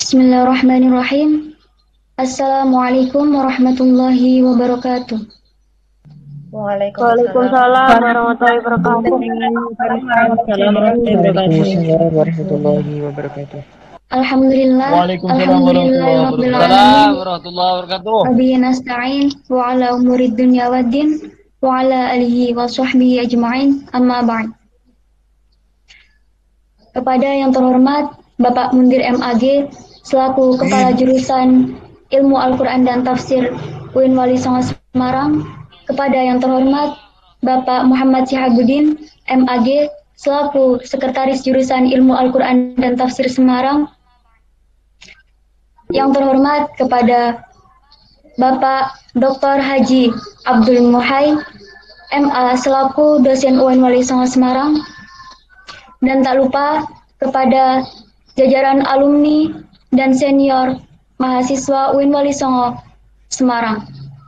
Bismillahirrahmanirrahim. Assalamualaikum warahmatullahi wabarakatuh. Waalaikumsalam Waalaikumsalam warahmatullahi wabarakatuh. Waalaikumsalam warahmatullahi wabarakatuh. Alhamdulillah, Waalaikumsalam alhamdulillahi warahmatullahi rabbil wabarakatuh. alamin. Warahmatullahi wabarakatuh. Wabihi nasta'in wa ala umurid dunya waddin wa ala alihi wa sahbihi ajma'in. Amma ba'd. Kepada yang terhormat Bapak Mundir MAG selaku Kepala Jurusan Ilmu Al-Quran dan Tafsir UIN Wali Songo Semarang, kepada yang terhormat Bapak Muhammad Syihabuddin MAG selaku Sekretaris Jurusan Ilmu Al-Quran dan Tafsir Semarang, yang terhormat kepada Bapak Dr. Haji Abdul Muhai MA selaku dosen UIN Wali Songo Semarang, dan tak lupa kepada jajaran alumni dan senior mahasiswa UIN Wali Songo Semarang.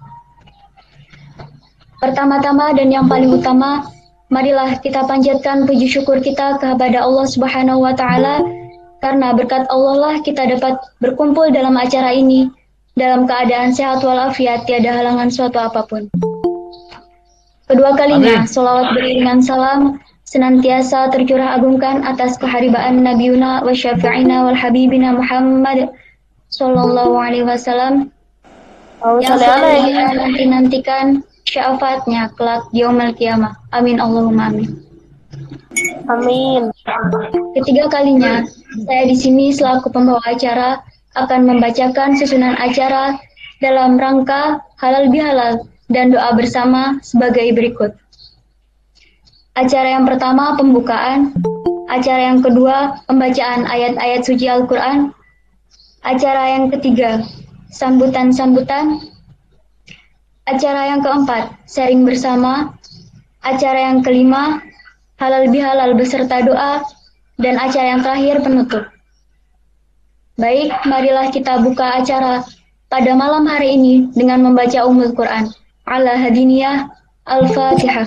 Pertama-tama dan yang paling utama, marilah kita panjatkan puji syukur kita kepada Allah Subhanahu wa Ta'ala, karena berkat Allah lah kita dapat berkumpul dalam acara ini dalam keadaan sehat walafiat, tiada halangan suatu apapun. Kedua kalinya, sholawat beriringan salam senantiasa tercurah agungkan atas keharibaan Nabiuna wa syafi'ina wal habibina Muhammad sallallahu alaihi wasallam, yang selalu kita nanti-nantikan syafaatnya kelak yaumul qiyamah. Amin Allahumma amin. Amin. Ketiga kalinya, saya di sini selaku pembawa acara akan membacakan susunan acara dalam rangka halal bihalal dan doa bersama sebagai berikut. Acara yang pertama pembukaan, acara yang kedua pembacaan ayat-ayat suci Al-Quran, acara yang ketiga sambutan-sambutan, acara yang keempat sharing bersama, acara yang kelima halal bihalal beserta doa, dan acara yang terakhir penutup. Baik, marilah kita buka acara pada malam hari ini dengan membaca Ummul Quran. Ala hadiniyah Al-Fatihah.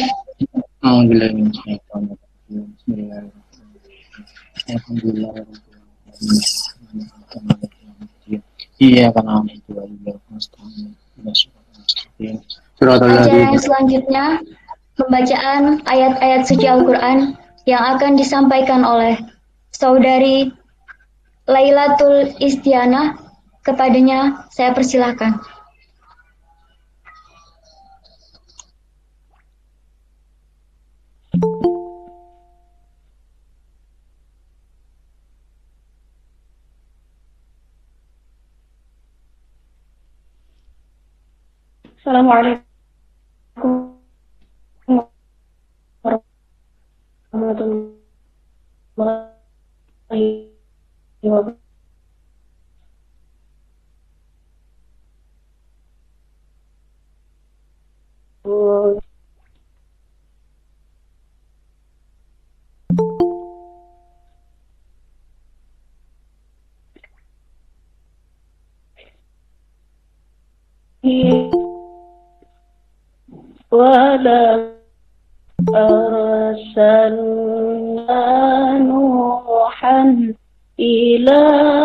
Acara yang selanjutnya pembacaan ayat-ayat suci Al-Quran yang akan disampaikan oleh Saudari Lailatul Istianah. Kepadanya saya persilahkan. Assalamualaikum warahmatullahi wabarakatuh. Wala arsalna Nuhan ila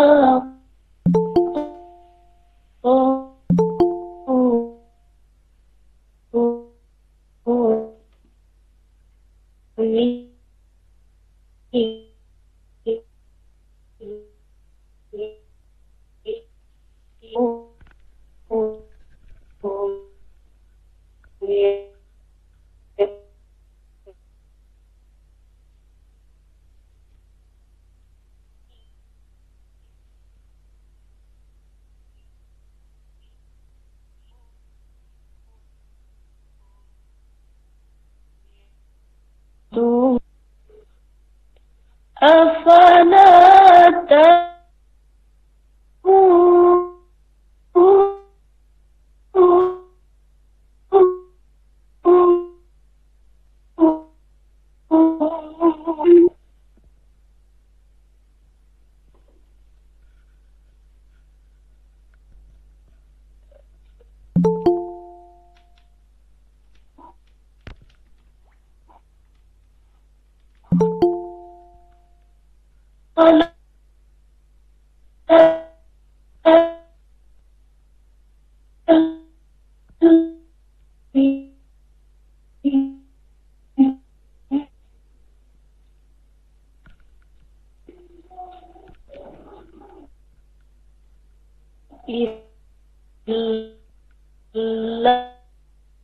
afala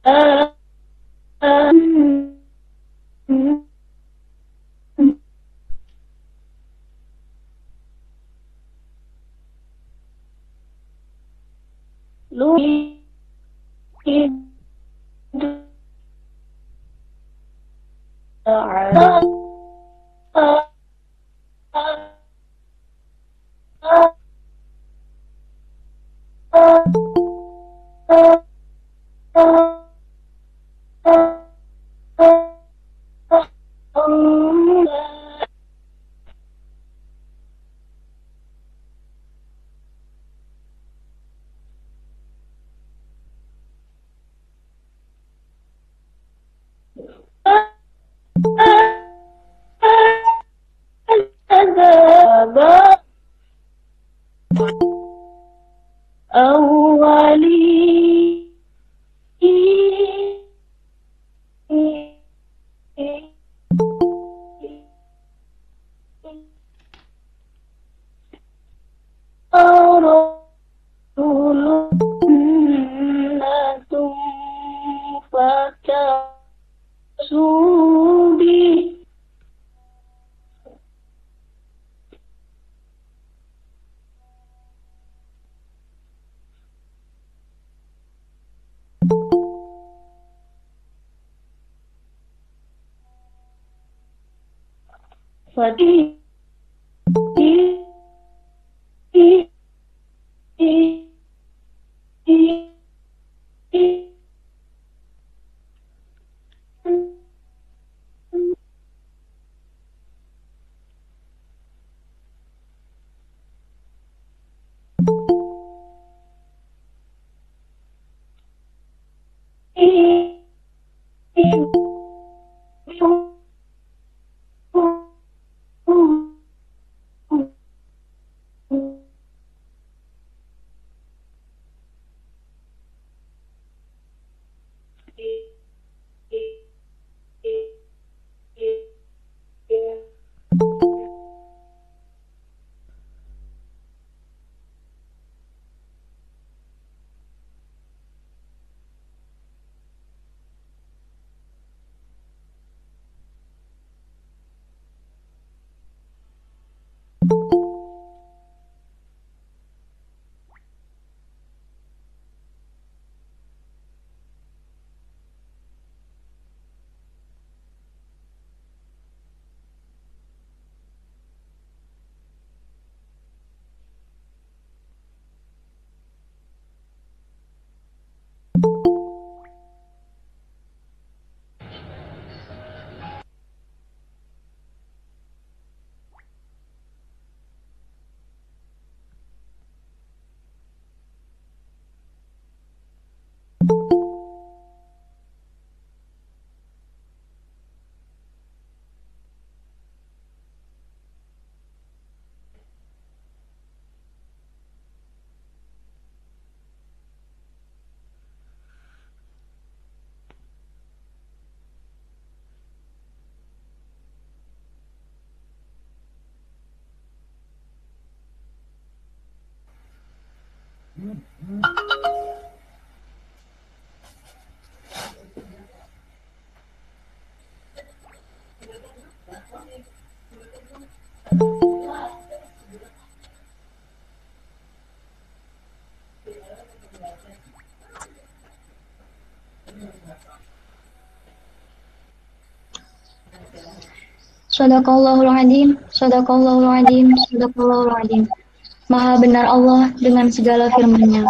Shadaqallahul adzim, shadaqallahul adzim, shadaqallahul adzim. Maha benar Allah dengan segala firman-Nya.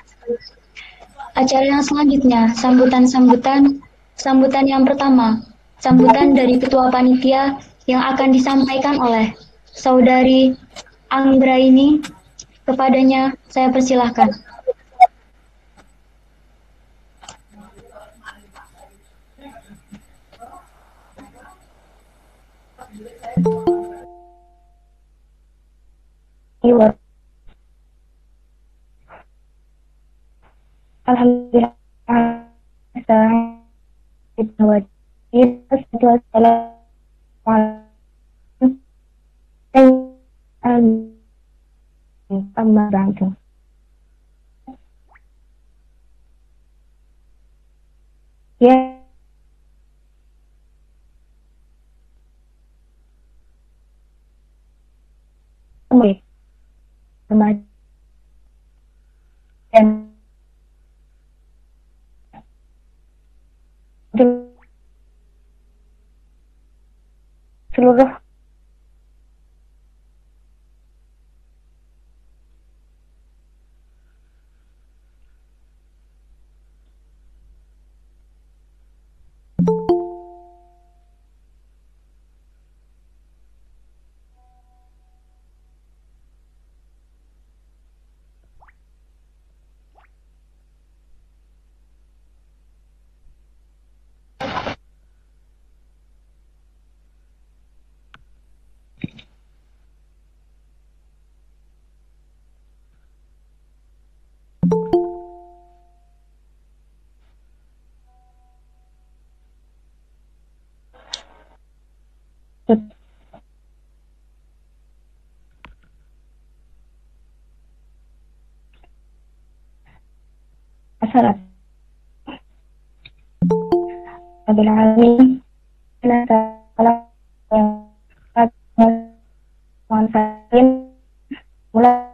Acara yang selanjutnya, sambutan yang pertama, sambutan dari Ketua Panitia yang akan disampaikan oleh Saudari Anggraini. Kepadanya saya persilahkan. Alhamdulillah. Ya, remaja dan seluruh masalah Rabbil Alamin salah yang menguasai mulai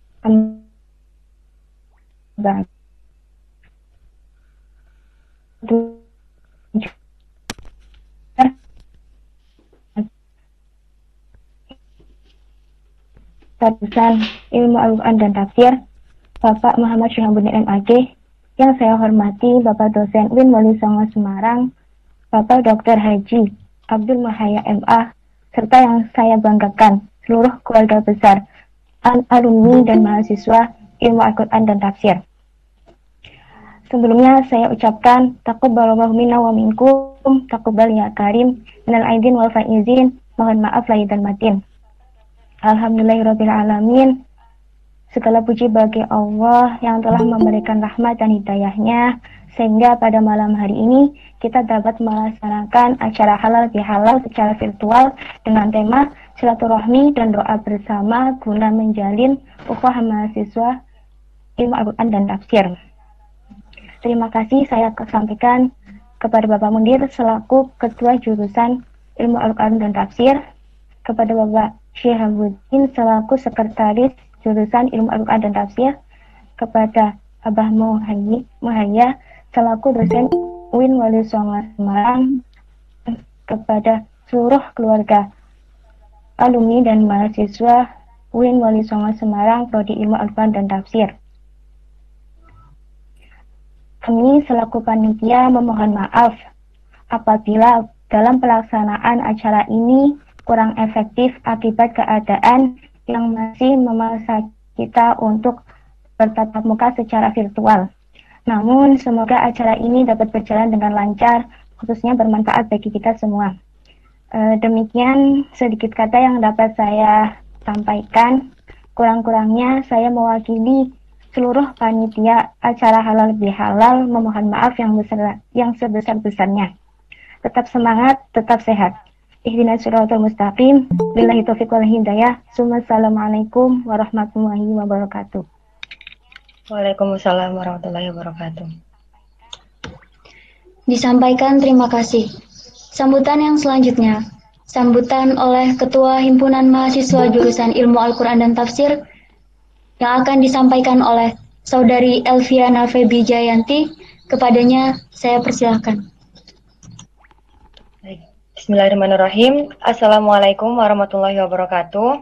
bang Jurusan Ilmu Al-Quran dan Tafsir Bapak Muhammad Syihabuddin MAG, yang saya hormati Bapak Dosen UIN Wali Songo Semarang, Bapak Dr. Haji Abdul Mahaya MA, serta yang saya banggakan seluruh keluarga besar alumni dan mahasiswa Ilmu Al-Quran dan Tafsir. Sebelumnya saya ucapkan taqabbalallahu minna wa minkum, taqabbal ya karim, minal aidin wal faizin, mohon maaf lahir dan batin. Alhamdulillahirabbil alamin. Segala puji bagi Allah yang telah memberikan rahmat dan hidayahnya, sehingga pada malam hari ini kita dapat melaksanakan acara halal bihalal secara virtual dengan tema silaturahmi dan doa bersama guna menjalin ukhuwah mahasiswa Ilmu Al-Quran dan Tafsir. Terima kasih saya sampaikan kepada Bapak Mundir selaku Ketua Jurusan Ilmu Al-Quran dan Tafsir, kepada Bapak Syihabuddin selaku Sekretaris Jurusan Ilmu Al-Quran dan Tafsir, kepada Abah Muhayya selaku dosen UIN Wali Songo Semarang, kepada seluruh keluarga alumni dan mahasiswa UIN Wali Songo Semarang Prodi Ilmu Al-Quran dan Tafsir. Kami selaku panitia memohon maaf apabila dalam pelaksanaan acara ini kurang efektif akibat keadaan yang masih memaksa kita untuk bertatap muka secara virtual. Namun, semoga acara ini dapat berjalan dengan lancar, khususnya bermanfaat bagi kita semua. Demikian sedikit kata yang dapat saya sampaikan. Kurang-kurangnya saya mewakili seluruh panitia acara halal bihalal memohon maaf yang sebesar-besarnya. Tetap semangat, tetap sehat. Ihdinas siratal mustaqim. Billahi taufiq wal hidayah. Assalamualaikum warahmatullahi wabarakatuh. Waalaikumsalam warahmatullahi wabarakatuh. Disampaikan terima kasih. Sambutan yang selanjutnya, sambutan oleh Ketua Himpunan Mahasiswa Jurusan Ilmu Al-Quran dan Tafsir yang akan disampaikan oleh Saudari Elviana Febi Jayanti. Kepadanya saya persilahkan. Bismillahirrahmanirrahim. Assalamualaikum warahmatullahi wabarakatuh.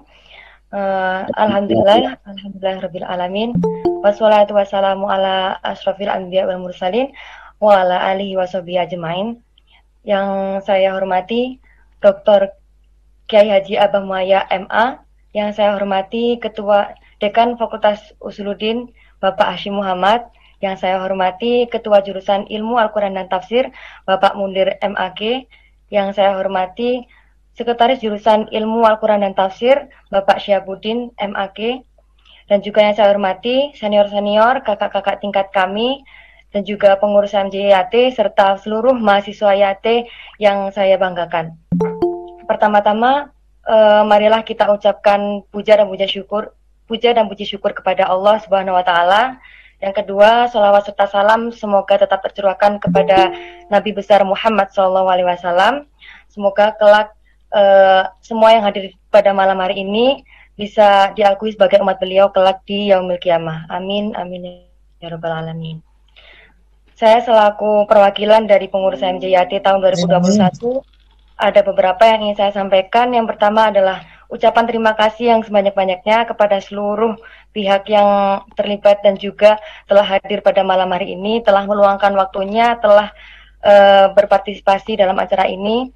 Alhamdulillahirabbil alamin. Wassalatu wassalamu ala asrofil anbiya wal mursalin wa ala alihi washabihi ajmain. Yang saya hormati Dr. Kiai Haji Abah Muhayya MA, yang saya hormati Ketua Dekan Fakultas Usuluddin Bapak Hashim Muhammad, yang saya hormati Ketua Jurusan Ilmu Al-Quran dan Tafsir Bapak Mundir MAG, yang saya hormati Sekretaris Jurusan Ilmu Al-Quran dan Tafsir Bapak Syihabuddin MAG, dan juga yang saya hormati senior-senior, kakak-kakak tingkat kami, dan juga pengurus MJ YAT serta seluruh mahasiswa YAT yang saya banggakan. Pertama-tama, marilah kita ucapkan puja dan puji syukur kepada Allah Subhanahu wa taala Yang kedua, sholawat serta salam semoga tetap tercurahkan kepada Nabi besar Muhammad SAW. Semoga kelak semua yang hadir pada malam hari ini bisa diakui sebagai umat beliau kelak di yaumil kiamah. Amin, amin ya rabbal alamin. Saya selaku perwakilan dari pengurus MJYAT tahun 2021, ada beberapa yang ingin saya sampaikan. Yang pertama adalah ucapan terima kasih yang sebanyak-banyaknya kepada seluruh pihak yang terlibat dan juga telah hadir pada malam hari ini, telah meluangkan waktunya, telah berpartisipasi dalam acara ini.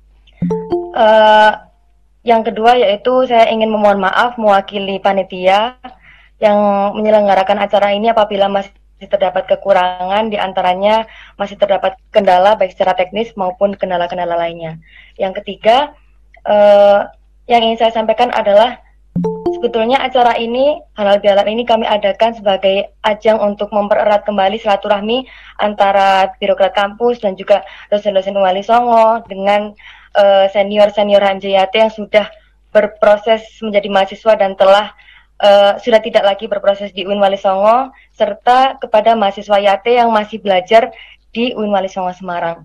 Yang kedua yaitu saya ingin memohon maaf mewakili panitia yang menyelenggarakan acara ini apabila masih terdapat kekurangan, diantaranya masih terdapat kendala baik secara teknis maupun kendala-kendala lainnya. Yang ketiga, yang ingin saya sampaikan adalah sebetulnya acara ini, halal bihalal ini kami adakan sebagai ajang untuk mempererat kembali silaturahmi antara birokrat kampus dan juga dosen-dosen Wali Songo dengan senior-senior MJYAT yang sudah berproses menjadi mahasiswa dan telah sudah tidak lagi berproses di UIN Wali Songo, serta kepada mahasiswa YAT yang masih belajar di UIN Wali Songo Semarang.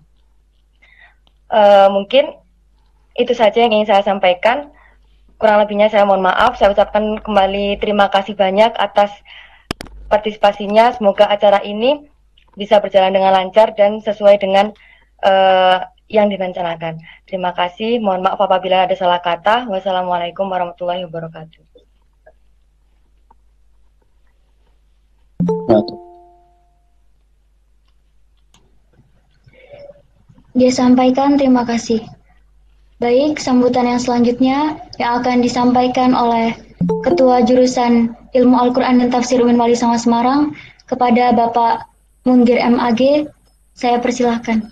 Mungkin itu saja yang ingin saya sampaikan. Kurang lebihnya saya mohon maaf. Saya ucapkan kembali terima kasih banyak atas partisipasinya. Semoga acara ini bisa berjalan dengan lancar dan sesuai dengan yang direncanakan. Terima kasih. Mohon maaf apabila ada salah kata. Wassalamualaikum warahmatullahi wabarakatuh. Dia sampaikan terima kasih. Baik, sambutan yang selanjutnya yang akan disampaikan oleh Ketua Jurusan Ilmu Al-Quran dan Tafsir UIN Wali Songo Semarang kepada Bapak Munggir MAG. Saya persilahkan.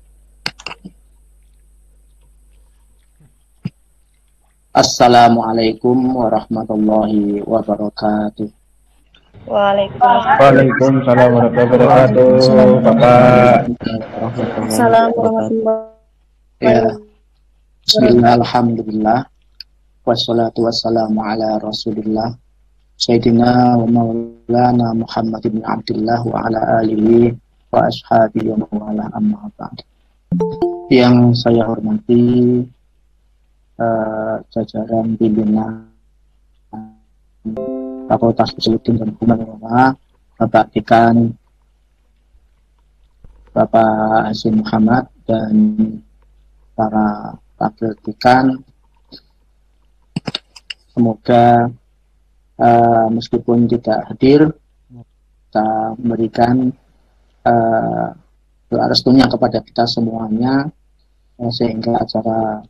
Assalamualaikum warahmatullahi wabarakatuh. Waalaikumsalam warahmatullahi wabarakatuh, Bapak. Assalamualaikum. Ya. Bismillah, alhamdulillah. Wassalatu wassalamu ala rasulillah Sayyidina wa maulana Muhammad bin Abdullah wa ala alihi wa ashabihi wa mawala amma ba'd. Yang saya hormati jajaran pimpinan Fakultas Usuluddin dan Hukum Agama, Bapak Dekan, Bapak Hasim Muhammad, dan para wakil dekan. Semoga meskipun tidak hadir, kita memberikan doa restunya kepada kita semuanya, sehingga acara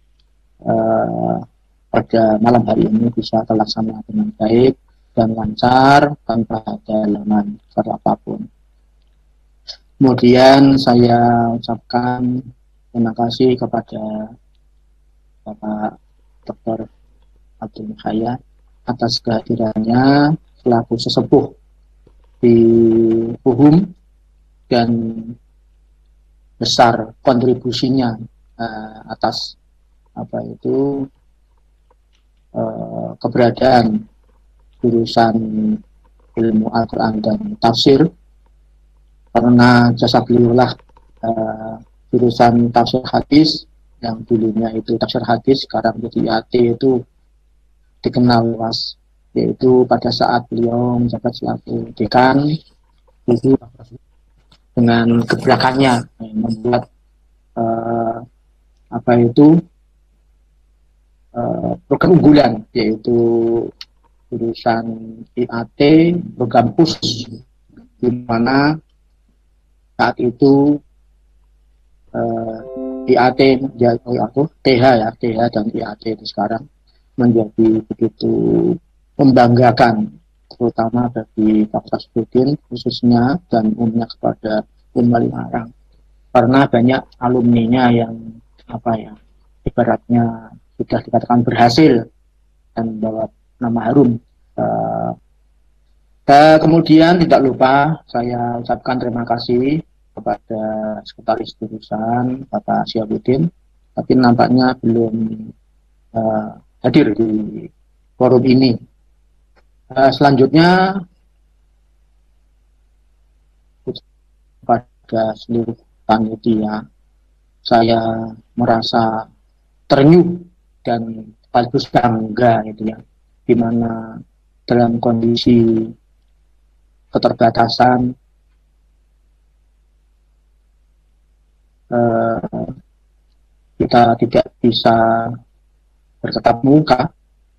pada malam hari ini bisa terlaksana dengan baik dan lancar tanpa ada halangan apapun. Kemudian saya ucapkan terima kasih kepada Bapak Dr. Abdul Mukhaya atas kehadirannya selaku sesepuh di UHUM dan besar kontribusinya atas keberadaan jurusan ilmu Al-Quran dan tafsir, karena jasa beliau lah jurusan tafsir hadis yang dulunya itu tafsir hadis, sekarang jadi IAT itu dikenal luas, yaitu pada saat beliau menjabat selaku dekan itu dengan gebrakannya membuat program unggulan, yaitu jurusan IAT, program khusus, di mana saat itu IAT, TH dan IAT itu sekarang menjadi begitu membanggakan, terutama bagi Fakultas Usuluddin khususnya dan umumnya kepada UIN Wali Semarang, karena banyak alumninya yang ibaratnya sudah dikatakan berhasil dan membawa nama harum. Kemudian tidak lupa saya ucapkan terima kasih kepada sekretaris jurusan Bapak Syiabuddin, tapi nampaknya belum hadir di forum ini. Selanjutnya kepada seluruh panitia. Saya merasa terenyuh dan sekaligus bangga gitu ya, di mana dalam kondisi keterbatasan kita tidak bisa bertatap muka,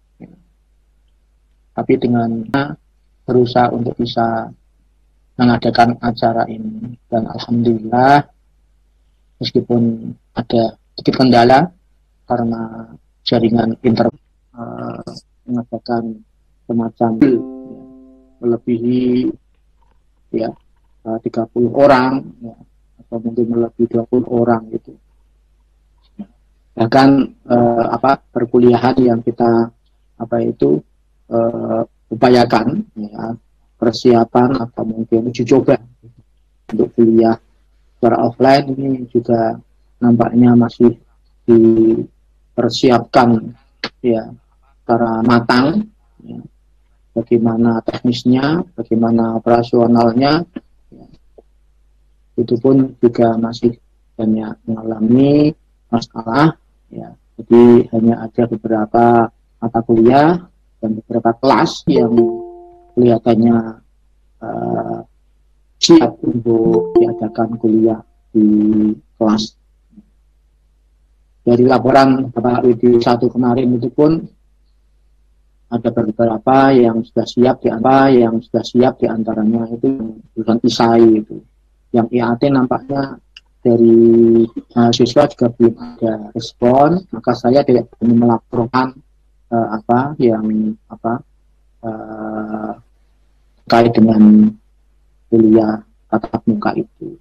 tapi dengan berusaha untuk bisa mengadakan acara ini. Dan alhamdulillah, meskipun ada sedikit kendala karena jaringan internet, mengadakan semacam melebihi ya 30 orang ya, atau mungkin melebihi 20 orang gitu. Bahkan perkuliahan yang kita upayakan ya, persiapan atau mungkin uji coba untuk kuliah secara offline ini juga nampaknya masih dipersiapkan ya secara matang ya. Bagaimana teknisnya, bagaimana operasionalnya ya. Itu pun juga masih banyak mengalami masalah ya. Jadi hanya ada beberapa mata kuliah dan beberapa kelas yang kelihatannya siap untuk diadakan kuliah di kelas. Dari laporan Bapak Widi 1 kemarin itu pun ada beberapa yang sudah siap, di antaranya itu jurusan ISAI itu. Yang IAT nampaknya dari siswa juga belum ada respon, maka saya tidak berani melaporkan terkait dengan kuliah tatap muka itu.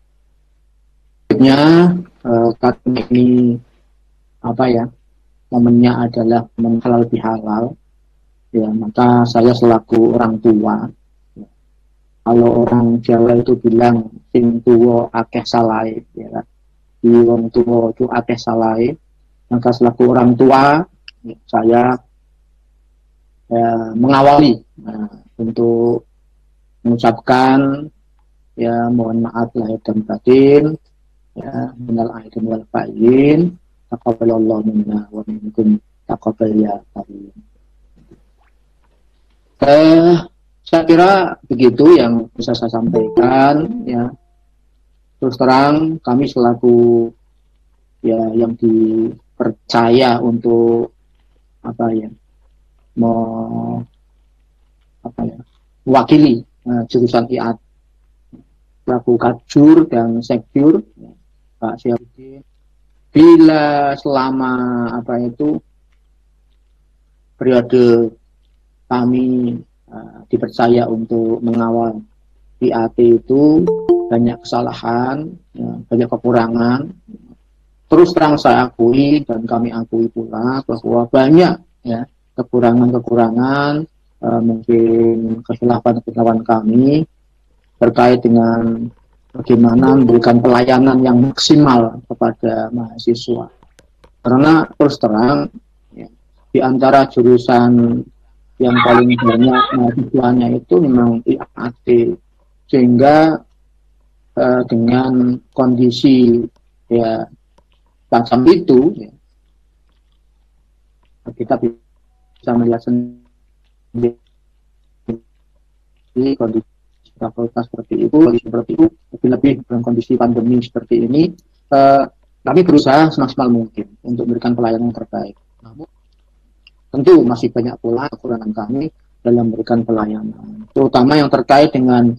Karena ini momennya adalah momen halal bihalal ya, maka saya selaku orang tua ya, kalau orang Jawa itu bilang sing tuwa akeh salahe ya, di wong tuwa itu akeh salahe, maka selaku orang tua ya, saya mengawali untuk mengucapkan ya mohon maaf lahir dan batin ya, minal aidin wal faizin, taqabbalallahu minna wa minkum taqabbal ya karim. Saya kira begitu yang bisa saya sampaikan ya. Terus terang kami selaku ya yang dipercaya untuk mewakili jurusan IAT, selaku Kadjur dan Sekjur ya, Pak Syafruddin, bila selama periode kami dipercaya untuk mengawal IAT itu banyak kesalahan, ya, banyak kekurangan. Terus terang saya akui dan kami akui pula bahwa banyak ya kekurangan-kekurangan, mungkin kesalahan kami terkait dengan bagaimana memberikan pelayanan yang maksimal kepada mahasiswa. Karena terus terang ya, di antara jurusan yang paling banyak mahasiswanya itu memang IAT, sehingga dengan kondisi ya macam itu ya, kita bisa melihat sendiri kondisi fakultas seperti itu, lebih dalam kondisi pandemi seperti ini, kami berusaha semaksimal mungkin untuk memberikan pelayanan yang terbaik. Namun tentu masih banyak pula kekurangan kami dalam memberikan pelayanan, terutama yang terkait dengan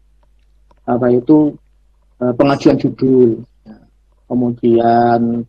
pengajuan judul, kemudian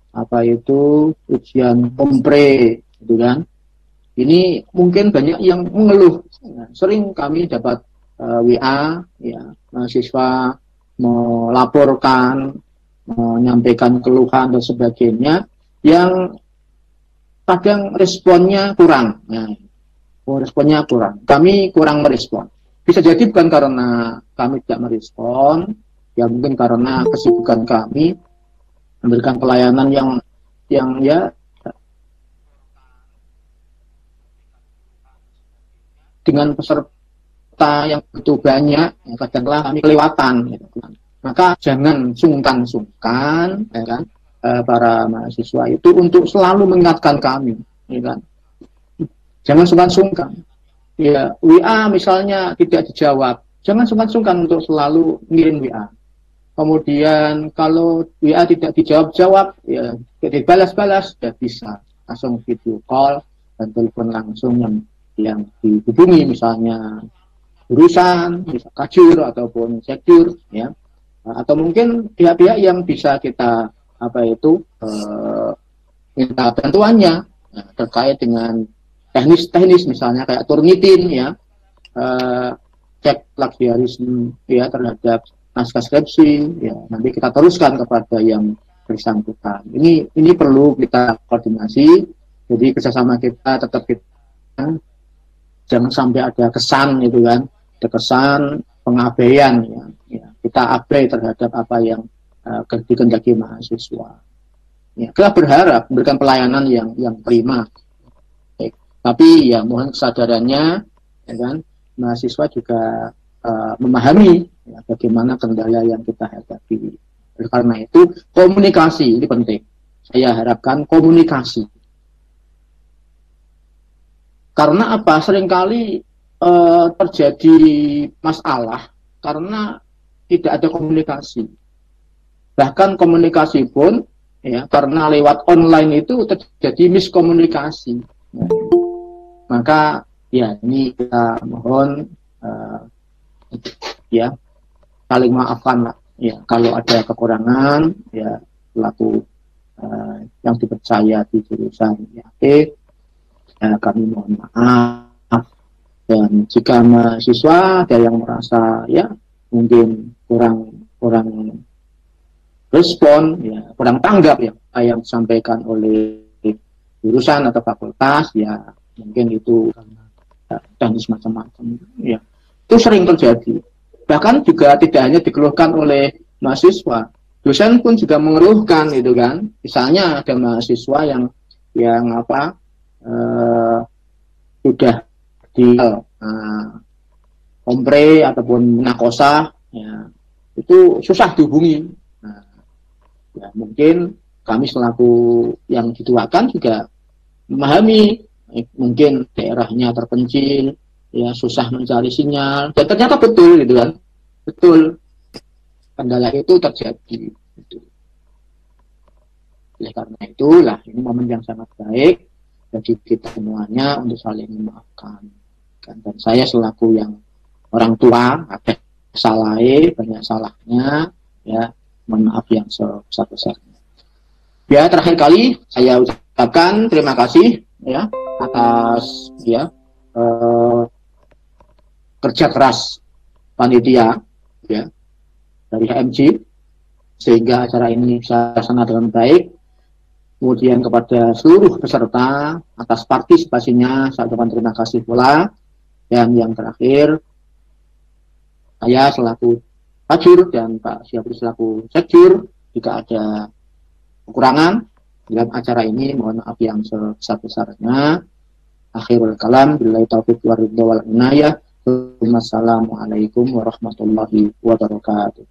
ujian kompre, gitu kan. Ini mungkin banyak yang mengeluh. Sering kami dapat WA, ya, mahasiswa melaporkan, menyampaikan keluhan dan sebagainya, yang kadang responnya kurang. Nah, responnya kurang. Kami kurang merespon. Bisa jadi bukan karena kami tidak merespon, ya mungkin karena kesibukan kami memberikan pelayanan yang ya dengan peserta yang begitu banyak, ya kadanglah kami kelewatan gitu. Maka jangan sungkan-sungkan, ya kan, para mahasiswa itu untuk selalu mengingatkan kami, ya kan. Jangan sungkan-sungkan. Ya, WA misalnya tidak dijawab, jangan sungkan-sungkan untuk selalu ngirim WA. Kemudian kalau WA tidak dijawab-jawab, ya dibalas-balas, ya bisa langsung video call dan telepon langsung yang dihubungi, misalnya urusan, bisa kajur ataupun sekjur, ya. Atau mungkin pihak-pihak yang bisa kita minta bantuannya, ya, terkait dengan teknis misalnya kayak Turnitin, ya, cek plagiarisme, ya, terhadap naskah skripsi, ya, nanti kita teruskan kepada yang bersangkutan. Ini perlu kita koordinasi, jadi kerjasama kita tetap kita, jangan sampai ada kesan itu kan, ada kesan pengabaian, ya, kita abai terhadap apa yang dikehendaki mahasiswa. Ya, kita berharap memberikan pelayanan yang prima. Tapi ya mohon kesadarannya, ya kan, mahasiswa juga memahami, ya, bagaimana kendala yang kita hadapi. Karena itu komunikasi ini penting. Saya harapkan komunikasi. Karena apa? Seringkali terjadi masalah karena tidak ada komunikasi. Bahkan komunikasi pun, ya, karena lewat online itu terjadi miskomunikasi. Ya. Maka ya ini kita mohon ya saling maafkan lah, ya, kalau ada kekurangan, ya, selaku yang dipercaya di jurusan IAP, ya, kami mohon maaf. Dan jika mahasiswa ada yang merasa ya mungkin kurang respon, ya, kurang tanggap ya apa yang disampaikan oleh jurusan atau fakultas, ya mungkin itu teknis macam-macam, ya, itu sering terjadi. Bahkan juga tidak hanya dikeluhkan oleh mahasiswa, dosen pun juga mengeluhkan, itu kan. Misalnya ada mahasiswa yang sudah di kompre ataupun nakosa, ya, itu susah dihubungi. Nah, ya, mungkin kami selaku yang dituakan juga memahami, mungkin daerahnya terpencil, ya, susah mencari sinyal, dan ternyata betul, gitu kan, betul kendala itu terjadi, gitu. Oleh karena itulah ini momen yang sangat baik bagi kita semuanya untuk saling memaafkan. Dan saya selaku yang orang tua, ada salahnya, banyak salahnya, ya, mohon maaf yang sebesar-besarnya. Ya, terakhir kali saya ucapkan terima kasih, ya, atas, ya, kerja keras panitia, ya, dari HMJ sehingga acara ini bisa terlaksana dengan baik. Kemudian kepada seluruh peserta atas partisipasinya saya ucapkan terima kasih pula. Dan yang terakhir, saya selaku Fajur dan Pak Syafri selaku Sekjur, jika ada kekurangan dalam acara ini, mohon maaf yang sebesar-besarnya. Akhirul kalam, billahi taufiq wal ridha wal inayah. Wassalamualaikum warahmatullahi wabarakatuh.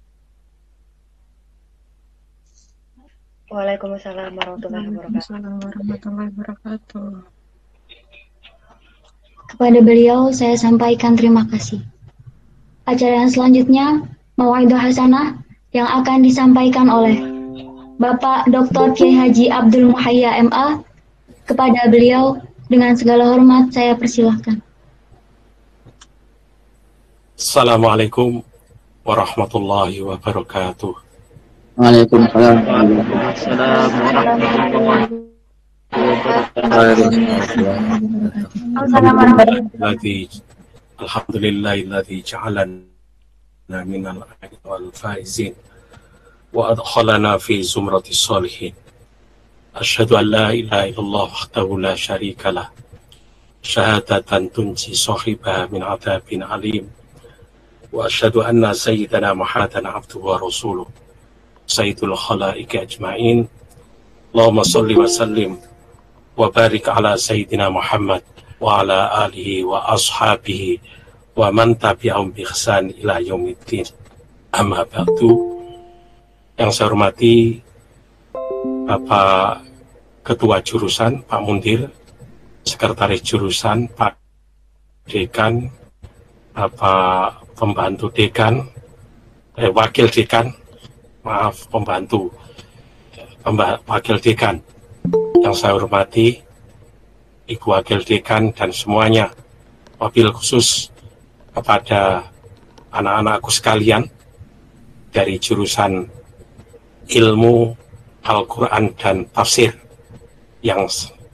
Waalaikumsalam warahmatullahi wabarakatuh. Kepada beliau saya sampaikan terima kasih. Acara yang selanjutnya Mau'idhah Hasanah yang akan disampaikan oleh Bapak Dr. Kiai Haji Abdul Muhayya MA. Kepada beliau dengan segala hormat saya persilahkan. Assalamualaikum warahmatullahi wabarakatuh. Waalaikumsalam. Alhamdulillahilladzi ja'alana minal wal faizin wa adkhalana fi zumratis salihin. Asyhadu an la ilaha illallah wahdahu la syarika lah. Syahadatan tunji sahibaha min adzabin alim. Wa asyhadu anna sayyidana Muhammadan abduhu wa rasuluh. Sayyidul khalaiki ajma'in. Allahumma shalli wa sallim wa barik ala sayyidina Muhammad wa ala alihi wa ashabihi wa man tabi'ahum bi ihsan ila yaumiddin. Amma ba'du. Yang saya hormati Bapak Ketua Jurusan, Pak Mundir, Sekretaris Jurusan, Pak Dekan, Bapak Pembantu Dekan, Wakil Dekan, maaf Pembantu, Wakil Dekan. Yang saya hormati Ibu Wakil Dekan dan semuanya, wabil khusus kepada anak-anakku sekalian dari jurusan ilmu Al-Quran dan tafsir yang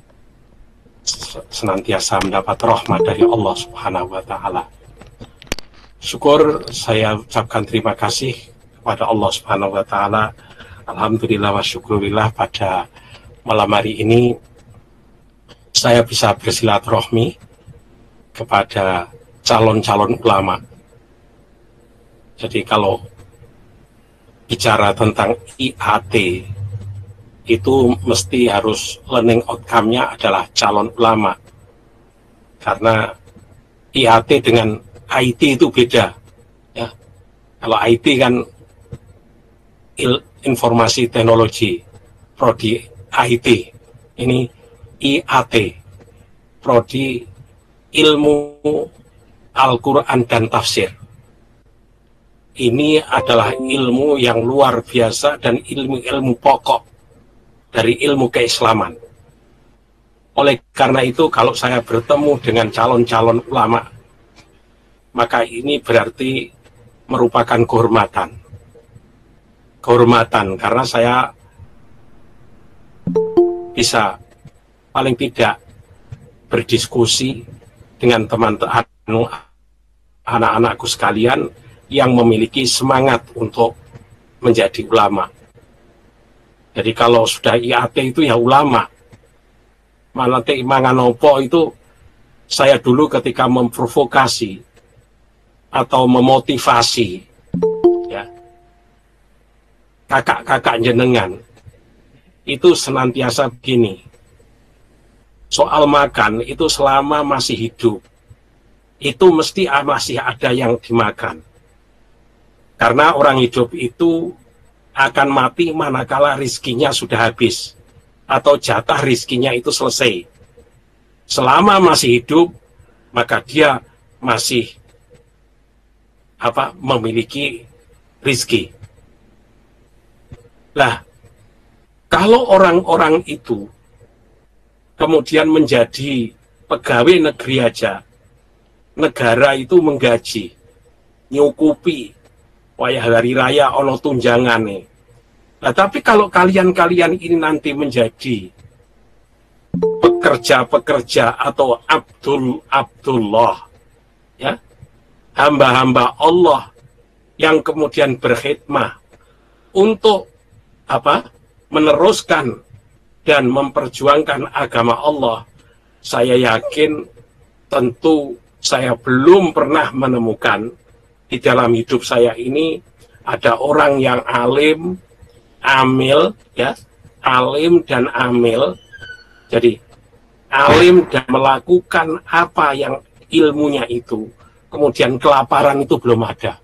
senantiasa mendapat rahmat dari Allah Subhanahu wa Ta'ala. Syukur saya ucapkan terima kasih kepada Allah Subhanahu wa Ta'ala. Alhamdulillah wa syukurillah, pada malam hari ini saya bisa bersilaturahmi kepada calon-calon ulama. Jadi kalau bicara tentang IAT, itu mesti harus learning outcome-nya adalah calon ulama. Karena IAT dengan IT itu beda. Ya. Kalau IT kan informasi teknologi, prodi IT. Ini IAT, prodi ilmu Al-Quran dan tafsir. Ini adalah ilmu yang luar biasa dan ilmu-ilmu pokok dari ilmu keislaman. Oleh karena itu, kalau saya bertemu dengan calon-calon ulama, maka ini berarti merupakan kehormatan. Kehormatan karena saya bisa paling tidak berdiskusi dengan teman-teman anak-anakku sekalian yang memiliki semangat untuk menjadi ulama. Jadi kalau sudah IAT itu ya ulama. Mana manganopo itu, saya dulu ketika memprovokasi atau memotivasi ya kakak-kakak jenengan itu senantiasa begini. Soal makan itu selama masih hidup itu mesti masih ada yang dimakan. Karena orang hidup itu akan mati manakala rizkinya sudah habis atau jatah rizkinya itu selesai. Selama masih hidup, maka dia masih memiliki rizki. Nah, kalau orang-orang itu kemudian menjadi pegawai negeri aja, negara itu menggaji, nyukupi, wayah hari raya ono tunjangan nih. Nah, tapi kalau kalian-kalian ini nanti menjadi pekerja-pekerja atau Abdullah, ya, hamba-hamba Allah yang kemudian berkhidmah untuk meneruskan dan memperjuangkan agama Allah, saya yakin tentu saya belum pernah menemukan di dalam hidup saya ini ada orang yang alim, amil, ya, alim dan amil. Jadi alim dan melakukan apa yang ilmunya itu, kemudian kelaparan itu belum ada,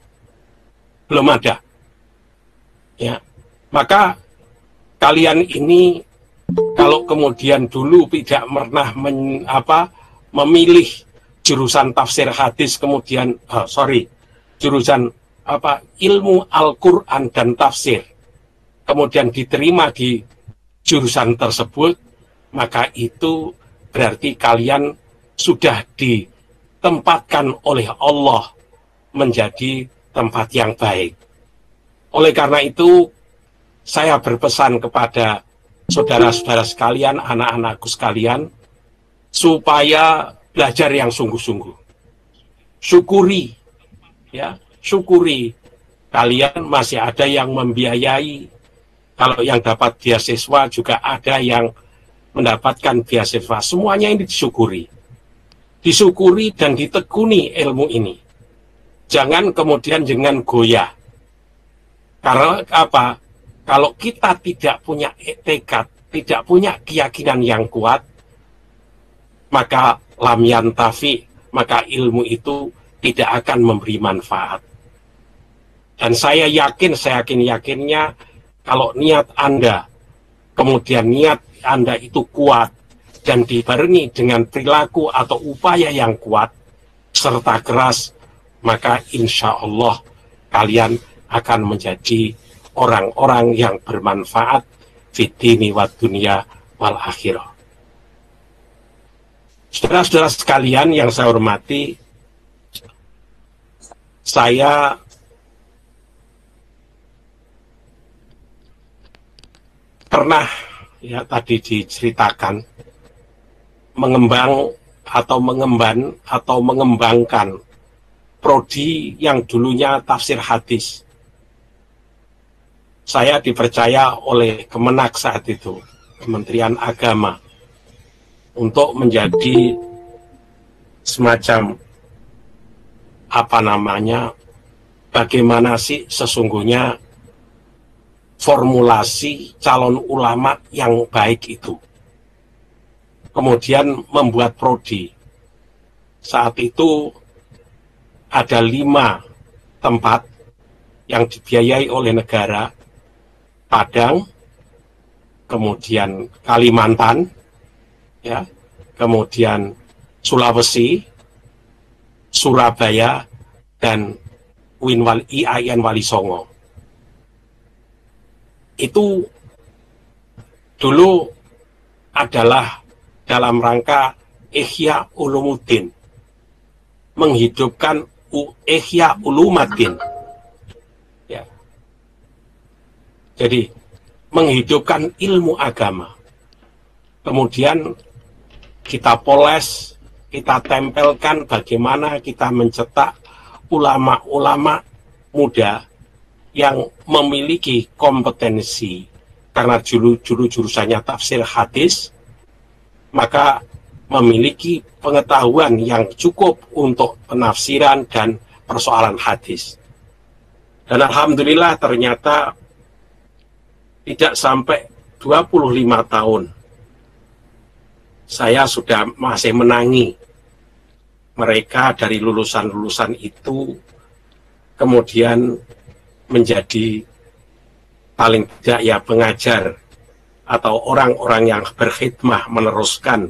ya. Maka kalian ini kalau kemudian dulu tidak pernah memilih jurusan tafsir hadis, kemudian jurusan ilmu Al-Quran dan tafsir, kemudian diterima di jurusan tersebut, maka itu berarti kalian sudah ditempatkan oleh Allah menjadi tempat yang baik. Oleh karena itu, saya berpesan kepada saudara-saudara sekalian, anak-anakku sekalian, supaya belajar yang sungguh-sungguh. Syukuri, ya, syukuri. Kalian masih ada yang membiayai. Kalau yang dapat beasiswa juga ada yang mendapatkan beasiswa. Semuanya ini disyukuri. Disyukuri dan ditekuni ilmu ini. Jangan kemudian jangan goyah. Karena apa? Kalau kita tidak punya tekad, tidak punya keyakinan yang kuat, maka lam yantafi, maka ilmu itu tidak akan memberi manfaat. Dan saya yakinnya kalau niat Anda, kemudian niat Anda itu kuat dan dibarengi dengan perilaku atau upaya yang kuat serta keras, maka insya Allah kalian akan menjadi orang-orang yang bermanfaat fid dini wad dunya wal akhirah. Saudara-saudara sekalian yang saya hormati, saya pernah, ya tadi diceritakan, mengembangkan prodi yang dulunya tafsir hadis. Saya dipercaya oleh Kemenak saat itu, Kementerian Agama, untuk menjadi semacam bagaimana sih sesungguhnya formulasi calon ulama yang baik itu. Kemudian membuat prodi. Saat itu ada 5 tempat yang dibiayai oleh negara, Padang, kemudian Kalimantan, ya, kemudian Sulawesi, Surabaya, dan IAIN Wali Songo. Itu dulu adalah dalam rangka Ihya Ulumuddin, menghidupkan Ihya Ulumaddin, ya. Jadi menghidupkan ilmu agama. Kemudian kita poles, kita tempelkan bagaimana kita mencetak ulama-ulama muda yang memiliki kompetensi, karena jurusannya tafsir hadis, maka memiliki pengetahuan yang cukup untuk penafsiran dan persoalan hadis. Dan alhamdulillah ternyata tidak sampai 25 tahun saya sudah masih menangi mereka dari lulusan-lulusan itu kemudian menjadi paling tidak ya pengajar atau orang-orang yang berkhidmah meneruskan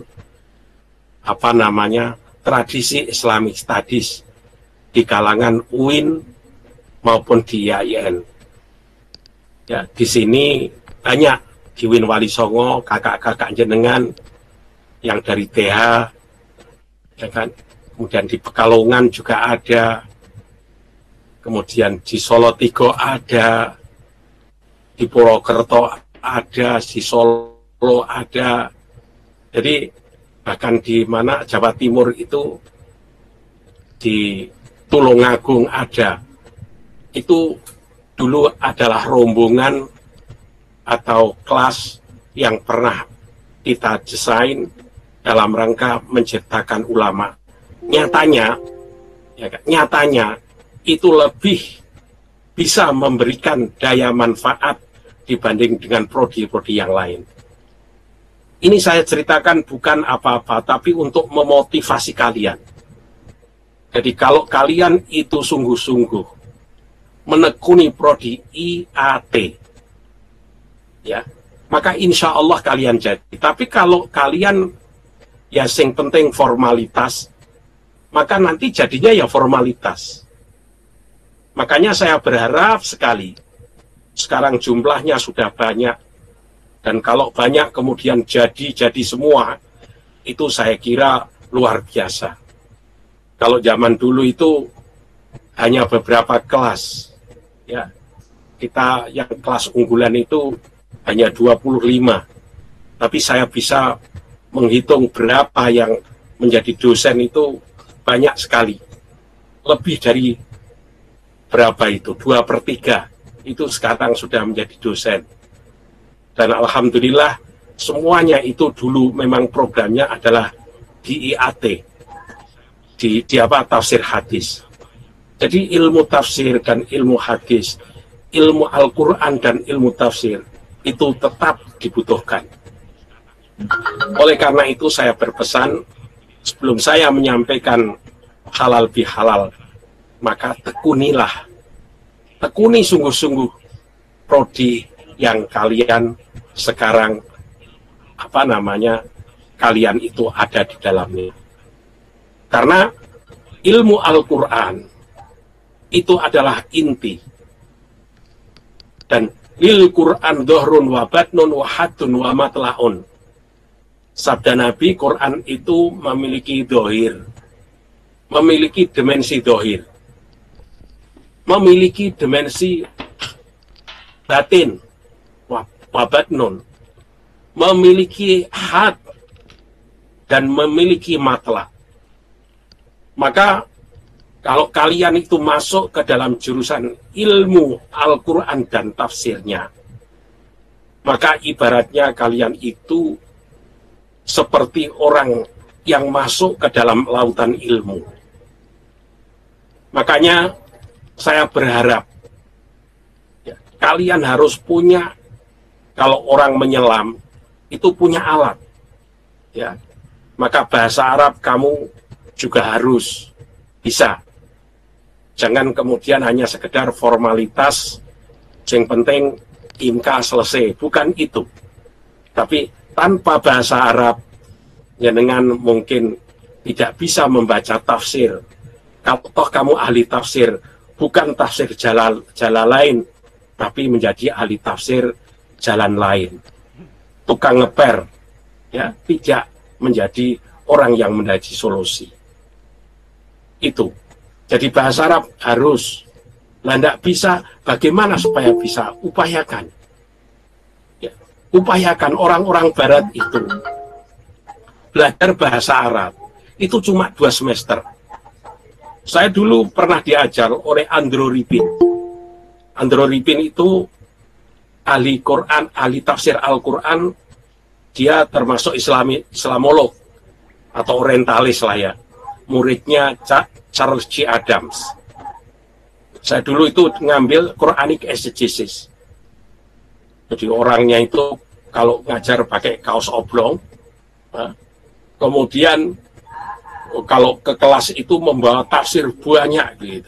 tradisi Islamic Studies di kalangan UIN maupun di IAIN. Ya, di sini banyak di UIN Wali Songo kakak-kakak jenengan yang dari TH, ya kan? Kemudian di Pekalongan juga ada, kemudian di Solo Tigo ada, di Purwokerto ada, di Solo ada. Jadi bahkan di Jawa Timur itu di Tulungagung ada. Itu dulu adalah rombongan atau kelas yang pernah kita desain dalam rangka menciptakan ulama. Nyatanya itu lebih bisa memberikan daya manfaat dibanding dengan prodi-prodi yang lain. Ini saya ceritakan bukan apa-apa, tapi untuk memotivasi kalian. Jadi kalau kalian itu sungguh-sungguh menekuni prodi IAT, ya, maka insya Allah kalian jadi. Tapi kalau kalian ya sing penting formalitas, maka nanti jadinya ya formalitas. Makanya saya berharap sekali, sekarang jumlahnya sudah banyak, dan kalau banyak kemudian jadi semua, itu saya kira luar biasa. Kalau zaman dulu itu hanya beberapa kelas, ya, kita yang kelas unggulan itu hanya 25, tapi saya bisa menghitung berapa yang menjadi dosen itu banyak sekali, lebih dari berapa itu, 2/3 itu sekarang sudah menjadi dosen. Dan alhamdulillah semuanya itu dulu memang programnya adalah di IAT, di tafsir hadis. Jadi ilmu tafsir dan ilmu hadis, ilmu Al-Quran dan ilmu tafsir itu tetap dibutuhkan. Oleh karena itu saya berpesan, sebelum saya menyampaikan halal bihalal, maka tekunilah tekuni sungguh-sungguh prodi yang kalian sekarang kalian itu ada di dalamnya. Karena ilmu Al-Quran itu adalah inti. Dan lil Quran dohrun wa batnun wa hatun wa matlaun. Sabda Nabi, Quran itu memiliki dohir, memiliki dimensi dohir, memiliki dimensi batin, wabatnun, memiliki hat, dan memiliki matla. Maka kalau kalian itu masuk ke dalam jurusan ilmu Al-Quran dan tafsirnya, maka ibaratnya kalian itu seperti orang yang masuk ke dalam lautan ilmu. Makanya saya berharap ya, kalian harus punya, kalau orang menyelam itu punya alat, ya. Maka bahasa Arab kamu juga harus bisa. Jangan kemudian hanya sekedar formalitas, yang penting IMKA selesai, bukan itu. Tapi tanpa bahasa Arab, ya dengan mungkin tidak bisa membaca tafsir. Kalau toh kamu ahli tafsir, bukan tafsir jalan lain, tapi menjadi ahli tafsir jalan lain. Tukang ngeper, ya tidak menjadi orang yang menjadi solusi. Itu. Jadi bahasa Arab harus. Nah, tidak bisa, bagaimana supaya bisa? Upayakan. Upayakan. Orang-orang barat itu belajar bahasa Arab itu cuma 2 semester. Saya dulu pernah diajar oleh Andro Ripin. Andro Ripin itu ahli Quran, ahli tafsir Al-Quran. Dia termasuk Islamolog atau orientalis lah ya. Muridnya Charles G. Adams. Saya dulu itu ngambil Quranic exegesis. Jadi orangnya itu kalau ngajar pakai kaos oblong, kemudian kalau ke kelas itu membawa tafsir banyak gitu.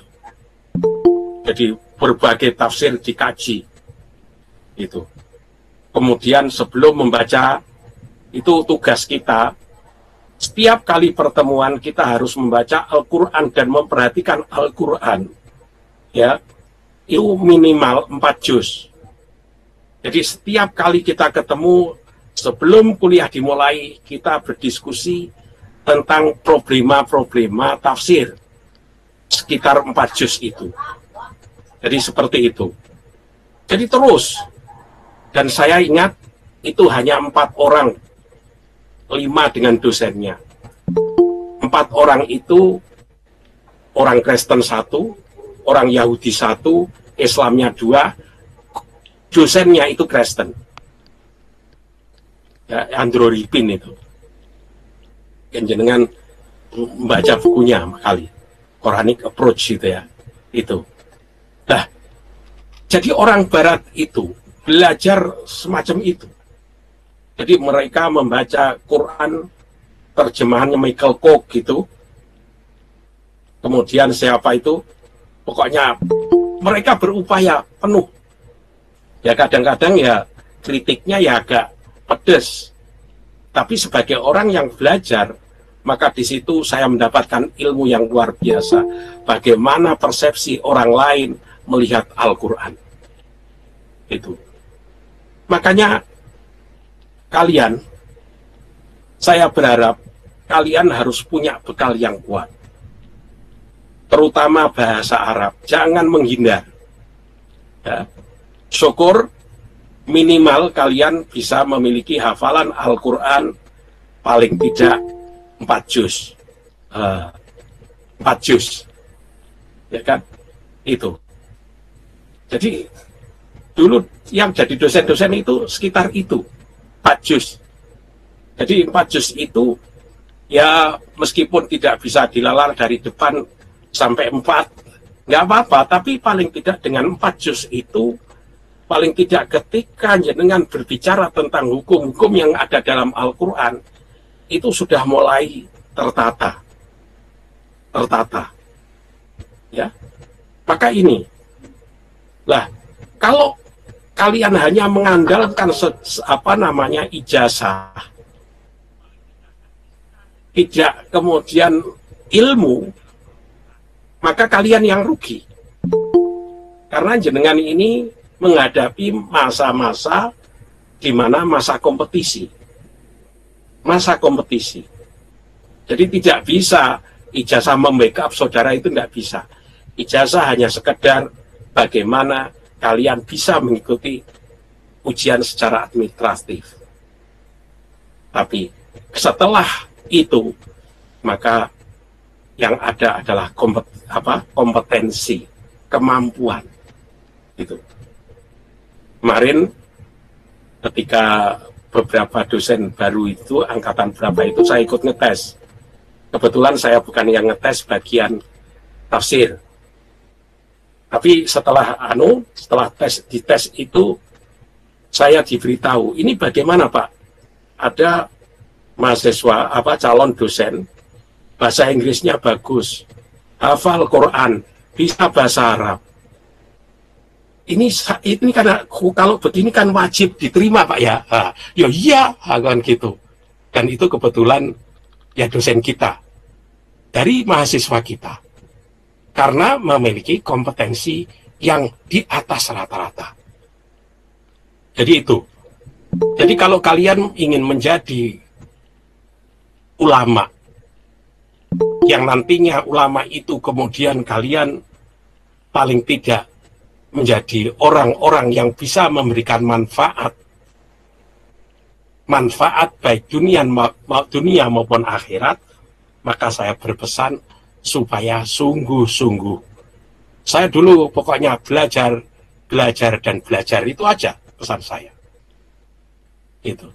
Jadi berbagai tafsir dikaji. Gitu. Kemudian sebelum membaca, itu tugas kita, setiap kali pertemuan kita harus membaca Al-Quran dan memperhatikan Al-Quran. Ya, itu minimal 4 juz. Jadi setiap kali kita ketemu, sebelum kuliah dimulai, kita berdiskusi tentang problema-problema tafsir. Sekitar 4 juz itu. Jadi seperti itu. Jadi terus. Dan saya ingat, itu hanya 4 orang. 5 dengan dosennya. 4 orang itu, orang Kristen 1, orang Yahudi 1, Islamnya 2, dosennya itu Kristen. Ya, Andro Ripin itu. Yang jenengan membaca bukunya kali. Quranic Approach gitu ya. Itu. Nah, jadi orang barat itu belajar semacam itu. Jadi mereka membaca Quran, terjemahannya Michael Koch gitu. Kemudian siapa itu? Pokoknya mereka berupaya penuh. Ya kadang-kadang ya kritiknya ya agak pedes. Tapi sebagai orang yang belajar, maka di situ saya mendapatkan ilmu yang luar biasa. Bagaimana persepsi orang lain melihat Al-Quran. Itu. Makanya kalian, saya berharap kalian harus punya bekal yang kuat. Terutama bahasa Arab. Jangan menghindar. Ya. Syukur minimal kalian bisa memiliki hafalan Al-Quran paling tidak 4 juz. 4 juz. Ya kan? Itu. Jadi dulu yang jadi dosen-dosen itu sekitar itu. 4 juz. Jadi 4 juz itu ya meskipun tidak bisa dilalar dari depan sampai 4, nggak apa-apa, tapi paling tidak dengan 4 juz itu, paling tidak ketika jenengan berbicara tentang hukum-hukum yang ada dalam Al-Quran, itu sudah mulai tertata. Ya. Maka ini, Lah, kalau kalian hanya mengandalkan ijazah, tidak kemudian ilmu, maka kalian yang rugi. Karena jenengan ini menghadapi masa-masa di mana masa kompetisi. Masa kompetisi. Jadi tidak bisa ijazah membackup saudara, itu tidak bisa. Ijazah hanya sekedar bagaimana kalian bisa mengikuti ujian secara administratif. Tapi setelah itu, maka yang ada adalah kompetensi, kemampuan. Gitu. Kemarin ketika beberapa dosen baru itu, angkatan berapa itu, saya ikut ngetes. Kebetulan saya bukan yang ngetes bagian tafsir. Tapi setelah dites itu, saya diberitahu, ini bagaimana Pak? Ada mahasiswa, calon dosen, bahasa Inggrisnya bagus, hafal Quran, bisa bahasa Arab. Ini karena kalau begini kan wajib diterima Pak ya. Ya iya, kan gitu. Dan itu kebetulan ya dosen kita, dari mahasiswa kita, karena memiliki kompetensi yang di atas rata-rata. Jadi itu. Jadi kalau kalian ingin menjadi ulama, yang nantinya ulama itu kemudian kalian paling tidak menjadi orang-orang yang bisa memberikan manfaat baik dunia maupun akhirat, maka saya berpesan supaya sungguh-sungguh. Saya dulu pokoknya belajar dan belajar, itu aja pesan saya. Itu.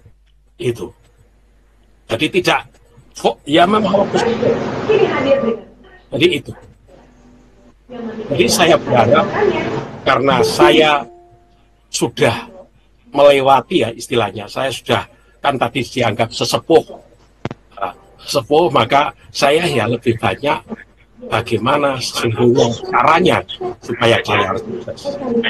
Jadi tidak memang fokus. Jadi itu. Jadi saya berharap, karena saya sudah melewati ya istilahnya, saya sudah kan tadi dianggap sesepuh, maka saya ya lebih banyak bagaimana sesungguhnya caranya supaya kalian sukses.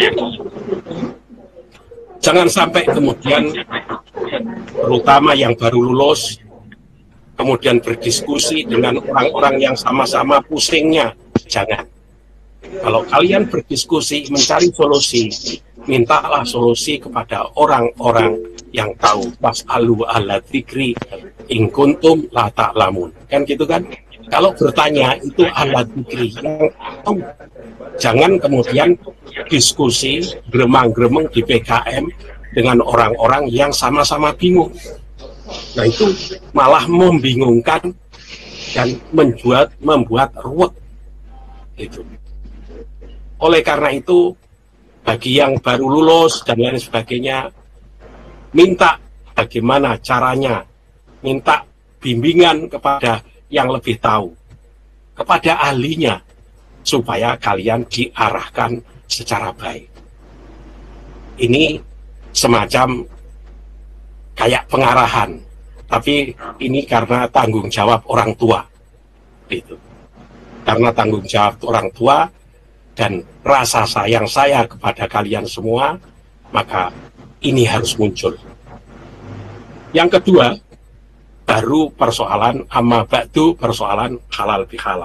Jangan sampai kemudian terutama yang baru lulus kemudian berdiskusi dengan orang-orang yang sama-sama pusingnya. Jangan. Kalau kalian berdiskusi mencari solusi, mintalah solusi kepada orang-orang yang tahu. Was'alu ala dzikri in kuntum la ta'lamun. Kan gitu kan? Kalau bertanya itu ala dzikri yang tahu. Jangan kemudian diskusi gremang-gremeng di PKM dengan orang-orang yang sama-sama bingung. Nah itu malah membingungkan dan membuat ruwet. Itu. Oleh karena itu, bagi yang baru lulus dan lain sebagainya, minta bagaimana caranya, minta bimbingan kepada yang lebih tahu, kepada ahlinya, supaya kalian diarahkan secara baik. Ini semacam kayak pengarahan, tapi ini karena tanggung jawab orang tua. Itu. Karena tanggung jawab orang tua dan rasa sayang saya kepada kalian semua, maka ini harus muncul. Yang kedua, baru persoalan amma ba'du, persoalan halal bihalal.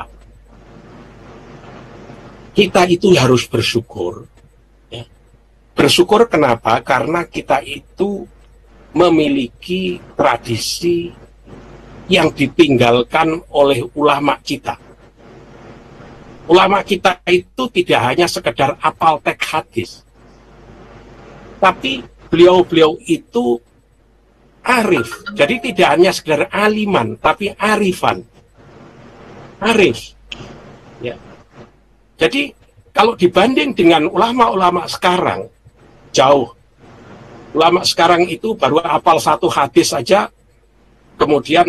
Kita itu harus bersyukur. Ya. Bersyukur kenapa? Karena kita itu memiliki tradisi yang ditinggalkan oleh ulama kita. Ulama kita itu tidak hanya sekedar apal teks hadis, tapi beliau-beliau itu arif. Jadi tidak hanya sekedar aliman, tapi arifan. Arif. Ya. Jadi kalau dibanding dengan ulama-ulama sekarang, jauh. Ulama sekarang itu baru apal satu hadis saja, kemudian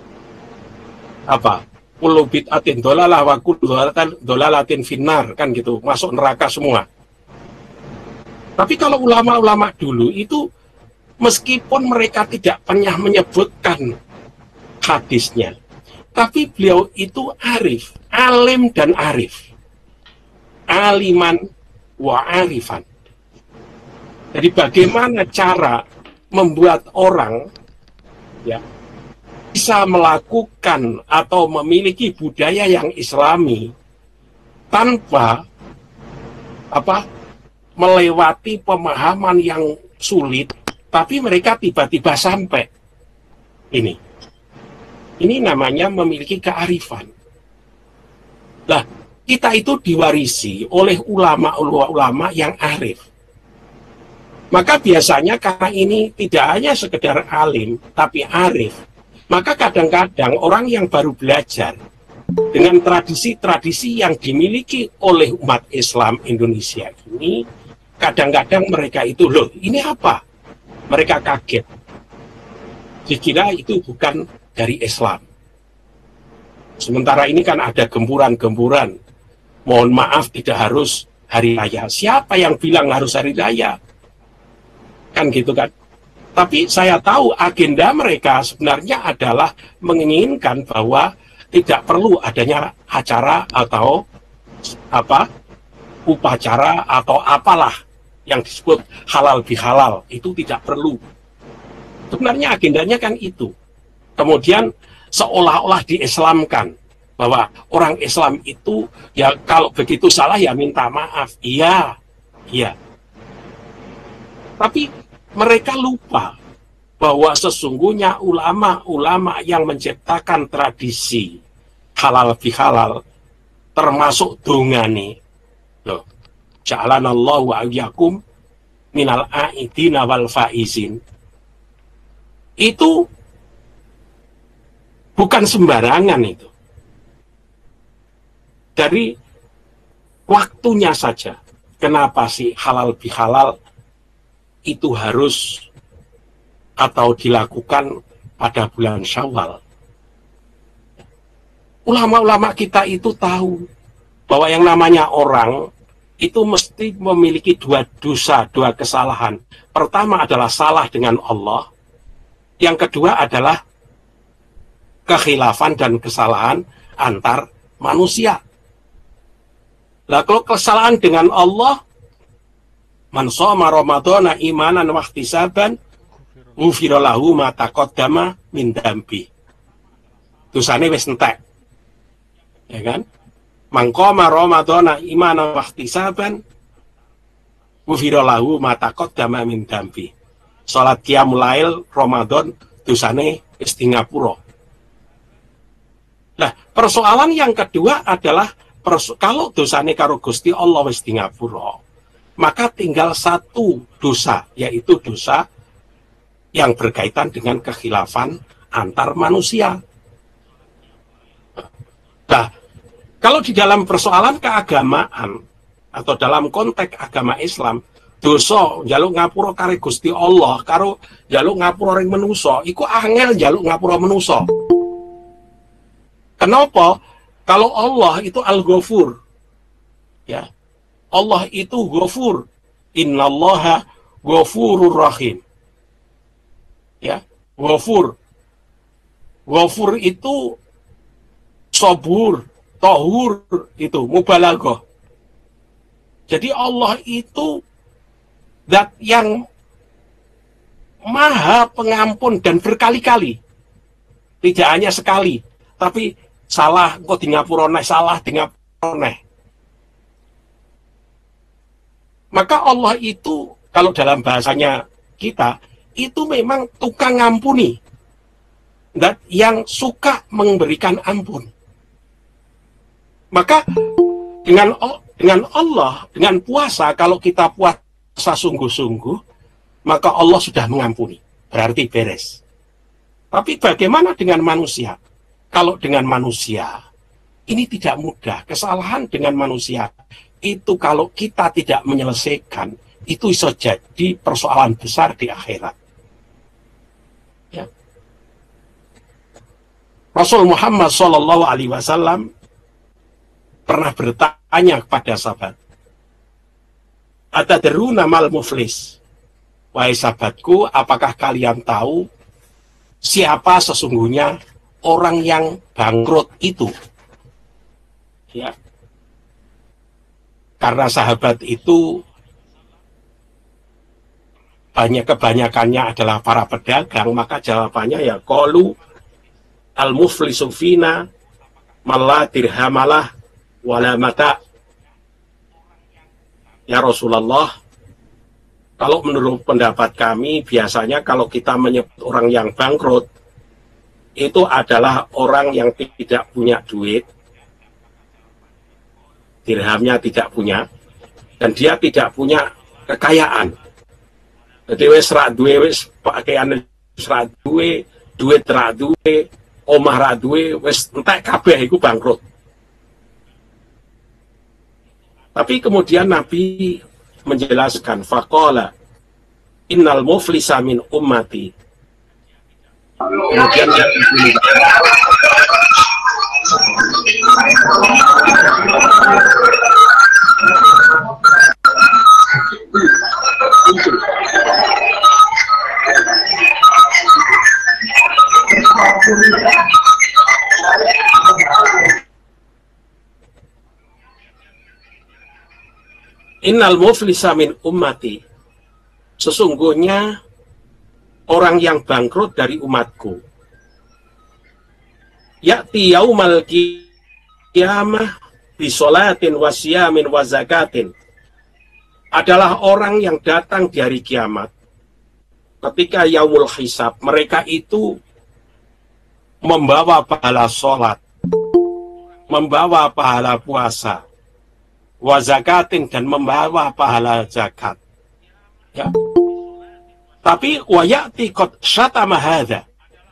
kullu bid'atin dolalah wa kullu dolalatin finnar, kan gitu, masuk neraka semua. Tapi kalau ulama-ulama dulu itu, meskipun mereka tidak pernah menyebutkan hadisnya, tapi beliau itu arif, alim dan arif. Aliman wa arifan. Jadi bagaimana cara membuat orang ya bisa melakukan atau memiliki budaya yang islami tanpa melewati pemahaman yang sulit, tapi mereka tiba-tiba sampai ini namanya memiliki kearifan. Nah, kita itu diwarisi oleh ulama-ulama yang arif. Maka biasanya karena ini tidak hanya sekedar alim, tapi arif, maka kadang-kadang orang yang baru belajar dengan tradisi-tradisi yang dimiliki oleh umat Islam Indonesia ini, kadang-kadang mereka itu, loh ini apa? Mereka kaget. Dikira itu bukan dari Islam. Sementara ini kan ada gempuran-gempuran. Mohon maaf tidak harus hari raya. Siapa yang bilang harus hari raya? Kan gitu kan. Tapi saya tahu agenda mereka sebenarnya adalah menginginkan bahwa tidak perlu adanya acara atau upacara atau apalah yang disebut halal bihalal, itu tidak perlu. Sebenarnya agendanya kan itu. Kemudian seolah-olah diislamkan bahwa orang Islam itu ya kalau begitu salah ya minta maaf. Iya. Tapi mereka lupa bahwa sesungguhnya ulama-ulama yang menciptakan tradisi halal bihalal termasuk dongane. Loh, ja'alanallahu wa iyyakum minal aidina wal faizin. Itu bukan sembarangan itu. Dari waktunya saja. Kenapa sih halal bihalal itu harus atau dilakukan pada bulan Syawal? Ulama-ulama kita itu tahu bahwa yang namanya orang itu mesti memiliki dua dosa, dua kesalahan. Pertama adalah salah dengan Allah. Yang kedua adalah kekhilafan dan kesalahan antar manusia. Nah, kalau kesalahan dengan Allah, man shoma ramadhana imanan wa ihtisaban ghufira lahu ma taqaddama min dambi. Dosane wis entek. Ya kan? Man qama ramadhana imanan wa ihtisaban ghufira lahu ma taqaddama min dambi. Salat qiyamul lail Ramadan dosane wis di ngapura. Nah, persoalan yang kedua adalah kalau dosane karo Gusti Allah wis di ngapura, maka tinggal satu dosa, yaitu dosa yang berkaitan dengan kekhilafan antar manusia. Nah, kalau di dalam persoalan keagamaan atau dalam konteks agama Islam, dosa njaluk ngapura karo Gusti Allah karo njaluk ngapura ring manusa, iku angel njaluk ngapura manusa. Kenapa? Kalau Allah itu Al-Ghafur. Ya. Allah itu Ghafur. Innallaha Ghafurur Rahim. Ya, Ghafur. Ghafur itu sabur, tahur itu mubalaghah. Jadi Allah itu zat yang maha pengampun dan berkali-kali. Tidak hanya sekali, tapi salah kok di ngapura neh, salah di ngapura neh. Maka Allah itu, kalau dalam bahasanya kita, itu memang tukang ngampuni. Dan yang suka memberikan ampun. Maka dengan Allah, dengan puasa, kalau kita puasa sungguh-sungguh, maka Allah sudah mengampuni. Berarti beres. Tapi bagaimana dengan manusia? Kalau dengan manusia, ini tidak mudah. Kesalahan dengan manusia itu kalau kita tidak menyelesaikan, itu bisa jadi persoalan besar di akhirat. Ya. Rasul Muhammad SAW pernah bertanya kepada sahabat, "Atadruna mal muflis?" Wahai sahabatku, apakah kalian tahu siapa sesungguhnya orang yang bangkrut itu? Ya. karena sahabat itu kebanyakannya adalah para pedagang, maka jawabannya ya qalu al-muflisu fina malla dirhamalah wala mata. Ya Rasulullah, kalau menurut pendapat kami, biasanya kalau kita menyebut orang yang bangkrut, itu adalah orang yang tidak punya duit, dirhamnya tidak punya, dan dia tidak punya kekayaan. Jadi wis ra duwe, wis pakaian ra duwe, duit ra duwe, omah ra duwe, wis entek kabeh iku bangkrut. Tapi kemudian Nabi menjelaskan, faqala innal muflisa min ummati. Kemudian innal muflisa min ummati, sesungguhnya orang yang bangkrut dari umatku, ya'ti yaumal qiyamah bisolatin wasyamin wazakatin, adalah orang yang datang di hari kiamat ketika yaumul hisab. Mereka itu membawa pahala sholat, membawa pahala puasa, wazakatin, dan membawa pahala zakat, ya. Tapi wayati qad syatama hadza,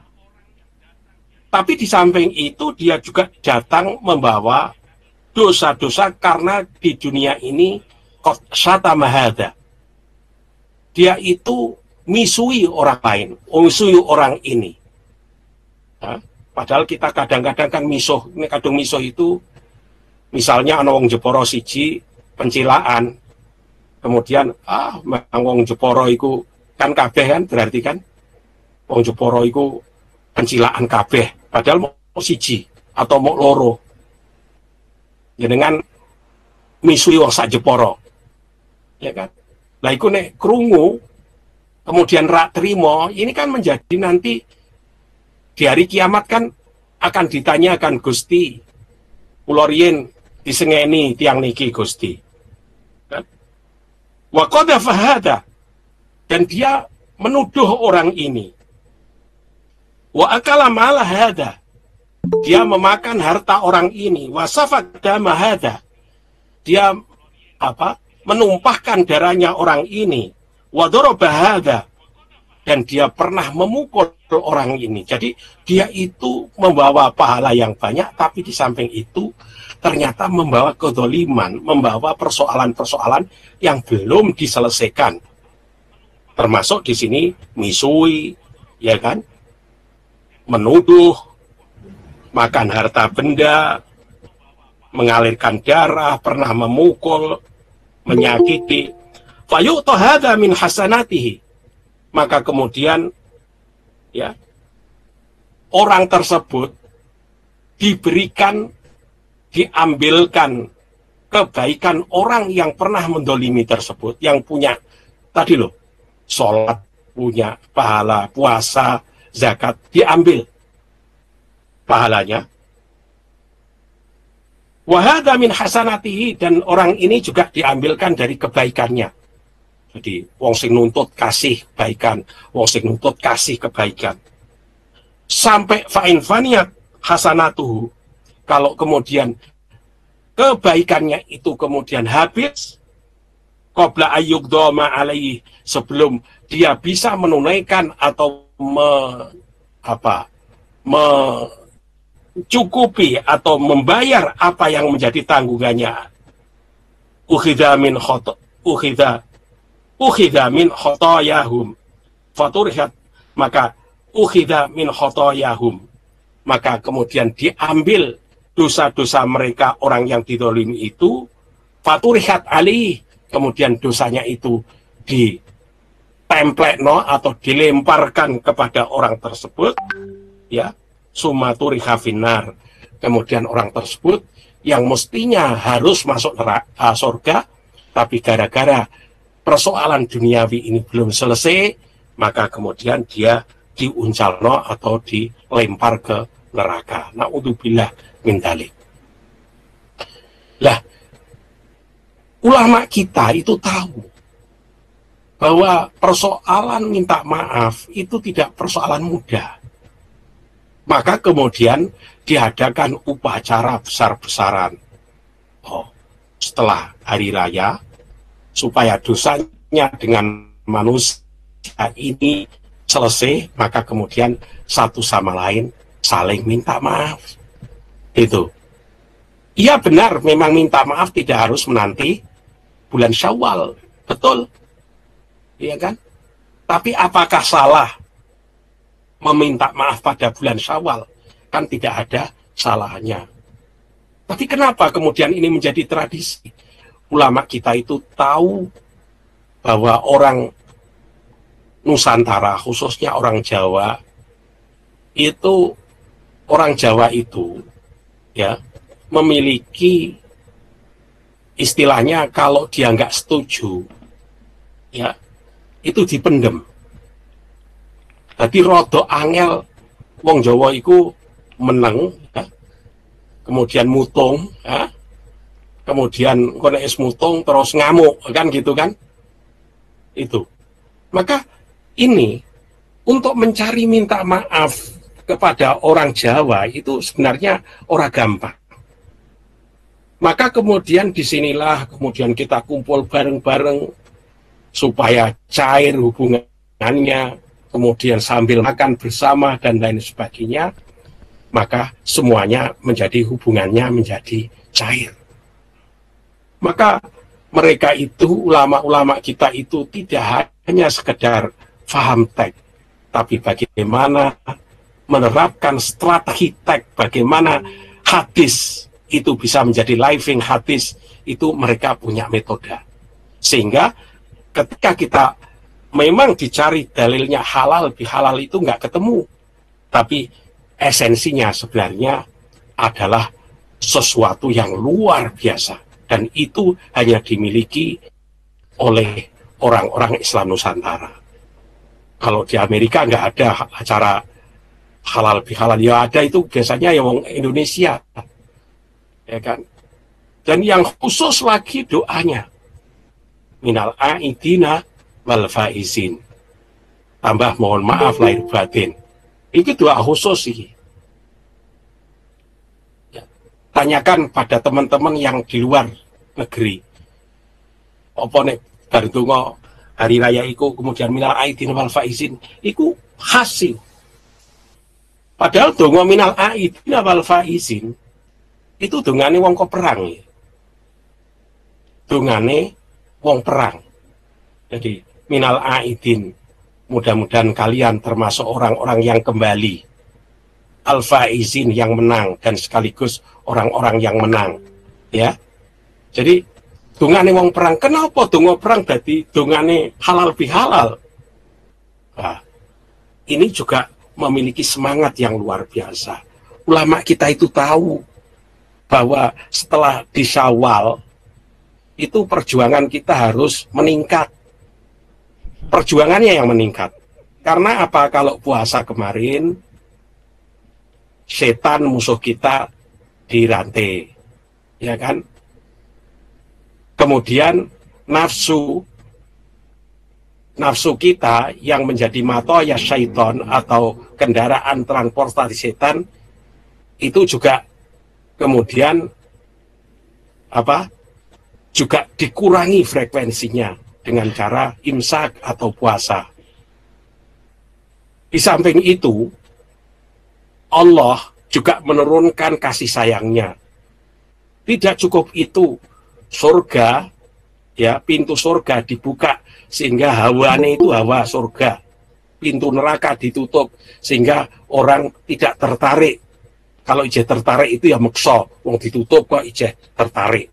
tapi di samping itu dia juga datang membawa dosa-dosa karena di dunia ini qad syatama hadza, dia itu misui orang lain, misui orang ini, ya. Padahal kita kadang-kadang kan misuh, ini kadang misuh itu misalnya ana wong Jepara siji pencilaan, kemudian wong Jepara iku kan kabeh kan, berarti kan wong Jepara iku pencilaan kabeh, padahal mau siji atau mau loro. Ya dengan misui wong sak Jepara. Ya kan? Lah iku nek krungu kemudian rak trimo, ini kan menjadi nanti di hari kiamat kan akan ditanyakan, Gusti, kula riyen disengeni tiang niki Gusti. Kan? Wa qadhafa hadza, dan dia menuduh orang ini. Wa akala mala hadza, dia memakan harta orang ini. Wa safak dama hadza, dia menumpahkan darahnya orang ini. Wa daraba hadza, dan dia pernah memukul orang ini. Jadi dia itu membawa pahala yang banyak, tapi di samping itu ternyata membawa kedzaliman, membawa persoalan-persoalan yang belum diselesaikan. Termasuk di sini misui, ya kan? Menuduh, makan harta benda, mengalirkan darah, pernah memukul, menyakiti. Fayu'ta hadza min hasanatihi. Maka kemudian ya orang tersebut diambilkan kebaikan orang yang pernah mendolimi tersebut, yang punya tadi loh, sholat, punya pahala, puasa, zakat, diambil pahalanya. Wa hadza min hasanatihi, dan orang ini juga diambilkan dari kebaikannya. Jadi wong sing nuntut kasih kebaikan, wong sing nuntut kasih kebaikan. Sampai fa'in faniyat hasanatuhu, kalau kemudian kebaikannya itu kemudian habis, qabla ayyugdama alaihi, sebelum dia bisa menunaikan atau mencukupi atau membayar apa yang menjadi tanggungannya, ukhidha min khotoyahum faturihat, maka ukhidha min khotoyahum, maka kemudian diambil dosa-dosa mereka, orang yang dizalimi itu, faturihat alih, kemudian dosanya itu ditemplekno atau dilemparkan kepada orang tersebut, ya, sumaturiha finnar, kemudian orang tersebut yang mestinya harus masuk neraka surga, tapi gara-gara persoalan duniawi ini belum selesai, maka kemudian dia diuncalno atau dilempar ke neraka. Na'udzubillah min dzalik. Lah, ulama kita itu tahu bahwa persoalan minta maaf itu tidak persoalan mudah. Maka kemudian diadakan upacara besar-besaran. Setelah hari raya, supaya dosanya dengan manusia ini selesai, maka kemudian satu sama lain saling minta maaf. Itu. Iya benar, memang minta maaf tidak harus menanti bulan Syawal. Betul. Iya kan? Tapi apakah salah meminta maaf pada bulan Syawal? Kan tidak ada salahnya. Tapi kenapa kemudian ini menjadi tradisi? Ulama kita itu tahu bahwa orang Nusantara, khususnya orang Jawa, itu ya memiliki istilahnya kalau dia nggak setuju, ya itu dipendem. Jadi rodo angel wong Jawa iku meneng, ya. Kemudian mutung, ya. Kemudian kone es mutung terus ngamuk, kan gitu kan? Itu. Maka ini untuk mencari minta maaf kepada orang Jawa itu sebenarnya ora gampang. Maka kemudian disinilah kemudian kita kumpul bareng-bareng supaya cair hubungannya, kemudian sambil makan bersama dan lain sebagainya, maka semuanya menjadi hubungannya menjadi cair. Maka mereka itu, ulama-ulama kita itu tidak hanya sekedar faham teks, tapi bagaimana menerapkan strategi teks, bagaimana hadis itu bisa menjadi living hadis, itu mereka punya metode. Sehingga ketika kita memang dicari dalilnya halal bihalal itu nggak ketemu, tapi esensinya sebenarnya adalah sesuatu yang luar biasa, dan itu hanya dimiliki oleh orang-orang Islam Nusantara. Kalau di Amerika nggak ada acara halal bihalal, ya ada itu biasanya ya wong Indonesia, ya kan. Dan yang khusus lagi doanya minal aidina wal faizin, tambah mohon maaf lahir batin. Itu doa khusus sih. Ya. Tanyakan pada teman-teman yang di luar negeri. Apa nek bar donga hari raya iku kemudian minal aidin wal faizin, iku hasil. Padahal donga minal aidin wal faizin itu dongane wong kok perang. Dongane wong perang. Jadi minal aidin, mudah-mudahan kalian termasuk orang-orang yang kembali, al-faizin yang menang, dan sekaligus orang-orang yang menang, ya. Jadi dongane wong perang. Kenapa donga perang berarti dongane halal bihalal? Nah, ini juga memiliki semangat yang luar biasa. Ulama kita itu tahu bahwa setelah di Syawal itu perjuangan kita harus meningkat. Perjuangannya yang meningkat. Karena apa? Kalau puasa kemarin, setan musuh kita dirantai, ya kan? Kemudian nafsu kita yang menjadi mata ya syaitan atau kendaraan transportasi setan itu juga kemudian juga dikurangi frekuensinya dengan cara imsak atau puasa. Di samping itu, Allah juga menurunkan kasih sayangnya. Tidak cukup itu, surga, ya, pintu surga dibuka sehingga hawanya itu hawa surga. Pintu neraka ditutup sehingga orang tidak tertarik. Kalau ijeh tertarik itu ya meksa, wong ditutup kok ijeh tertarik.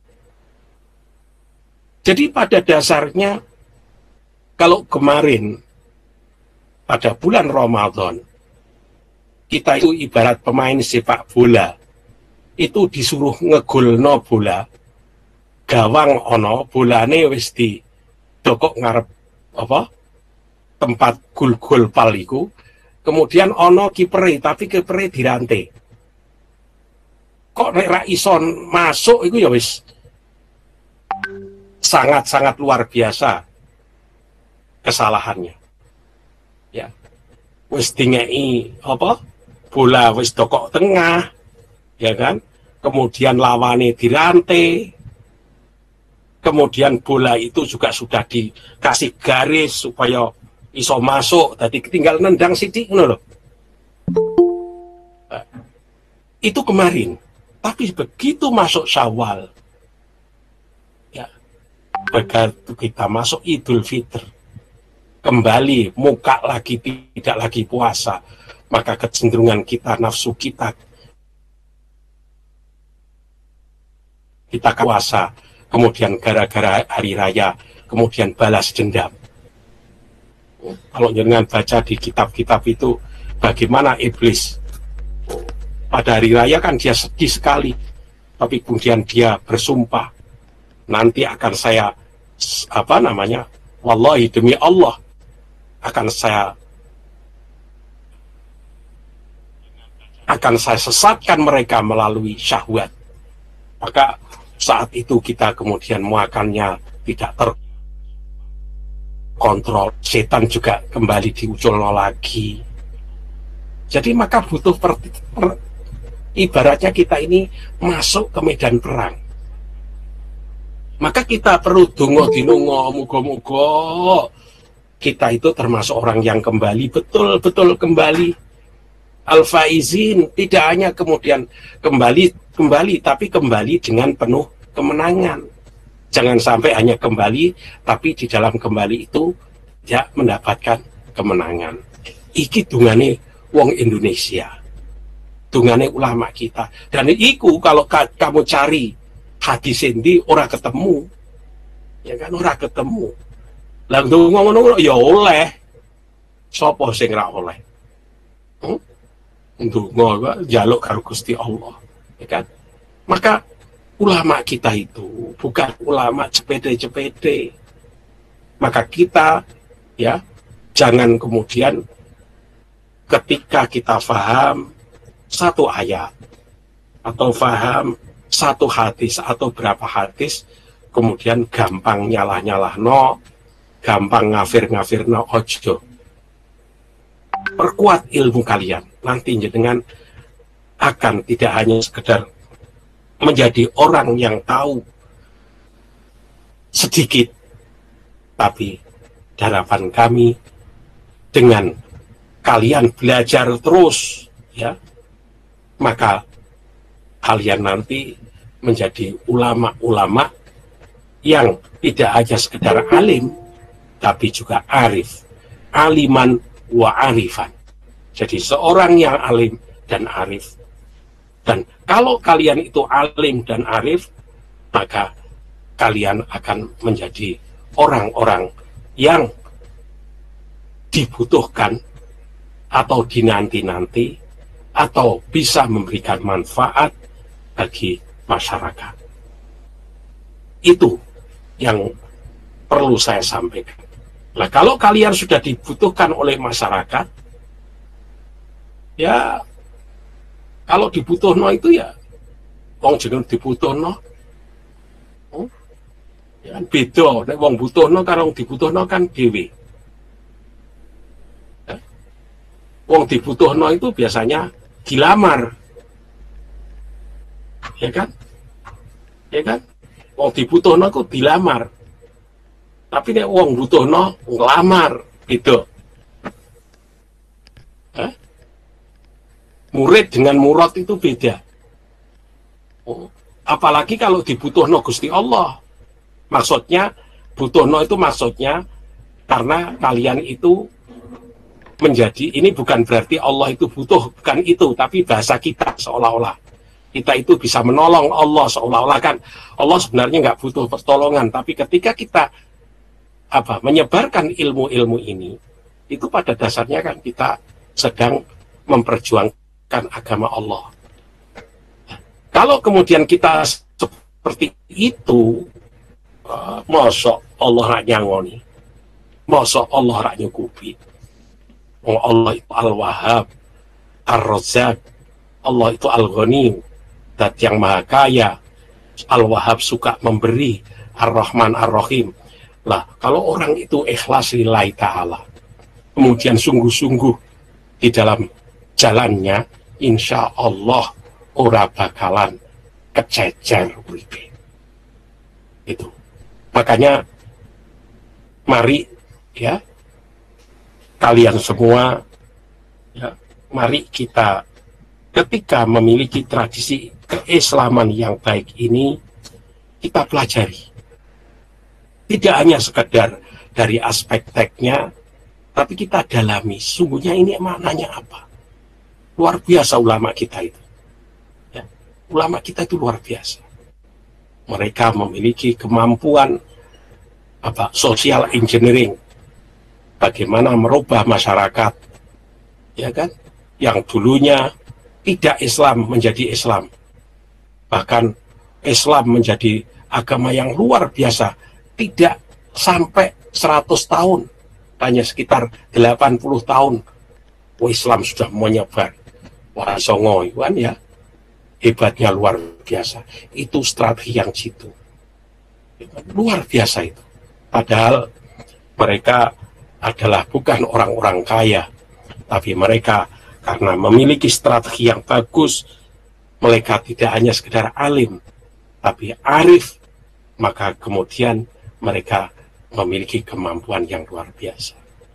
Jadi pada dasarnya, kalau kemarin pada bulan Ramadan, kita itu ibarat pemain sepak bola itu disuruh ngegolno bola, gawang ono, bolane wis di dokok ngarep apa tempat gol-gol pal iku, kemudian ono kipere tapi kipere dirantai. Kok nek ra iso masuk iku ya wis sangat-sangat luar biasa kesalahannya. Ya. Wis dingei apa? Bola wis dokok tengah, ya kan? Kemudian lawannya dirantai. Kemudian bola itu juga sudah dikasih garis supaya iso masuk, tadi tinggal nendang sithik ngono lho. Itu kemarin. Tapi begitu masuk Syawal, ya, begitu kita masuk Idul Fitri, kembali muka lagi tidak lagi puasa, maka kecenderungan kita, nafsu kita puasa, kemudian gara-gara hari raya, kemudian balas dendam. Kalau jangan baca di kitab-kitab itu bagaimana iblis pada hari raya kan dia sedih sekali, tapi kemudian dia bersumpah, nanti akan saya wallahi demi Allah akan saya sesatkan mereka melalui syahwat. Maka saat itu kita kemudian makannya tidak terkontrol, setan juga kembali diuculno lagi. Jadi maka butuh ibaratnya kita ini masuk ke medan perang. Maka kita perlu donga dinunga, muga-muga kita itu termasuk orang yang kembali, betul-betul kembali. Al-faizin, tidak hanya kemudian kembali, tapi kembali dengan penuh kemenangan. Jangan sampai hanya kembali, tapi di dalam kembali itu ya mendapatkan kemenangan. Iki dungane wong Indonesia, dungane ulama kita. Dan iku kalau kamu cari hadis endi ora ketemu, ya kan ora ketemu. Lah ngono ya oleh, sapa sing ra oleh? Ndonga njaluk karo Gusti Allah, ya kan? Maka ulama kita itu bukan ulama cepede-cepede. Maka kita ya jangan kemudian ketika kita faham satu ayat atau faham satu hadis atau berapa hadis kemudian gampang nyalah-nyalahno, gampang ngafir-ngafirno, ojo. Perkuat ilmu kalian, nanti dengan akan tidak hanya sekedar menjadi orang yang tahu sedikit, tapi harapan kami dengan kalian belajar terus, ya, maka kalian nanti menjadi ulama-ulama yang tidak hanya sekedar alim, tapi juga arif, aliman wa arifan. Jadi seorang yang alim dan arif. Dan kalau kalian itu alim dan arif, maka kalian akan menjadi orang-orang yang dibutuhkan atau dinanti-nanti atau bisa memberikan manfaat bagi masyarakat. Itu yang perlu saya sampaikan. Nah, kalau kalian sudah dibutuhkan oleh masyarakat, ya kalau dibutuhno itu ya wong jeneng dibutuhno. Ya kan beda, nek wong butuhno karo wong dibutuhno kan dhewe. Ya. Wong dibutuhno itu biasanya dilamar. Ya kan? Ya kan? Wong dibutuhno ku dilamar. Tapi nek wong butuhno nglamar, beda. Murid dengan murad itu beda. Apalagi kalau dibutuhno Gusti Allah. Maksudnya butuhno itu maksudnya karena kalian itu menjadi, ini bukan berarti Allah itu butuh, bukan itu, tapi bahasa kita seolah-olah kita itu bisa menolong Allah, seolah-olah kan Allah sebenarnya nggak butuh pertolongan, tapi ketika kita menyebarkan ilmu-ilmu ini, itu pada dasarnya kan kita sedang memperjuangkan agama Allah. Kalau kemudian kita seperti itu, masa Allah rak nyangoni, masa Allah rak nyukupi. Allah itu Al-Wahhab, Ar-Razzaq, Allah itu Al-Ghani, Dat yang maha kaya. Al-Wahhab suka memberi, Ar-Rahman Ar-Rahim. Lah, kalau orang itu ikhlas lillahi ta'ala, kemudian sungguh-sungguh di dalam jalannya, insya Allah ora bakalan kececer uripe. Itu. Makanya mari ya kalian semua ya, mari kita ketika memiliki tradisi keislaman yang baik ini kita pelajari. Tidak hanya sekedar dari aspek tekniknya, tapi kita dalami, sungguhnya ini maknanya apa. Luar biasa ulama kita itu. Ya, ulama kita itu luar biasa. Mereka memiliki kemampuan social engineering, bagaimana merubah masyarakat, ya kan? Yang dulunya tidak Islam menjadi Islam, bahkan Islam menjadi agama yang luar biasa. Tidak sampai 100 tahun, hanya sekitar 80 tahun, Islam sudah menyebar. Wah, songoy, kan ya, hebatnya luar biasa. Itu strategi yang jitu, luar biasa itu. Padahal mereka adalah bukan orang-orang kaya, tapi mereka karena memiliki strategi yang bagus, mereka tidak hanya sekedar alim, tapi arif, maka kemudian mereka memiliki kemampuan yang luar biasa.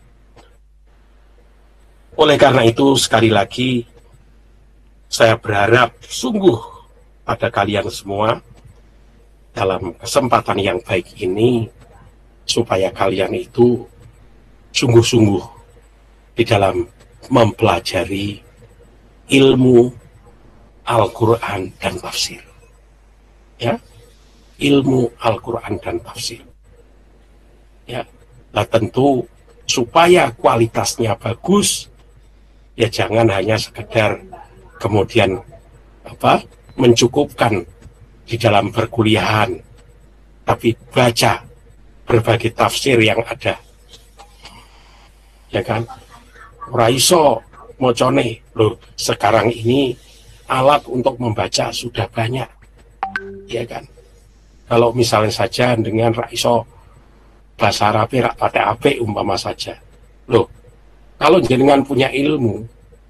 Oleh karena itu, sekali lagi, saya berharap sungguh pada kalian semua, dalam kesempatan yang baik ini, supaya kalian itu sungguh-sungguh di dalam mempelajari ilmu Al-Quran dan tafsir. Ya, ilmu Al-Quran dan tafsir. Ya, nah tentu supaya kualitasnya bagus, ya jangan hanya sekedar kemudian mencukupkan di dalam perkuliahan, tapi baca berbagai tafsir yang ada. Ya kan? Ora iso mocone loh, sekarang ini alat untuk membaca sudah banyak. Ya kan? Kalau misalnya saja dengan ra iso bahasa Arab rak pakai apik umpama saja. Loh, kalau jenengan punya ilmu,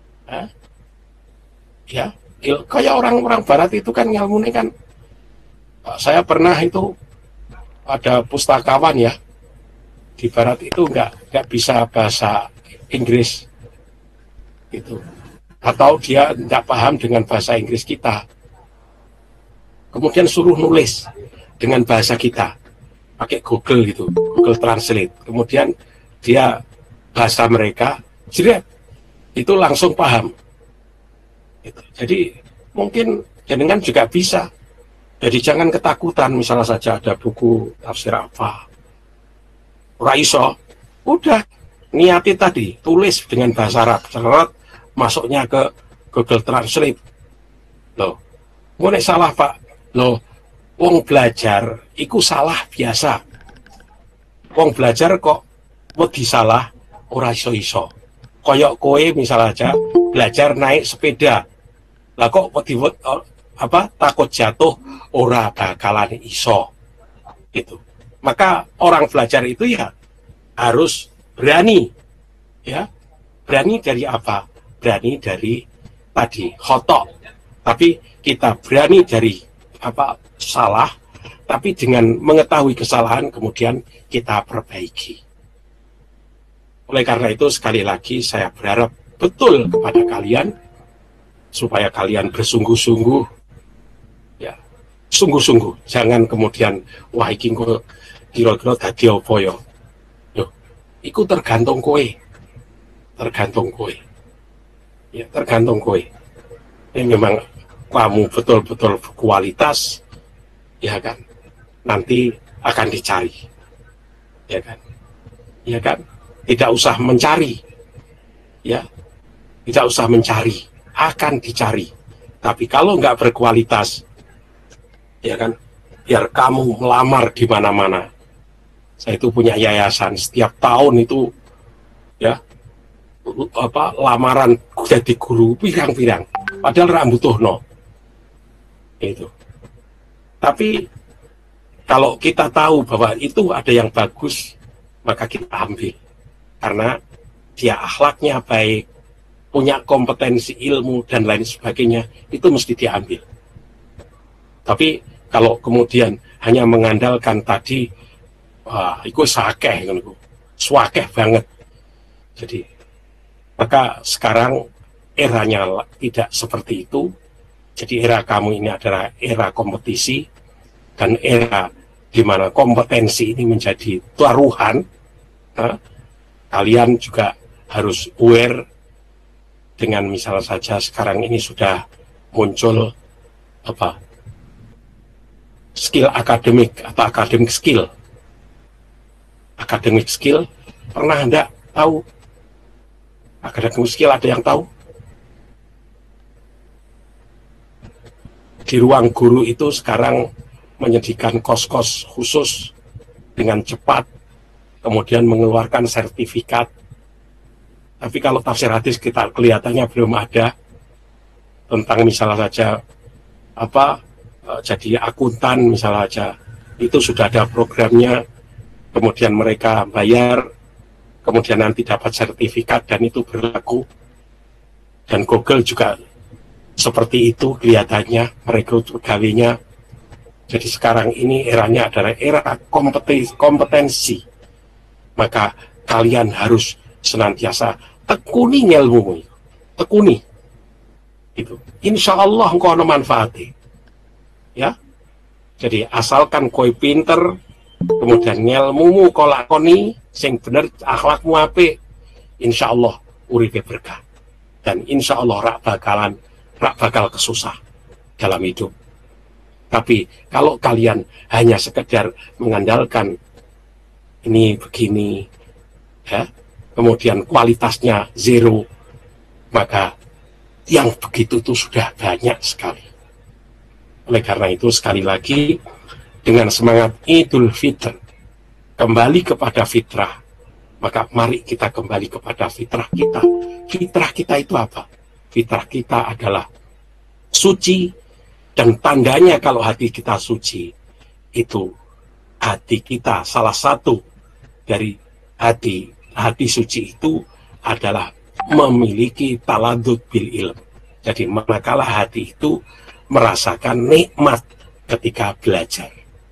kayak orang-orang barat itu kan ilmunya kan, saya pernah itu ada pustakawan ya di barat itu nggak bisa bahasa Inggris gitu, atau dia nggak paham dengan bahasa Inggris kita, kemudian suruh nulis dengan bahasa kita pakai Google gitu, Google Translate, kemudian dia bahasa mereka jeret itu langsung paham gitu. Jadi mungkin jenengan juga bisa. Jadi jangan ketakutan, misalnya saja ada buku tafsir apa, ora iso, udah niati tadi, tulis dengan bahasa Arab, seret, masuknya ke Google Translate. Loh, mulai salah Pak. Loh, wong belajar, iku salah biasa. Wong belajar kok wedi salah, ora iso-iso. Koyok kowe misalnya aja belajar naik sepeda, lah kok wedi takut jatuh, ora bakalan iso. Gitu. Maka orang belajar itu ya harus berani, ya. Berani dari apa? Berani dari tadi khotok. Tapi kita berani dari salah, tapi dengan mengetahui kesalahan kemudian kita perbaiki. Oleh karena itu sekali lagi saya berharap betul kepada kalian supaya kalian bersungguh-sungguh, ya, sungguh-sungguh, jangan kemudian wah iki kok kira-kira dadi apa ya. Loh, iku tergantung kowe. Tergantung kowe. Ya, tergantung kowe. Ini memang kamu betul-betul kualitas, ya kan, nanti akan dicari, ya kan, tidak usah mencari, ya, tidak usah mencari, akan dicari. Tapi kalau nggak berkualitas, ya kan, biar kamu melamar di mana-mana. Saya itu punya yayasan, setiap tahun itu ya lamaran jadi guru pirang-pirang, padahal rambutuhno itu. Tapi kalau kita tahu bahwa itu ada yang bagus, maka kita ambil karena dia akhlaknya baik, punya kompetensi ilmu dan lain sebagainya, itu mesti diambil. Tapi kalau kemudian hanya mengandalkan tadi, itu sakeh, swakeh banget. Jadi, maka sekarang eranya tidak seperti itu. Jadi era kamu ini adalah era kompetisi, dan era di mana kompetensi ini menjadi taruhan. Kalian juga harus aware dengan misalnya saja sekarang ini sudah muncul skill akademik atau academic skill. Academic skill, pernah Anda tahu? Academic skill ada yang tahu? Di ruang guru itu sekarang menyediakan kos-kos khusus dengan cepat, kemudian mengeluarkan sertifikat. Tapi kalau tafsir hadis kita kelihatannya belum ada, tentang misalnya saja jadi akuntan misalnya saja, itu sudah ada programnya, kemudian mereka bayar, kemudian nanti dapat sertifikat dan itu berlaku. Dan Google juga seperti itu kelihatannya merekrut pegawainya. Jadi sekarang ini eranya adalah era kompetensi. Maka kalian harus senantiasa tekuni ilmu, tekuni. Itu. Insya Allah engkau ada manfaatnya. Ya. Jadi asalkan kau pinter, kemudian ilmumu kau lakoni, sing bener akhlakmu apik, insya Allah uripe berkah. Dan insya Allah rak bakal kesusah dalam hidup. Tapi kalau kalian hanya sekedar mengandalkan ini begini, ya, kemudian kualitasnya zero, maka yang begitu itu sudah banyak sekali. Oleh karena itu sekali lagi dengan semangat Idul Fitr, kembali kepada fitrah, maka mari kita kembali kepada fitrah kita. Fitrah kita itu apa? Fitrah kita adalah suci. Dan tandanya kalau hati kita suci, itu hati kita, salah satu dari hati suci itu adalah memiliki taladud bil ilm. Jadi manakala hati itu merasakan nikmat ketika belajar,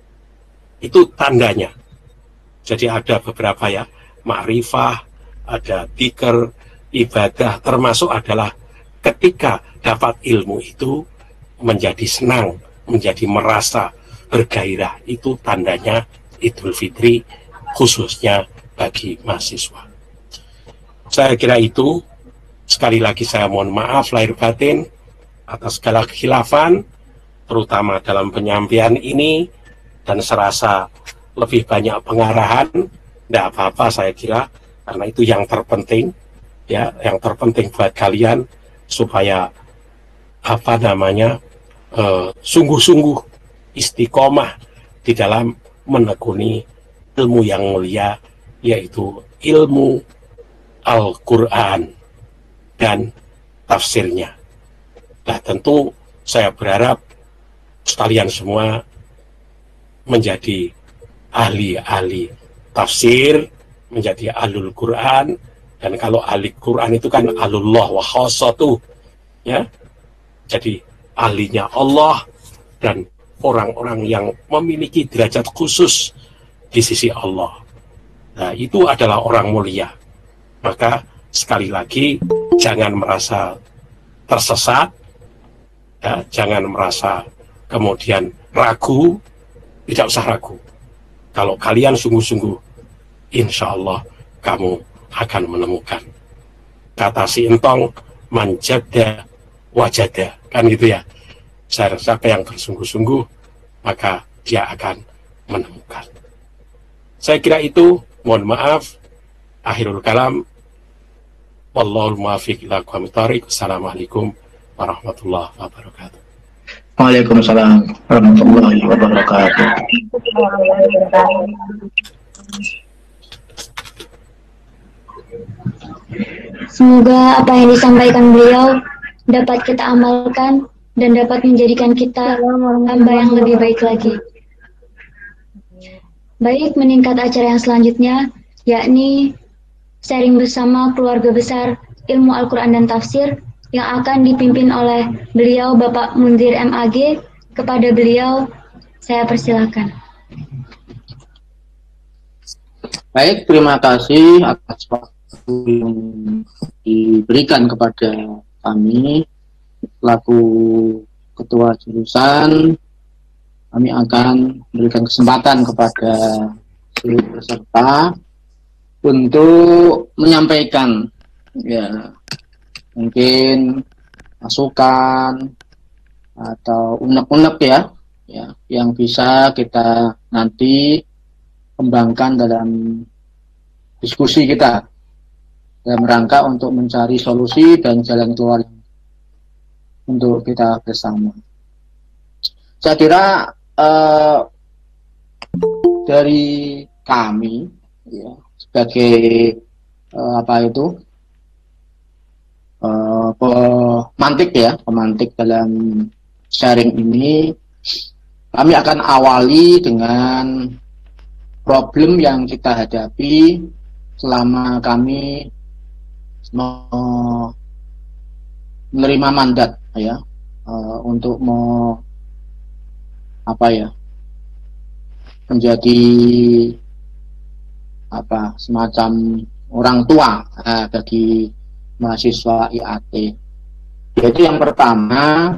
itu tandanya. Jadi ada beberapa ya, ma'rifah, ada dzikir, ibadah, termasuk adalah ketika dapat ilmu itu menjadi senang, menjadi merasa bergairah, itu tandanya Idul Fitri khususnya bagi mahasiswa. Saya kira itu. Sekali lagi saya mohon maaf lahir batin atas segala kekhilafan, terutama dalam penyampaian ini, dan serasa lebih banyak pengarahan. Tidak apa-apa saya kira, karena itu yang terpenting, ya, yang terpenting buat kalian supaya sungguh-sungguh istiqomah di dalam menekuni ilmu yang mulia, yaitu ilmu Al-Quran dan tafsirnya. Nah, tentu saya berharap sekalian semua menjadi ahli-ahli tafsir, menjadi ahlul Quran. Dan kalau ahli Quran itu kan ahlullah wa khassatuh, ya. Jadi ahlinya Allah dan orang-orang yang memiliki derajat khusus di sisi Allah. Nah, itu adalah orang mulia. Maka sekali lagi jangan merasa tersesat, ya, jangan merasa kemudian ragu, tidak usah ragu. Kalau kalian sungguh-sungguh, insya Allah kamu akan menemukan. Kata si Entong, manjada wajada, kan gitu ya. Siapa yang bersungguh-sungguh, maka dia akan menemukan. Saya kira itu, mohon maaf, akhirul kalam. Wallahul muwaffiq ila aqwamit thoriq. Assalamualaikum warahmatullahi wabarakatuh. Waalaikumsalam warahmatullahi wabarakatuh. Semoga apa yang disampaikan beliau dapat kita amalkan dan dapat menjadikan kita hamba yang lebih baik lagi. Baik, meningkat acara yang selanjutnya, yakni sharing bersama keluarga besar ilmu Al-Quran dan Tafsir yang akan dipimpin oleh beliau Bapak Munzir MAG. Kepada beliau, saya persilakan. Baik, terima kasih atas waktu yang diberikan kepada kami selaku ketua jurusan. Kami akan memberikan kesempatan kepada seluruh peserta untuk menyampaikan ya mungkin masukan atau unek-unek ya yang bisa kita nanti kembangkan dalam diskusi kita dalam rangka untuk mencari solusi dan jalan keluar untuk kita bersama. Saya kira dari kami ya, sebagai pemantik dalam sharing ini, kami akan awali dengan problem yang kita hadapi selama kami menerima mandat ya untuk menjadi semacam orang tua bagi mahasiswa IAT. Yaitu yang pertama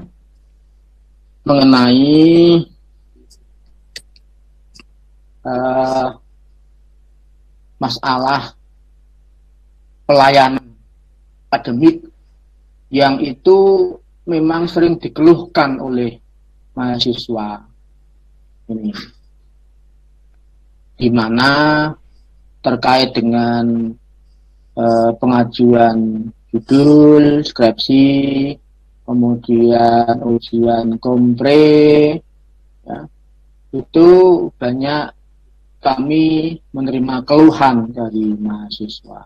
mengenai masalah pelayanan akademik yang itu memang sering dikeluhkan oleh mahasiswa ini, di mana terkait dengan pengajuan judul, skripsi, kemudian ujian kompre, ya, itu banyak kami menerima keluhan dari mahasiswa.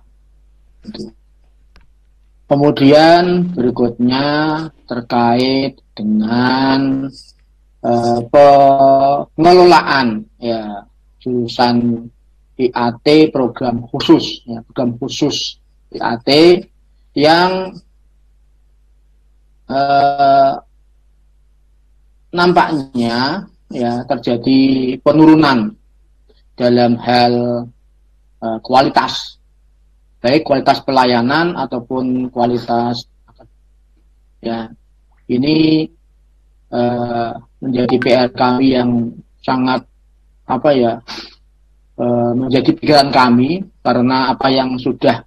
Kemudian berikutnya terkait dengan pengelolaan ya jurusan IAT program khusus IAT yang nampaknya ya terjadi penurunan dalam hal kualitas, baik kualitas pelayanan ataupun kualitas ya. Ini menjadi PR kami yang sangat menjadi pikiran kami, karena apa yang sudah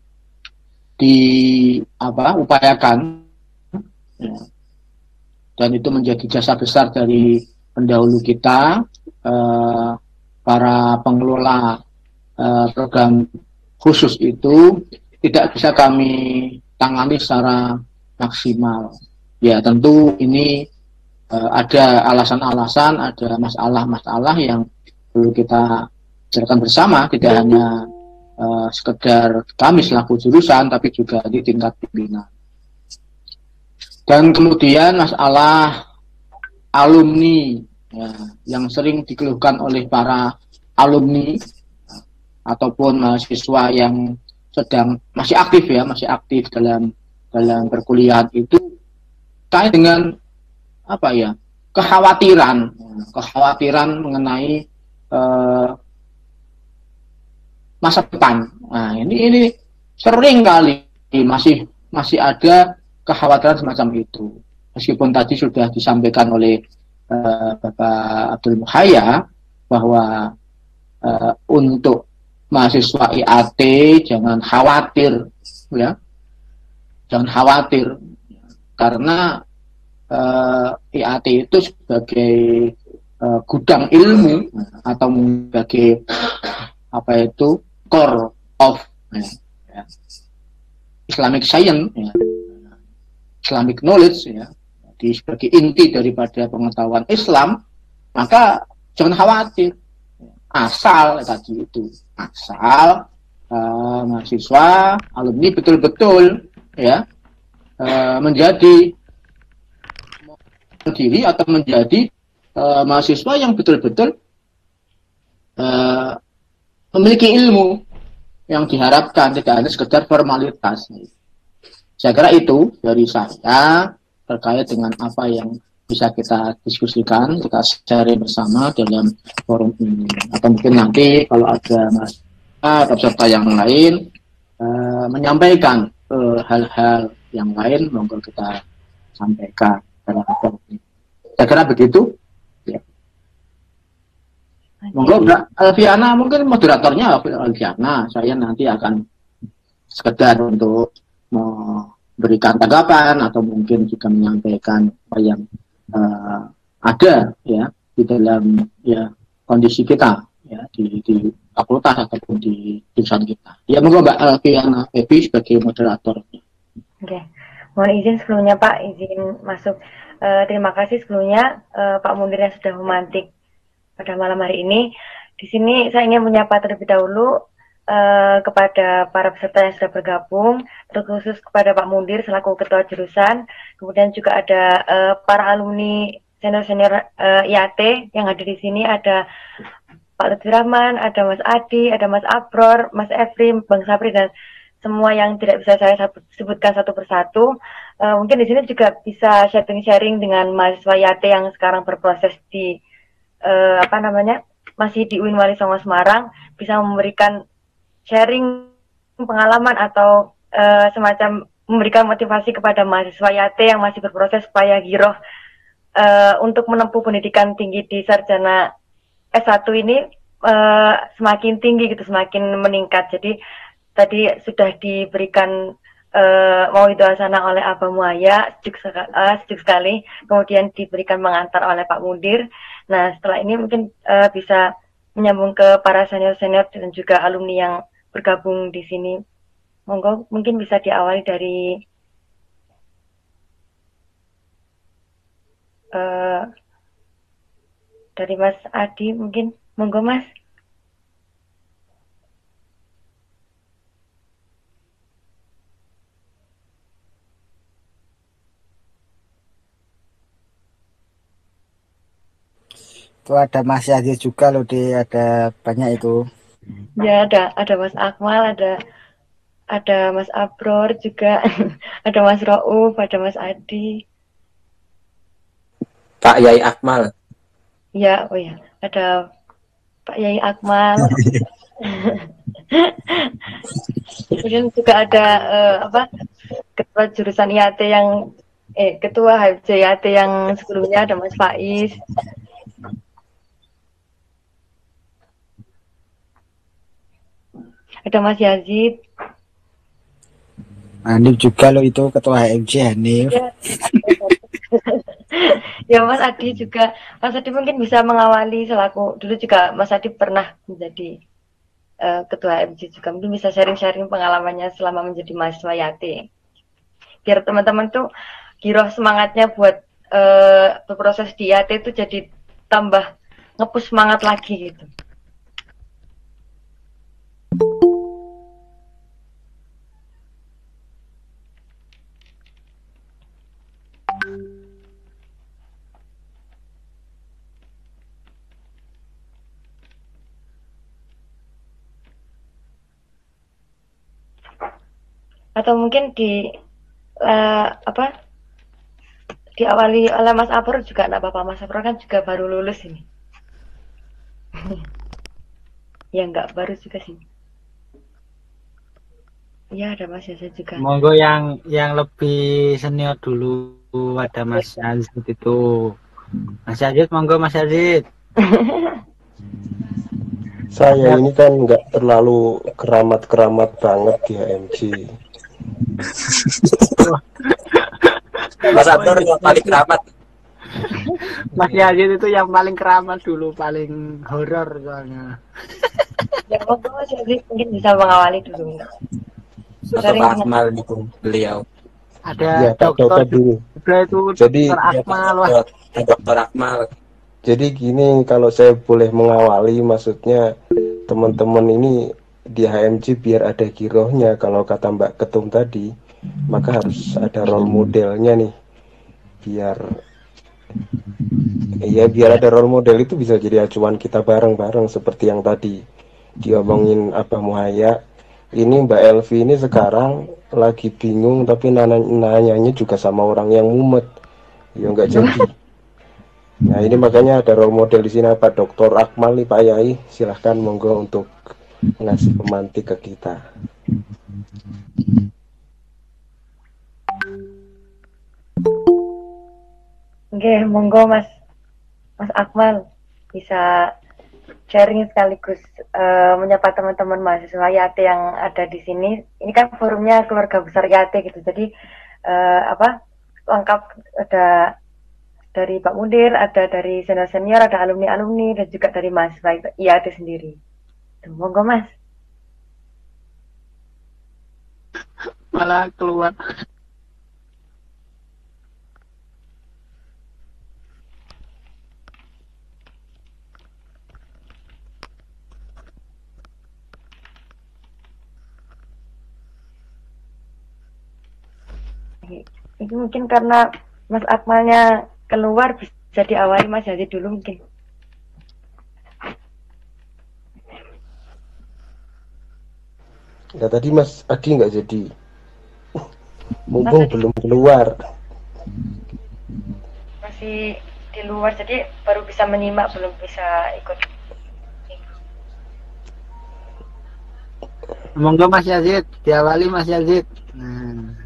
diupayakan ya, dan itu menjadi jasa besar dari pendahulu kita, para pengelola program khusus itu tidak bisa kami tangani secara maksimal. Ya tentu ini ada alasan-alasan, ada masalah-masalah yang perlu kita bicarakan bersama, tidak hanya sekedar kami selaku jurusan, tapi juga di tingkat pimpinan. Dan kemudian masalah alumni ya, yang sering dikeluhkan oleh para alumni ataupun mahasiswa yang masih aktif dalam perkuliahan itu terkait dengan kekhawatiran mengenai masa depan. Nah, ini sering kali masih ada kekhawatiran semacam itu. Meskipun tadi sudah disampaikan oleh Bapak Abdul Muhayya bahwa untuk mahasiswa IAT jangan khawatir ya. Jangan khawatir karena IAT itu sebagai gudang ilmu atau sebagai core of Islamic science, ya, Islamic knowledge, ya, menjadi sebagai inti daripada pengetahuan Islam, maka jangan khawatir. Asal tadi itu, asal mahasiswa alumni betul-betul ya menjadi diri atau menjadi mahasiswa yang betul-betul memiliki ilmu yang diharapkan, tidak hanya sekedar formalitas. Saya kira itu dari saya terkait dengan apa yang bisa kita diskusikan, kita sharing bersama dalam forum ini. Atau mungkin nanti kalau ada atau peserta yang lain menyampaikan hal-hal yang lain, monggo kita sampaikan dalam forum ini. Saya kira begitu. Ya. Monggo Mbak Alfiana, mungkin moderatornya Alfiana. Saya nanti akan sekedar untuk memberikan tanggapan atau mungkin juga menyampaikan apa yang ada ya di dalam ya kondisi kita ya di fakultas ataupun di jurusan kita. Ya monggo Mbak Alfiana Evi sebagai moderator. Oke, mohon izin sebelumnya Pak, izin masuk. Terima kasih sebelumnya Pak Mundir yang sudah memantik pada malam hari ini. Di sini saya ingin menyapa terlebih dahulu kepada para peserta yang sudah bergabung, terkhusus kepada Pak Mundir selaku Ketua Jurusan, kemudian juga ada para alumni senior-senior IAT yang hadir di sini, ada Pak Lutfi Rahman, ada Mas Adi, ada Mas Abror, Mas Efrim, Bang Sabri, dan semua yang tidak bisa saya sebutkan satu persatu. Mungkin di sini juga bisa sharing-sharing dengan mahasiswa IAT yang sekarang berproses di masih di UIN Wali Songo Semarang, bisa memberikan sharing pengalaman atau semacam memberikan motivasi kepada mahasiswa IAT yang masih berproses supaya giroh untuk menempuh pendidikan tinggi di sarjana S1 ini semakin tinggi gitu, semakin meningkat. Jadi tadi sudah diberikan mauidhah hasanah oleh Abah Muhaya, sejuk sekali, kemudian diberikan mengantar oleh Pak Mundir. Nah setelah ini mungkin bisa menyambung ke para senior-senior dan juga alumni yang bergabung di sini. Monggo mungkin bisa diawali dari Mas Adi mungkin. Monggo Mas. Itu ada Mas Adi juga loh, ada banyak itu. Ya ada Mas Akmal, ada Mas Abror juga, ada Mas Rauf, ada Mas Adi. Pak Yai Akmal. Ya, oh ya, ada Pak Yai Akmal. Kemudian juga ada ketua jurusan IAT yang ketua HFJ IAT yang sebelumnya, ada Mas Faiz. Ada Mas Yazid. Hanif juga loh itu ketua HMJ Hanif. Ya. Ya Mas Adi juga. Mas Adi mungkin bisa mengawali selaku dulu juga Mas Adi pernah menjadi ketua HMJ juga. Mungkin bisa sharing-sharing pengalamannya selama menjadi mahasiswa IAT. Biar teman-teman tuh giroh semangatnya buat berproses di IAT itu jadi tambah nge-push semangat lagi gitu. Atau mungkin diawali oleh Mas Apur juga enggak apa-apa. Mas Apur kan juga baru lulus ini. Ya enggak baru juga sih. Ya ada Mas Yazid juga. Monggo yang lebih senior dulu, ada Mas Yazid itu. Mas Yazid, monggo Mas Yazid. Saya ini kan nggak terlalu keramat-keramat banget di HMJ. Mas Abdur yang paling keramat. Mas Yazid itu yang paling keramat dulu, paling horor soalnya. Ya monggo Mas Yazid mungkin bisa mengawali dulu. Sosok Akmal itu beliau. Ada Ya, Pak dokter Dokter dulu. juga itu, Jadi dokter Akmal. Wah, Dokter Akmal. Jadi gini, kalau saya boleh mengawali, maksudnya teman-teman ini di HMC biar ada girohnya. Kalau kata Mbak Ketum tadi, maka harus ada role modelnya nih. Biar ada role model itu bisa jadi acuan kita bareng-bareng seperti yang tadi diomongin Abah Muhaya. Ini Mbak Elvi ini sekarang lagi bingung tapi nanyanya juga sama orang yang mumet. Ya nggak jadi. Nah ini makanya ada role model di sini Pak Dr. Akmal nih Pak Yai, silahkan monggo untuk ngasih pemantik ke kita. Oke, monggo Mas Akmal bisa sharing sekaligus menyapa teman-teman mahasiswa YAT yang ada di sini. Ini kan forumnya keluarga besar YAT gitu. Jadi lengkap, ada dari Pak Mudir, ada dari senior-senior, ada alumni-alumni, dan juga dari mahasiswa YAT sendiri. Tuh, monggo Mas. malah keluar. Itu mungkin karena Mas Akmalnya keluar, bisa diawali Mas Yazid dulu mungkin. Ya tadi Mas Adi nggak jadi, mumpung belum keluar. Masih di luar, jadi baru bisa menyimak, belum bisa ikut. Monggo Mas Yazid, diawali Mas Yazid. Nah.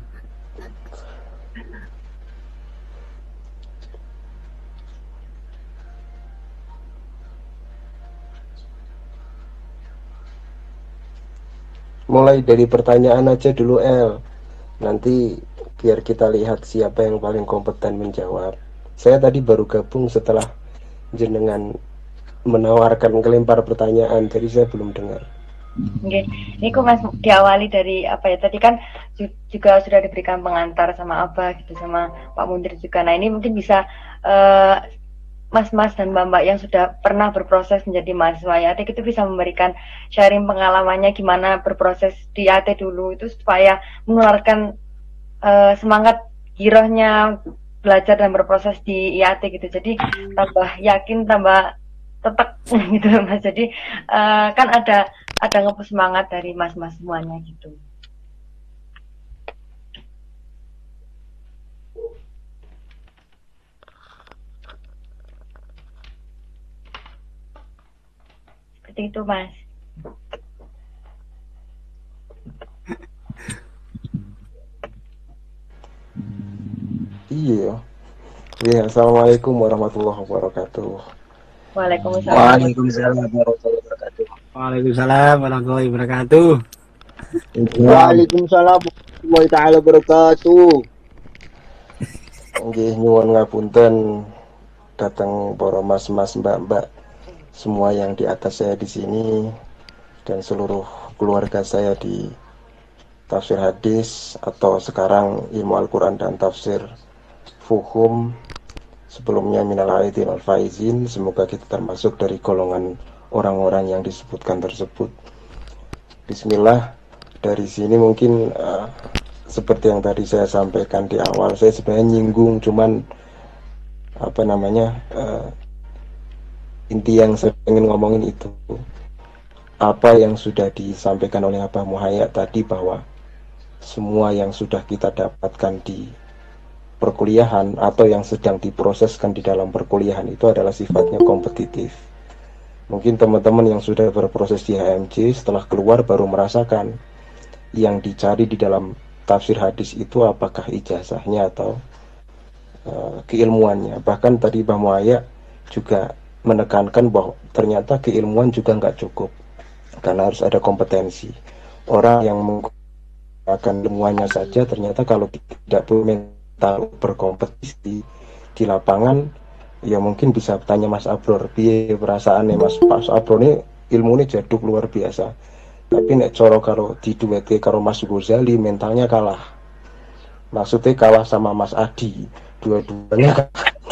Mulai dari pertanyaan aja dulu El. Nanti biar kita lihat siapa yang paling kompeten menjawab. Saya tadi baru gabung setelah jenengan menawarkan kelempar pertanyaan, jadi saya belum dengar. Oke, ini kok Mas diawali dari apa ya? Tadi kan juga sudah diberikan pengantar sama Abah gitu, sama Pak Mundir juga. Nah ini mungkin bisa Mas-mas dan mbak-mbak yang sudah pernah berproses menjadi mahasiswa YAT itu bisa memberikan sharing pengalamannya gimana berproses di YAT dulu itu supaya menularkan semangat girohnya belajar dan berproses di YAT gitu. Jadi tambah yakin, tambah tetek gitu Mas. Jadi kan ada ngepush semangat dari mas-mas semuanya gitu. Seperti itu Mas. Iya. Ya, assalamualaikum warahmatullahi wabarakatuh. Waalaikumsalam. Waalaikumsalam warahmatullahi wabarakatuh. Waalaikumsalam warahmatullahi wabarakatuh. Waalaikumsalam warahmatullahi taala wabarakatuh. Nggih nyuwun ngapunten datang para mas-mas mbak-mbak semua yang di atas saya di sini dan seluruh keluarga saya di tafsir hadis atau sekarang ilmu Al-Quran dan tafsir fuhum, sebelumnya minal aidin wal faizin. Semoga kita termasuk dari golongan orang-orang yang disebutkan tersebut. Bismillah. Dari sini mungkin seperti yang tadi saya sampaikan di awal, saya sebenarnya nyinggung, cuman inti yang saya ingin ngomongin itu apa yang sudah disampaikan oleh Abah Muhaya tadi, bahwa semua yang sudah kita dapatkan di perkuliahan atau yang sedang diproseskan di dalam perkuliahan itu adalah sifatnya kompetitif. Mungkin teman-teman yang sudah berproses di HMC setelah keluar baru merasakan yang dicari di dalam tafsir hadis itu apakah ijazahnya atau keilmuannya. Bahkan tadi Abah Muhaya juga menekankan bahwa ternyata keilmuan juga nggak cukup karena harus ada kompetensi. Orang yang menggunakan ilmuannya saja ternyata kalau tidak punya mental berkompetisi di lapangan, ya mungkin bisa tanya Mas Abror, piye perasaannya Mas Abror ini ilmunya jaduk luar biasa, tapi nek coro kalau diduete karo Mas Ghazali mentalnya kalah. Maksudnya kalah sama Mas Adi. Dua-duanya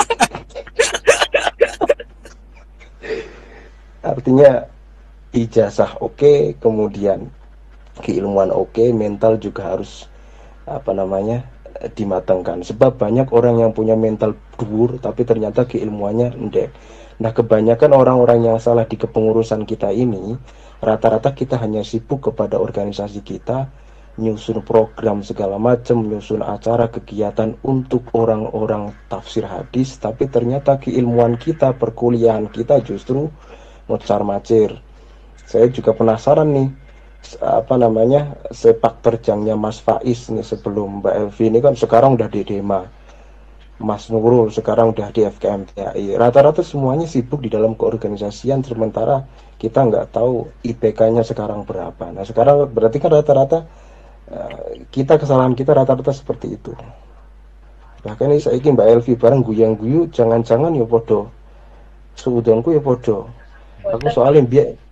artinya ijazah oke, kemudian keilmuan oke, mental juga harus dimatangkan. Sebab banyak orang yang punya mental dhuwur tapi ternyata keilmuannya ndek. Nah, kebanyakan orang-orang yang salah di kepengurusan kita ini, rata-rata kita hanya sibuk kepada organisasi kita, nyusun program segala macam, nyusun acara kegiatan untuk orang-orang tafsir hadis, tapi ternyata keilmuan kita, perkuliahan kita justru ngocar macir. Saya juga penasaran nih, sepak terjangnya Mas Faiz nih sebelum Mbak Elvi ini kan sekarang udah di Dema, Mas Nurul sekarang udah di FKMTI. Rata-rata semuanya sibuk di dalam keorganisasian, sementara kita nggak tahu IPK-nya sekarang berapa. Nah sekarang berarti kan rata-rata kesalahan kita rata-rata seperti itu. Bahkan ini saya ingin Mbak Elvi bareng guyang-guyu, jangan-jangan ya podo seudonku ya podo. Aku soalnya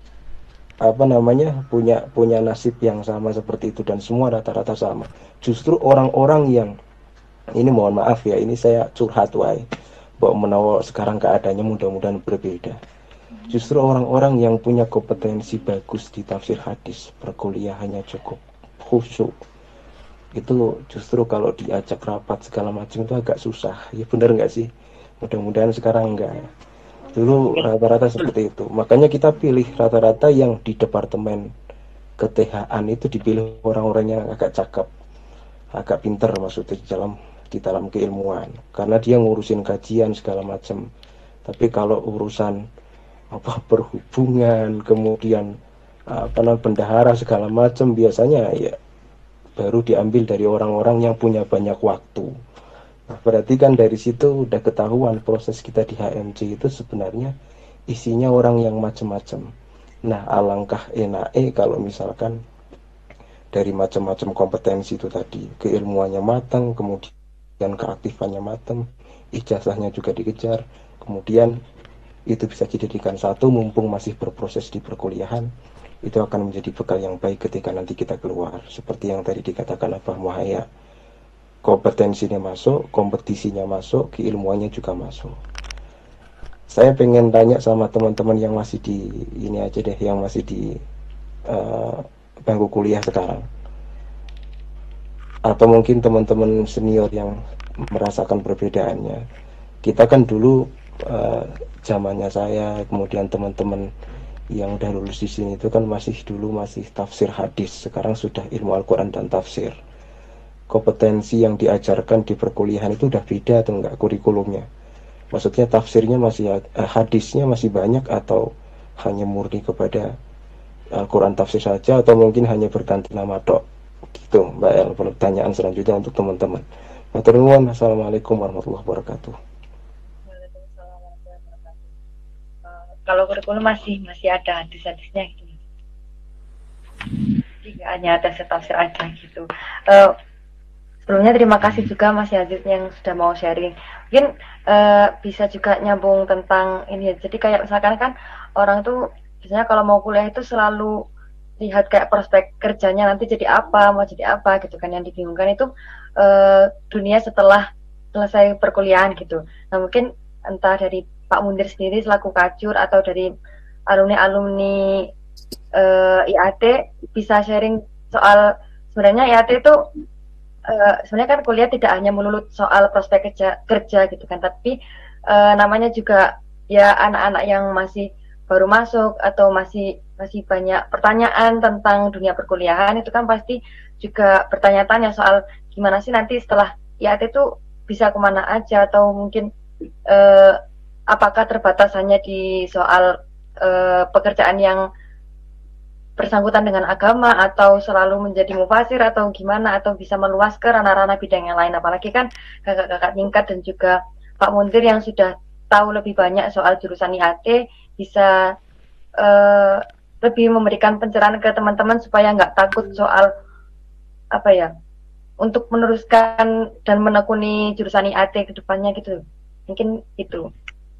punya nasib yang sama seperti itu, dan semua rata-rata sama. Justru orang-orang yang ini, mohon maaf ya, ini saya curhat wae, bahwa menawa sekarang keadaannya mudah-mudahan berbeda. Justru orang-orang yang punya kompetensi bagus di tafsir hadis, perkuliahannya cukup khusyuk, itu justru kalau diajak rapat segala macam itu agak susah. Ya bener nggak sih? Mudah-mudahan sekarang enggak. Dulu rata-rata seperti itu. Makanya kita pilih rata-rata yang di departemen ke-TH-an itu dipilih orang-orang yang agak cakep, agak pinter maksudnya di dalam keilmuan, karena dia ngurusin kajian segala macam. Tapi kalau urusan perhubungan, kemudian bendahara segala macam, biasanya ya baru diambil dari orang-orang yang punya banyak waktu. Nah, berarti kan dari situ udah ketahuan proses kita di HMC itu sebenarnya isinya orang yang macam-macam. Nah, alangkah enaknya kalau misalkan dari macam-macam kompetensi itu tadi, keilmuannya matang, kemudian keaktifannya matang, ijazahnya juga dikejar, kemudian itu bisa dijadikan satu mumpung masih berproses di perkuliahan, itu akan menjadi bekal yang baik ketika nanti kita keluar. Seperti yang tadi dikatakan Abah Muhaya, kompetensinya masuk, kompetisinya masuk, keilmuannya juga masuk. Saya pengen tanya sama teman-teman yang masih di ini aja deh, yang masih di bangku kuliah sekarang, atau mungkin teman-teman senior yang merasakan perbedaannya. Kita kan dulu zamannya saya, kemudian teman-teman yang udah lulus di sini itu kan masih tafsir hadis, sekarang sudah ilmu Al-Quran dan tafsir. Kompetensi yang diajarkan di perkuliahan itu udah beda atau enggak kurikulumnya? Maksudnya tafsirnya masih, hadisnya masih banyak, atau hanya murni kepada Al-Quran tafsir saja, atau mungkin hanya berganti nama tok gitu, Mbak El. Pertanyaan selanjutnya untuk teman-teman. Matur nuwun. Assalamualaikum warahmatullahi wabarakatuh. Kalau kurikulum masih ada hadis-hadisnya gitu. Jadi hanya tafsir aja gitu. Sebelumnya terima kasih juga Mas Yazid yang sudah mau sharing. Mungkin bisa juga nyambung tentang ini. Jadi kayak misalkan kan orang tuh biasanya kalau mau kuliah itu selalu lihat kayak prospek kerjanya nanti jadi apa, mau jadi apa gitu kan. Yang dibingungkan itu dunia setelah selesai perkuliahan gitu. Nah mungkin entah dari Pak Mundir sendiri selaku kajur atau dari alumni-alumni IAT bisa sharing soal sebenarnya IAT itu sebenarnya kan kuliah tidak hanya melulu soal prospek kerja gitu kan, tapi namanya juga ya anak-anak yang masih baru masuk atau masih banyak pertanyaan tentang dunia perkuliahan, itu kan pasti juga bertanya-tanya soal gimana sih nanti setelah IAT itu bisa kemana aja, atau mungkin apakah terbatas hanya di soal pekerjaan yang bersangkutan dengan agama, atau selalu menjadi mufasir, atau gimana, atau bisa meluas ke ranah-ranah bidang yang lain. Apalagi kan kakak-kakak tingkat dan juga Pak Muntir yang sudah tahu lebih banyak soal jurusan IAT bisa lebih memberikan pencerahan ke teman-teman supaya nggak takut soal apa ya, untuk meneruskan dan menekuni jurusan IAT ke depannya gitu. Mungkin itu.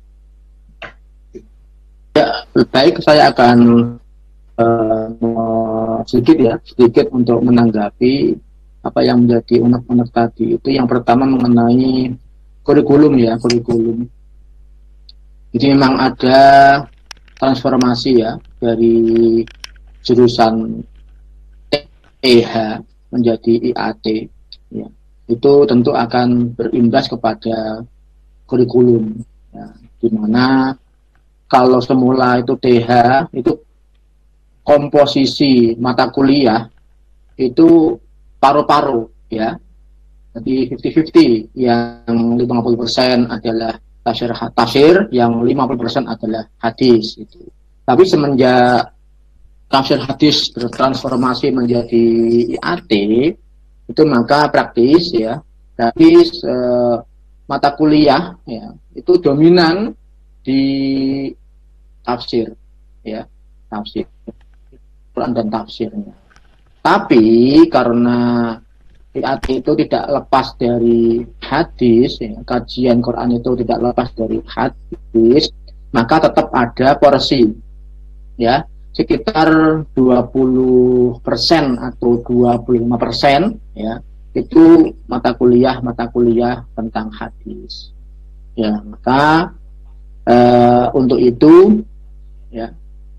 Ya, baik, saya akan sedikit untuk menanggapi apa yang menjadi unek-unek tadi itu yang pertama mengenai kurikulum ya, kurikulum. Jadi memang ada transformasi ya dari jurusan TH menjadi IAT ya. Itu tentu akan berimbas kepada kurikulum ya, di mana kalau semula itu TH itu komposisi mata kuliah itu paruh-paruh ya, jadi 50-50, yang 50% adalah tafsir, yang 50% adalah hadis itu. Tapi semenjak tafsir hadis bertransformasi menjadi IAT itu maka praktis ya, praktis mata kuliah ya itu dominan di tafsir ya, tafsir Quran dan tafsirnya. Tapi karena IAT itu tidak lepas dari hadis ya, kajian Quran itu tidak lepas dari hadis, maka tetap ada porsi ya sekitar 20% atau 25% ya itu mata kuliah tentang hadis ya. Maka untuk itu ya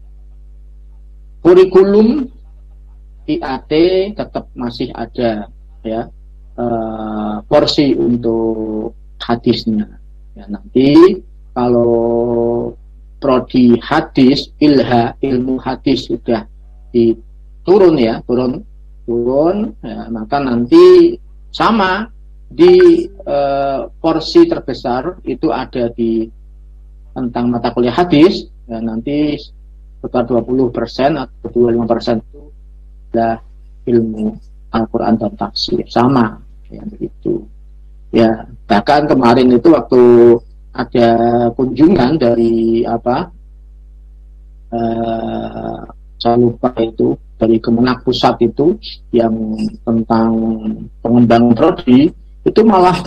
kurikulum IAT tetap masih ada ya, porsi untuk hadisnya ya. Nanti kalau prodi hadis, ilmu hadis sudah turun ya, maka nanti sama di porsi terbesar itu ada di tentang mata kuliah hadis ya, nanti sekitar 20% atau 25% itu adalah ilmu Al-Quran dan tafsir, sama ya begitu ya. Bahkan kemarin itu waktu ada kunjungan dari saya lupa itu dari Kemenak Pusat itu yang tentang pengembangan prodi itu malah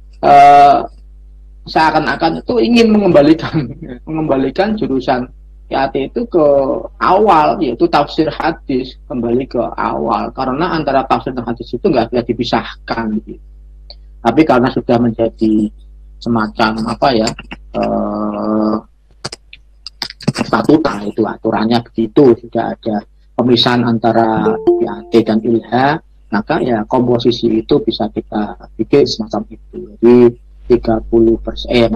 seakan-akan itu ingin mengembalikan jurusan IAT itu ke awal, yaitu tafsir hadis, kembali ke awal, karena antara tafsir dan hadis itu nggak bisa dipisahkan gitu. Tapi karena sudah menjadi semacam statuta, itu aturannya begitu, sudah ada pemisahan antara IAT dan ILHA, maka ya komposisi itu bisa kita bikin semacam itu. Jadi 20%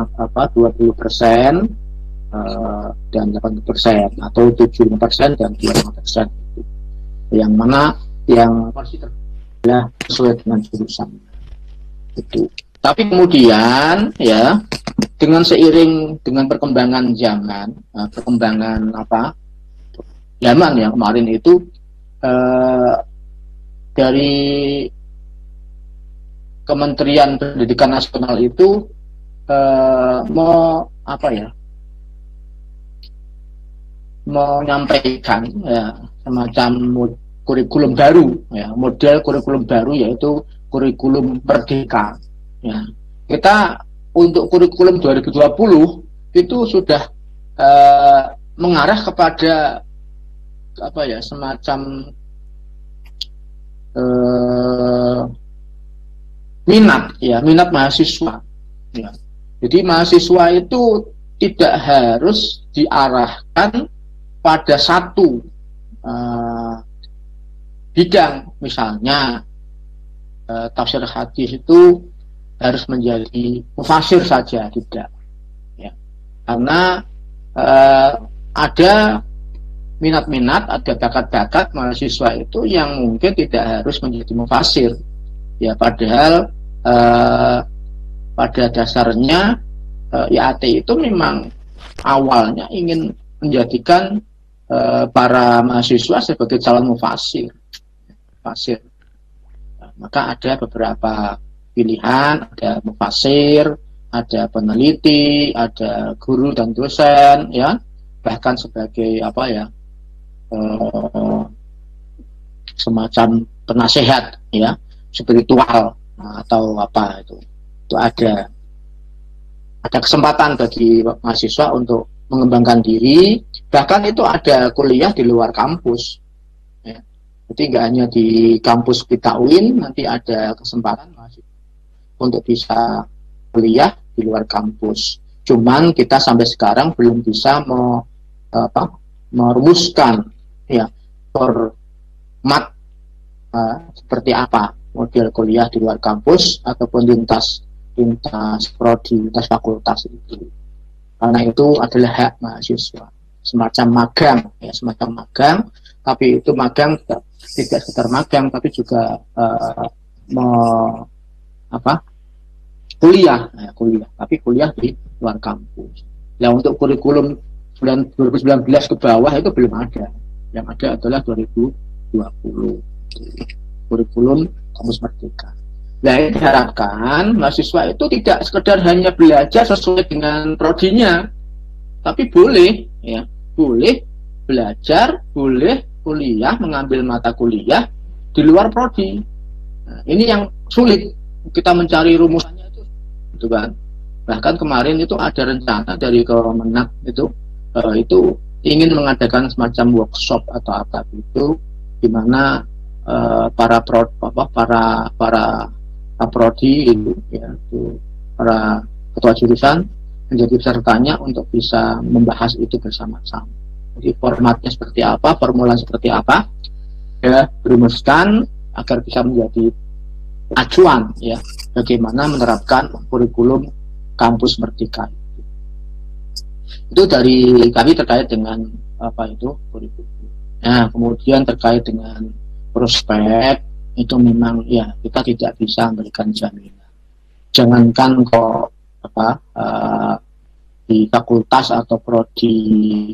dan 80% atau 75% dan 25% itu. Yang mana yang pasti adalah sesuai dengan jurusan itu. Tapi kemudian ya dengan seiring dengan perkembangan zaman, zaman yang kemarin itu dari Kementerian Pendidikan Nasional itu menyampaikan ya semacam kurikulum baru ya, model kurikulum baru, yaitu kurikulum merdeka ya. Kita untuk kurikulum 2020 itu sudah mengarah kepada semacam minat mahasiswa ya. Jadi mahasiswa itu tidak harus diarahkan pada satu bidang, misalnya tafsir hadis itu harus menjadi mufasir saja, tidak ya. Karena ada minat-minat, ada bakat-bakat mahasiswa itu yang mungkin tidak harus menjadi mufasir ya, padahal pada dasarnya IAT itu memang awalnya ingin menjadikan para mahasiswa sebagai calon mufasir. Maka ada beberapa pilihan, ada mufasir, ada peneliti, ada guru dan dosen ya, bahkan sebagai semacam penasehat ya, spiritual atau itu ada kesempatan bagi mahasiswa untuk mengembangkan diri. Bahkan itu ada kuliah di luar kampus ya. Jadi nggak hanya di kampus kita UIN, nanti ada kesempatan untuk bisa kuliah di luar kampus. Cuman kita sampai sekarang belum bisa merumuskan ya format seperti apa model kuliah di luar kampus ataupun lintas prodi, lintas fakultas itu. Karena itu adalah hak mahasiswa, semacam magang, tapi itu magang tidak sekedar magang, tapi juga kuliah, tapi kuliah di luar kampus. Nah, untuk kurikulum 2019 ke bawah itu belum ada. Yang ada adalah 2020 kurikulum Kampus Merdeka. Nah, ini diharapkan mahasiswa itu tidak sekedar hanya belajar sesuai dengan prodinya, tapi boleh belajar, boleh kuliah, mengambil mata kuliah di luar prodi. Nah, ini yang sulit kita mencari rumusnya itu kan. Bahkan kemarin itu ada rencana dari Kemenag itu ingin mengadakan semacam workshop atau apa itu, di mana para prodi itu ya, itu para ketua jurusan menjadi pesertanya untuk bisa membahas itu bersama-sama. Jadi formatnya seperti apa, formula seperti apa, ya dirumuskan agar bisa menjadi acuan ya bagaimana menerapkan kurikulum Kampus Merdeka. Itu dari kami terkait dengan apa itu kurikulum. Nah, kemudian terkait dengan prospek itu memang ya kita tidak bisa memberikan jaminan. Jangankan kok di fakultas atau prodi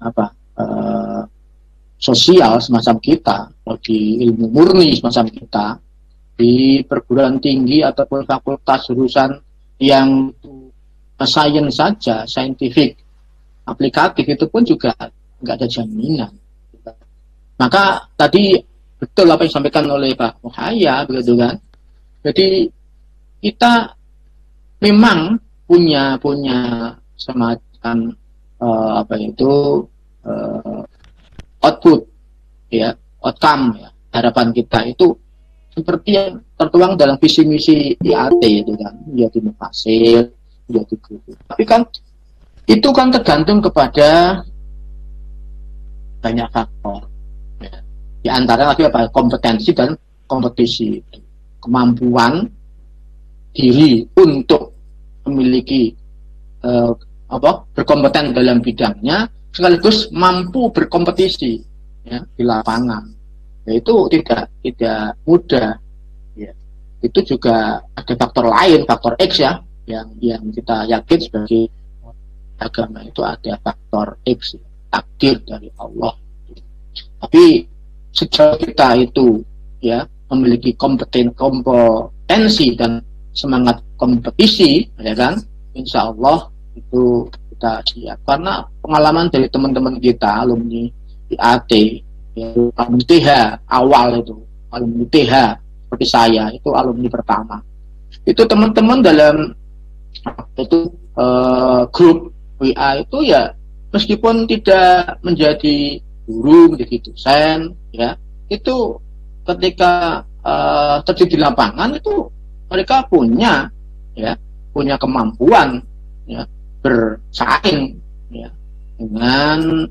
sosial semacam kita, prodi ilmu murni semacam kita, di perguruan tinggi ataupun fakultas jurusan yang sains saja, saintifik, aplikatif, itu pun juga nggak ada jaminan. Maka tadi betul apa yang disampaikan oleh Pak Muhaya, begitu kan. Jadi kita memang punya semacam output ya, outcome ya, harapan kita itu seperti yang tertuang dalam visi misi IAT itu kan, menjadi mufassir, menjadi guru. Tapi kan itu kan tergantung kepada banyak faktor. Ya. Di antara lagi kompetensi dan kompetisi, kemampuan diri untuk memiliki berkompeten dalam bidangnya, sekaligus mampu berkompetisi ya, di lapangan. Ya, itu tidak mudah. Ya. Itu juga ada faktor lain, faktor X ya, yang kita yakin sebagai agama itu ada faktor X, takdir dari Allah. Tapi sejauh kita itu ya memiliki kompetensi dan semangat kompetisi, ya kan, insya Allah itu kita siap. Karena pengalaman dari teman-teman kita alumni IAT, ya, alumni TH awal itu, alumni TH seperti saya itu alumni pertama. Itu teman-teman dalam itu grup WA itu ya meskipun tidak menjadi guru, menjadi dosen, ya itu ketika terjun di lapangan itu mereka punya kemampuan ya bersaing ya dengan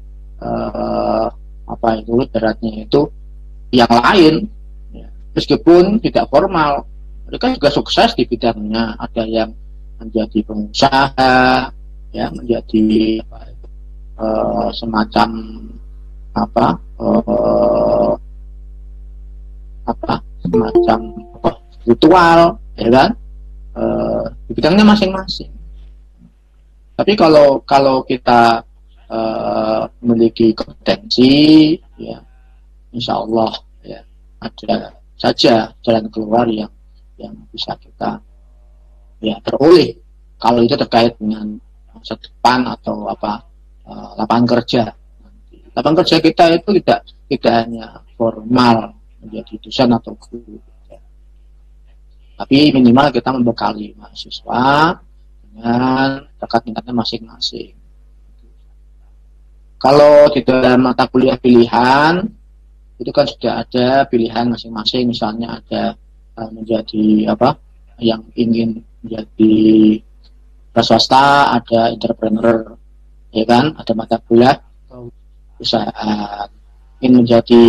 ibaratnya itu yang lain ya. Meskipun tidak formal, mereka juga sukses di bidangnya. Ada yang menjadi pengusaha ya, menjadi semacam ritual ya kan, di bidangnya masing-masing. Tapi kalau kita memiliki kompetensi ya insya Allah ya ada saja jalan keluar yang bisa kita ya peroleh kalau itu terkait dengan masa depan atau lapangan kerja. Lapangan kerja kita itu tidak hanya formal menjadi dosen atau guru, tapi minimal kita membekali mahasiswa dengan bakat minatnya masing-masing. Kalau di dalam mata kuliah pilihan itu kan sudah ada pilihan masing-masing, misalnya ada menjadi apa yang ingin menjadi swasta, ada entrepreneur, ya kan, ada mata kuliah perusahaan, ingin menjadi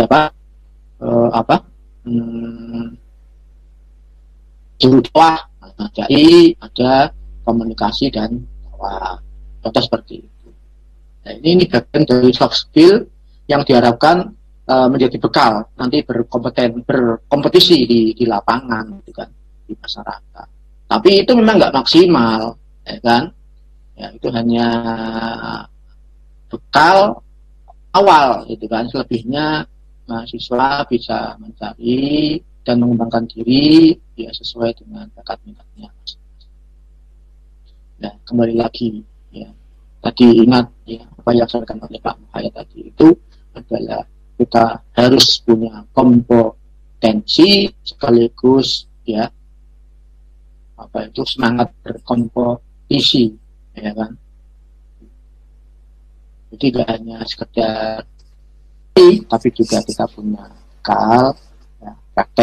juru dakwah, jadi ada komunikasi dan dakwah, contoh seperti itu. Nah, ini bagian dari soft skill yang diharapkan menjadi bekal nanti berkompetisi di lapangan, gitu kan, di masyarakat. Tapi itu memang nggak maksimal, ya kan? Ya, itu hanya bekal awal, gitu kan. Selebihnya mahasiswa bisa mencari dan mengembangkan diri ya sesuai dengan bakat minatnya. Nah, kembali lagi, ya, tadi ingat ya apa yang disampaikan oleh Pak Muhayyad tadi itu adalah kita harus punya kompetensi sekaligus ya semangat berkompetisi, ya kan. Jadi tidak hanya sekedar tapi juga kita punya bekal ya,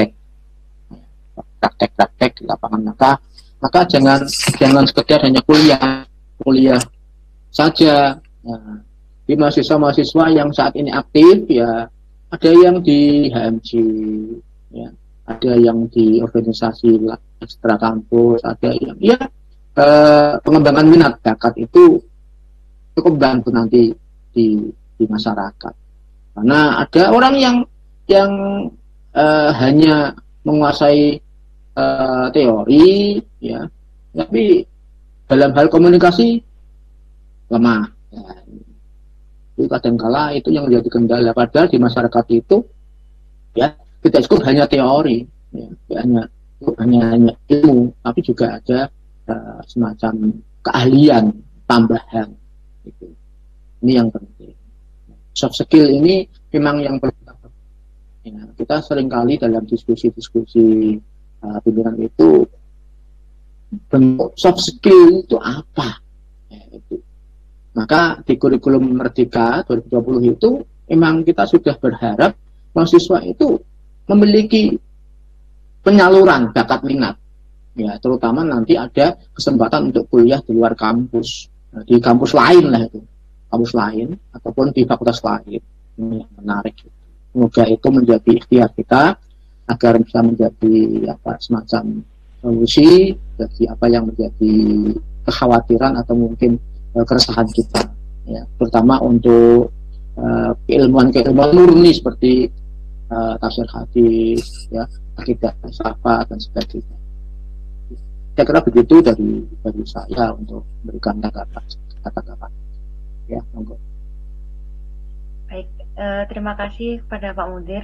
praktek di lapangan, maka jangan sekedar hanya kuliah saja. Nah, di mahasiswa yang saat ini aktif ya, ada yang di HMJ ya, ada yang di organisasi ekstra kampus, ada yang ya pengembangan minat bakat itu cukup bantu nanti di masyarakat, karena ada orang yang hanya menguasai teori ya, tapi dalam hal komunikasi lemah ya. Itu kadangkala itu yang menjadi kendala, padahal di masyarakat itu ya tidak cukup hanya teori ya, hanya ilmu, tapi juga ada semacam keahlian tambahan gitu. Ini yang penting. Soft skill ini memang yang perlu ya, kita seringkali dalam diskusi pimpinan itu bentuk soft skill itu apa ya, itu. Maka di kurikulum Merdeka 2020 itu memang kita sudah berharap mahasiswa itu memiliki penyaluran bakat minat ya, terutama nanti ada kesempatan untuk kuliah di luar kampus, di kampus lain lah, itu kampus lain ataupun di fakultas lain. Ini yang menarik. Semoga itu menjadi ikhtiar kita agar bisa menjadi semacam solusi bagi apa yang menjadi kekhawatiran atau mungkin keresahan kita ya, terutama untuk keilmuan murni seperti tafsir hadis ya, akidah falsafah dan sebagainya. Saya kira begitu dari saya untuk memberikan kata-kata ya, monggo. Baik, terima kasih kepada Pak Mudir.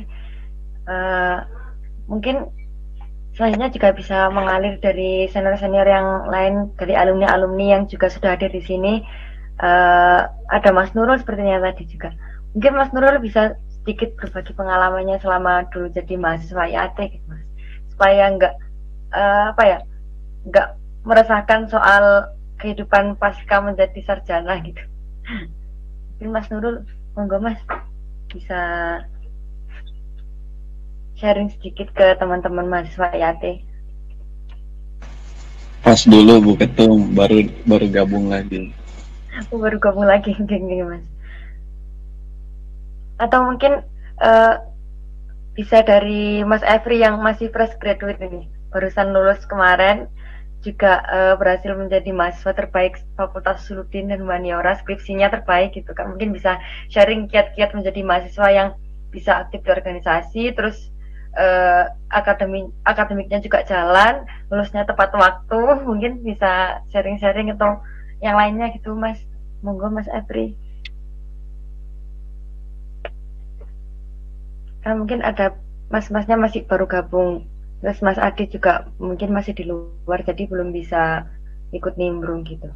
Mungkin selanjutnya juga bisa mengalir dari senior-senior yang lain, dari alumni-alumni yang juga sudah hadir di sini. Ada Mas Nurul sepertinya tadi juga. Mungkin Mas Nurul bisa sedikit berbagi pengalamannya selama dulu jadi mahasiswa IAT, gitu, Mas. Supaya nggak meresahkan soal kehidupan pasca menjadi sarjana gitu. Mungkin Mas Nurul, monggo Mas bisa sharing sedikit ke teman-teman mahasiswa IAT. Pas dulu Bu Ketum, baru gabung lagi. Aku baru gabung lagi, gini Mas. Atau mungkin bisa dari Mas Every yang masih fresh graduate ini, barusan lulus kemarin, juga berhasil menjadi mahasiswa terbaik Fakultas Suluddin dan Humaniora, skripsinya terbaik gitu kan. Mungkin bisa sharing kiat-kiat menjadi mahasiswa yang bisa aktif di organisasi, terus akademiknya juga jalan, lulusnya tepat waktu. Mungkin bisa sharing-sharing atau yang lainnya gitu Mas. Monggo Mas Every. Karena mungkin ada mas-masnya masih baru gabung, terus Mas Adi juga mungkin masih di luar, jadi belum bisa ikut nimbrung gitu.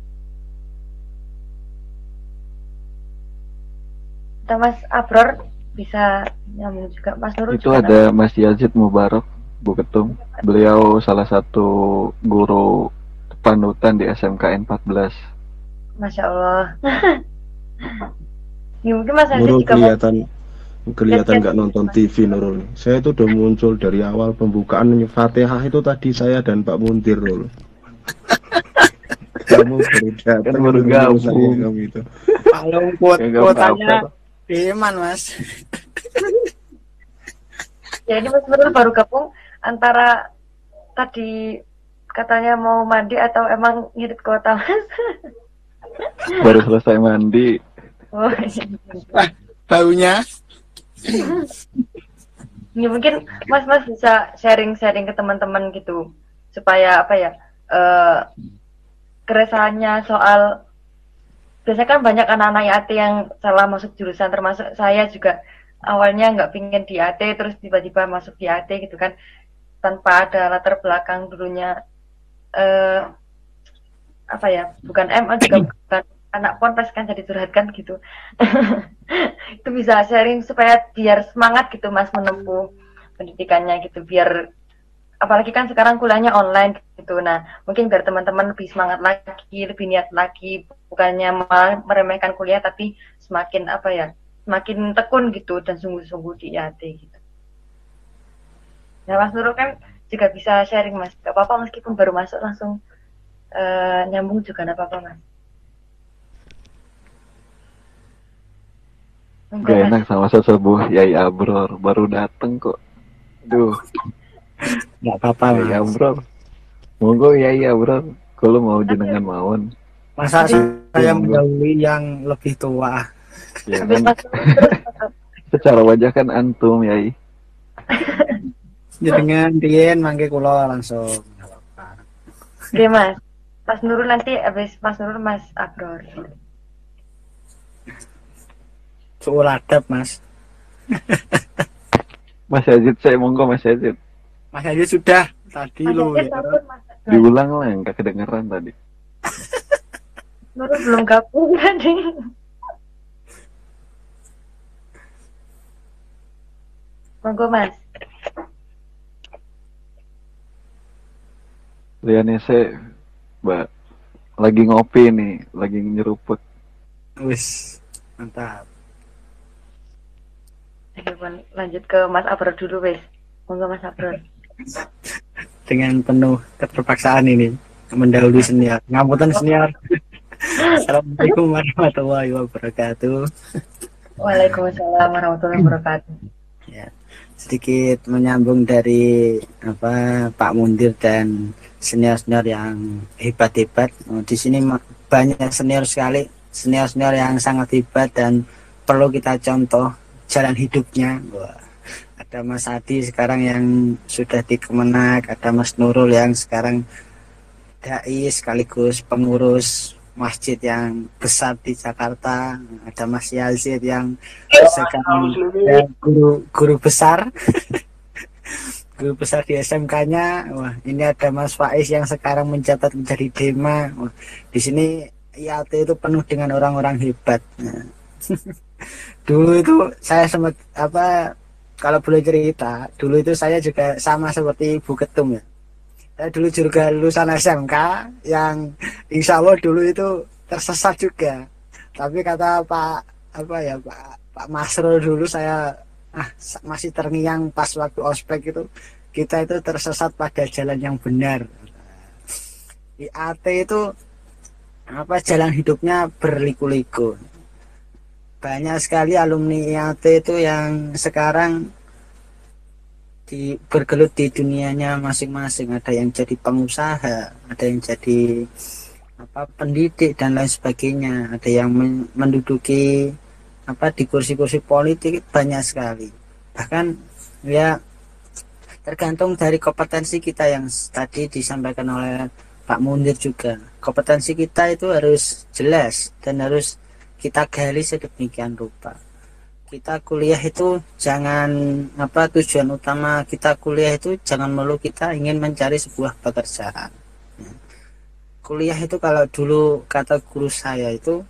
Atau Mas Abror bisa nyambung juga. Mas Nurul Itu juga ada Mas Yazid Mubarak, Bu Ketum. Beliau salah satu guru panutan di SMKN 14. Masya Allah. Ya, mungkin Mas Yazid Nurul juga kelihatan nggak nonton TV Nurul. Saya itu udah muncul dari awal pembukaan Fatihah itu tadi saya dan Pak Muntir Nurul. Kamu baru datang baru gabung. Kamu itu. Kalau kuotanya Iman Mas. Ya ini Mas Nurul baru gabung antara tadi katanya mau mandi atau emang ngirit kuota Mas? Baru selesai mandi. Oh, baunya. Ya mungkin Mas bisa sharing-sharing ke teman-teman gitu supaya apa ya keresahannya soal biasanya kan banyak anak-anak IAT yang salah masuk jurusan, termasuk saya juga awalnya nggak pingin di IAT terus tiba-tiba masuk di IAT gitu kan tanpa ada latar belakang dulunya apa ya, bukan MA juga bukan anak ponpes kan, jadi curhatkan gitu. Itu bisa sharing supaya biar semangat gitu Mas menempuh pendidikannya gitu, biar apalagi kan sekarang kuliahnya online gitu. Nah mungkin biar teman-teman lebih semangat lagi, lebih niat lagi, bukannya malah meremehkan kuliah tapi semakin apa ya, semakin tekun gitu dan sungguh-sungguh di IAT gitu. Nah Mas Nurul kan juga bisa sharing Mas, gak apa-apa meskipun baru masuk langsung nyambung juga gak apa-apa Mas. Gak enak sama sesepuh Yai Abror, baru dateng kok. Duh. Gak apa-apa Mas. Yai Abror. Monggo Yai Abror, kalau mau jenengan mawon. Masa saya mendahului yang lebih tua. Ya kan? Secara wajah kan antum Yai. Jenengan rien mangke kula langsung. Oke Mas. Mas Nurul nanti habis Mas Nurul Mas Abror. Soal adab Mas. Mas Yazid, saya monggo Mas Yazid. Mas Yazid sudah tadi lo ya. Diulang lah, nggak kedengeran tadi. Nurul belum gabung tadi. Monggo Mas. Lianese, Mbak, lagi ngopi nih, lagi nyeruput. Wis, mantap. Lanjut ke Mas Abror dulu wes. Monggo Mas Abror. Dengan penuh keterpaksaan ini mendahului senior. Ngapunten senior. Assalamualaikum warahmatullahi wabarakatuh. Waalaikumsalam warahmatullahi wabarakatuh. Ya, sedikit menyambung dari Pak Mundir dan senior-senior yang hebat-hebat. Di sini banyak senior sekali, senior-senior yang sangat hebat dan perlu kita contoh jalan hidupnya. Wah, ada Mas Adi sekarang yang sudah di Kemenak, ada Mas Nurul yang sekarang dai sekaligus pengurus masjid yang besar di Jakarta, ada Mas Yazid yang sekarang guru besar guru besar di SMK-nya. Wah, ini ada Mas Faiz yang sekarang menjabat menjadi Dema. Wah, di sini IAT itu penuh dengan orang-orang hebat. Nah. Dulu itu saya sempat kalau boleh cerita, dulu itu saya juga sama seperti Bu Ketum ya. Saya dulu juga lulusan SMK yang insya Allah dulu itu tersesat juga. Tapi kata Pak Masrul dulu saya masih terngiang pas waktu ospek itu, kita itu tersesat pada jalan yang benar. IAT itu jalan hidupnya berliku-liku. Banyak sekali alumni IAT itu yang sekarang bergelut di dunianya masing-masing. Ada yang jadi pengusaha, ada yang jadi pendidik dan lain sebagainya. Ada yang menduduki di kursi-kursi politik, banyak sekali. Bahkan ya tergantung dari kompetensi kita yang tadi disampaikan oleh Pak Mundir juga. Kompetensi kita itu harus jelas dan harus kita gali sedemikian rupa. Kita kuliah itu jangan tujuan utama kita kuliah itu jangan melulu kita ingin mencari sebuah pekerjaan. Kuliah itu kalau dulu kata guru saya itu,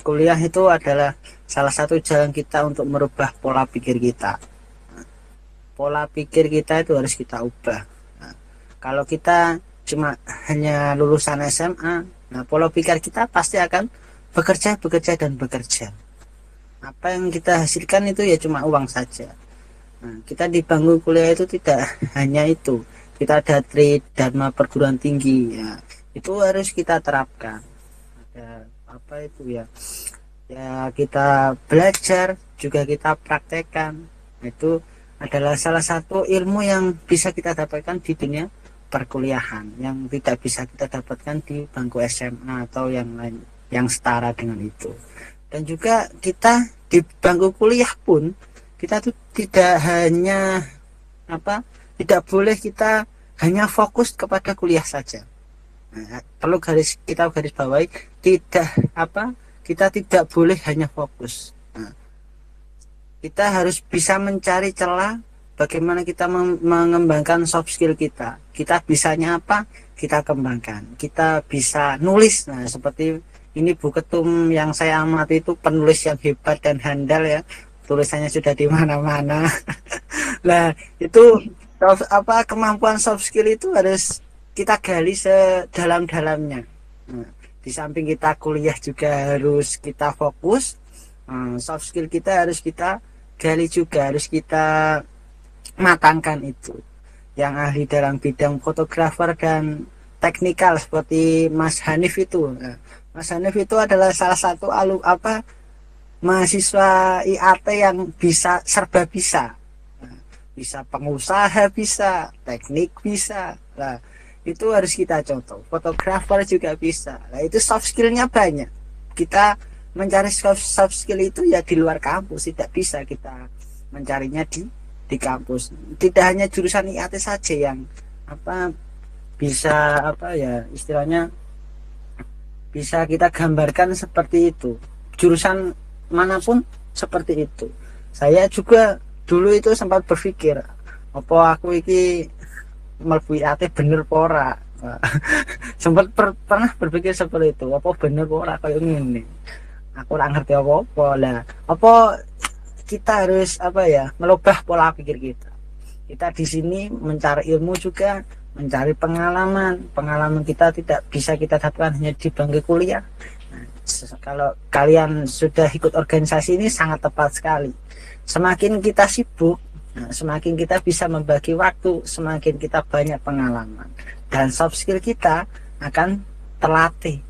kuliah itu adalah salah satu jalan kita untuk merubah pola pikir kita. Pola pikir kita itu harus kita ubah. Nah, kalau kita cuma hanya lulusan SMA, nah pola pikir kita pasti akan bekerja dan bekerja. Apa yang kita hasilkan itu ya cuma uang saja. Nah, kita di bangku kuliah itu tidak hanya itu. Kita ada Tridharma perguruan tinggi, ya itu harus kita terapkan. Ada apa itu ya? Ya kita belajar juga kita praktekkan. Itu adalah salah satu ilmu yang bisa kita dapatkan di dunia perkuliahan yang tidak bisa kita dapatkan di bangku SMA atau yang lain yang setara dengan itu. Dan juga kita di bangku kuliah pun kita tuh tidak hanya tidak boleh kita hanya fokus kepada kuliah saja. Nah, perlu kita garis bawahi kita tidak boleh hanya fokus. Nah, kita harus bisa mencari celah bagaimana kita mengembangkan soft skill kita. Kita bisanya apa? Kita kembangkan. Kita bisa nulis. Nah, seperti ini Bu Ketum yang saya amati itu penulis yang hebat dan handal ya. Tulisannya sudah di mana-mana. Nah, itu kemampuan soft skill itu harus kita gali sedalam-dalamnya. Nah, di samping kita kuliah juga harus kita fokus. Soft skill kita harus kita gali juga, harus kita matangkan itu. Yang ahli dalam bidang fotografer dan teknikal seperti Mas Hanif itu. Nah, Mas Hanif itu adalah salah satu mahasiswa IAT yang bisa serba bisa. Nah, bisa pengusaha, bisa teknik, bisa. Nah, itu harus kita contoh. Fotografer juga bisa. Nah, itu soft skillnya banyak. Kita mencari soft skill itu ya di luar kampus, tidak bisa kita mencarinya di kampus. Tidak hanya jurusan IAT saja yang bisa istilahnya bisa kita gambarkan seperti itu. Jurusan manapun seperti itu. Saya juga dulu itu sempat berpikir, apa aku iki mlebu IAT bener pora. Sempat pernah berpikir seperti itu, apa bener pora kayak gini. Aku ora ngerti apa-apa lah. Apa kita harus melubah pola pikir kita. Kita di sini mencari ilmu juga, mencari pengalaman. Pengalaman kita tidak bisa kita dapatkan hanya di bangku kuliah. Nah, kalau kalian sudah ikut organisasi ini sangat tepat sekali. Semakin kita sibuk, semakin kita bisa membagi waktu, semakin kita banyak pengalaman dan soft skill kita akan terlatih.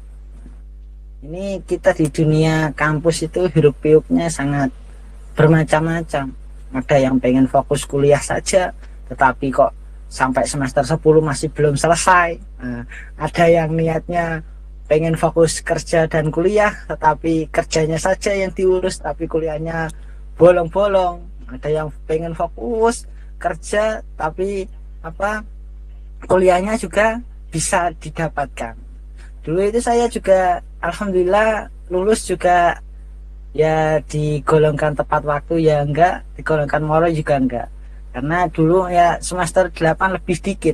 Ini kita di dunia kampus itu hiruk pikuknya sangat bermacam-macam. Ada yang pengen fokus kuliah saja, tetapi kok sampai semester 10 masih belum selesai. Nah, ada yang niatnya pengen fokus kerja dan kuliah, tetapi kerjanya saja yang diurus, tapi kuliahnya bolong-bolong. Ada yang pengen fokus kerja, tapi kuliahnya juga bisa didapatkan. Dulu itu saya juga alhamdulillah lulus juga ya digolongkan tepat waktu ya enggak, digolongkan moro juga enggak. Karena dulu ya semester 8 lebih dikit.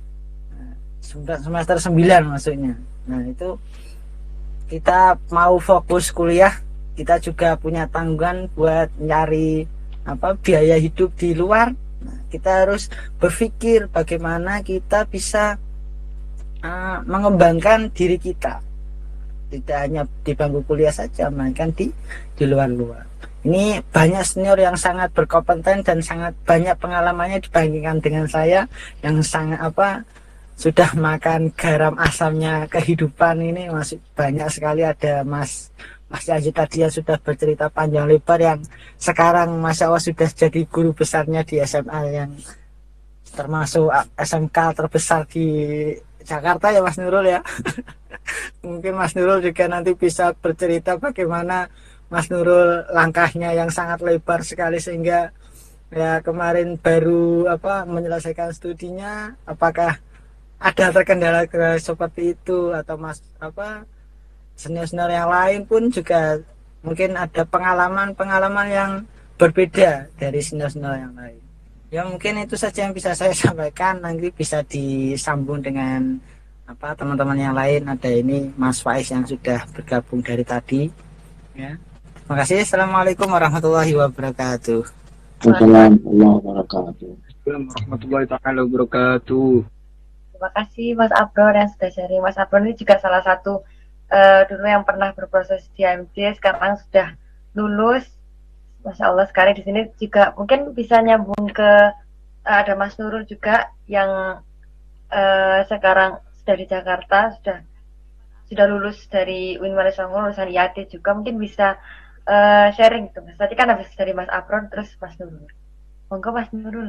Semester 9 maksudnya. Nah, itu kita mau fokus kuliah, kita juga punya tanggungan buat nyari biaya hidup di luar. Nah, kita harus berpikir bagaimana kita bisa mengembangkan diri kita, tidak hanya di bangku kuliah saja, melainkan di luar. Ini banyak senior yang sangat berkompeten dan sangat banyak pengalamannya dibandingkan dengan saya yang sangat sudah makan garam asamnya kehidupan. Ini masih banyak sekali. Ada Mas Yaji tadi yang sudah bercerita panjang lebar, yang sekarang Masya Allah sudah jadi guru besarnya di SMA yang termasuk SMK terbesar di Jakarta ya Mas Nurul ya. Mungkin Mas Nurul juga nanti bisa bercerita bagaimana Mas Nurul langkahnya yang sangat lebar sekali sehingga ya kemarin baru menyelesaikan studinya. Apakah ada terkendala seperti itu, atau senior-senior yang lain pun juga mungkin ada pengalaman yang berbeda dari senior-senior yang lain. Ya mungkin itu saja yang bisa saya sampaikan. Nanti bisa disambung dengan teman-teman yang lain. Ada ini Mas Faiz yang sudah bergabung dari tadi. Ya. Terima kasih. Assalamualaikum warahmatullahi wabarakatuh. Assalamualaikum warahmatullahi Warahmatullahi taala wabarakatuh. Terima kasih Mas Abror yang sudah sharing. Mas Abror ini juga salah satu dulu yang pernah berproses di AMD, sekarang sudah lulus. Masya Allah sekali di sini juga mungkin bisa nyambung ke ada Mas Nurul juga yang sekarang sudah di Jakarta, sudah lulus dari UIN Wali Songo, lulusan IAT juga, mungkin bisa sharing gitu. Tadi kan habis dari Mas Abror terus Mas Nurul. Monggo Mas Nurul.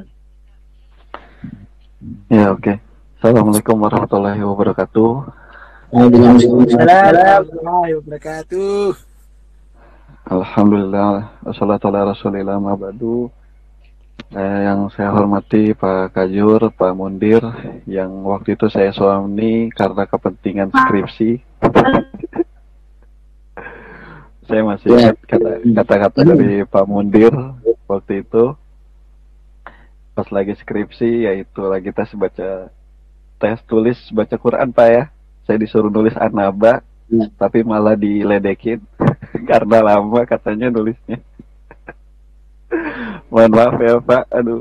Ya, oke. Assalamualaikum warahmatullahi wabarakatuh. Warahmatullahi wabarakatuh. Alhamdulillah, wassalatu ala rasulillah ma'badu. Yang saya hormati Pak Kajur, Pak Mundir, yang waktu itu saya suami karena kepentingan skripsi. Saya masih ingat kata-kata dari Pak Mundir waktu itu. Pas lagi skripsi, yaitu lagi tes tulis baca Quran Pak ya. Saya disuruh nulis anaba, tapi malah diledekin karena lama katanya nulisnya. Mohon maaf ya Pak, aduh.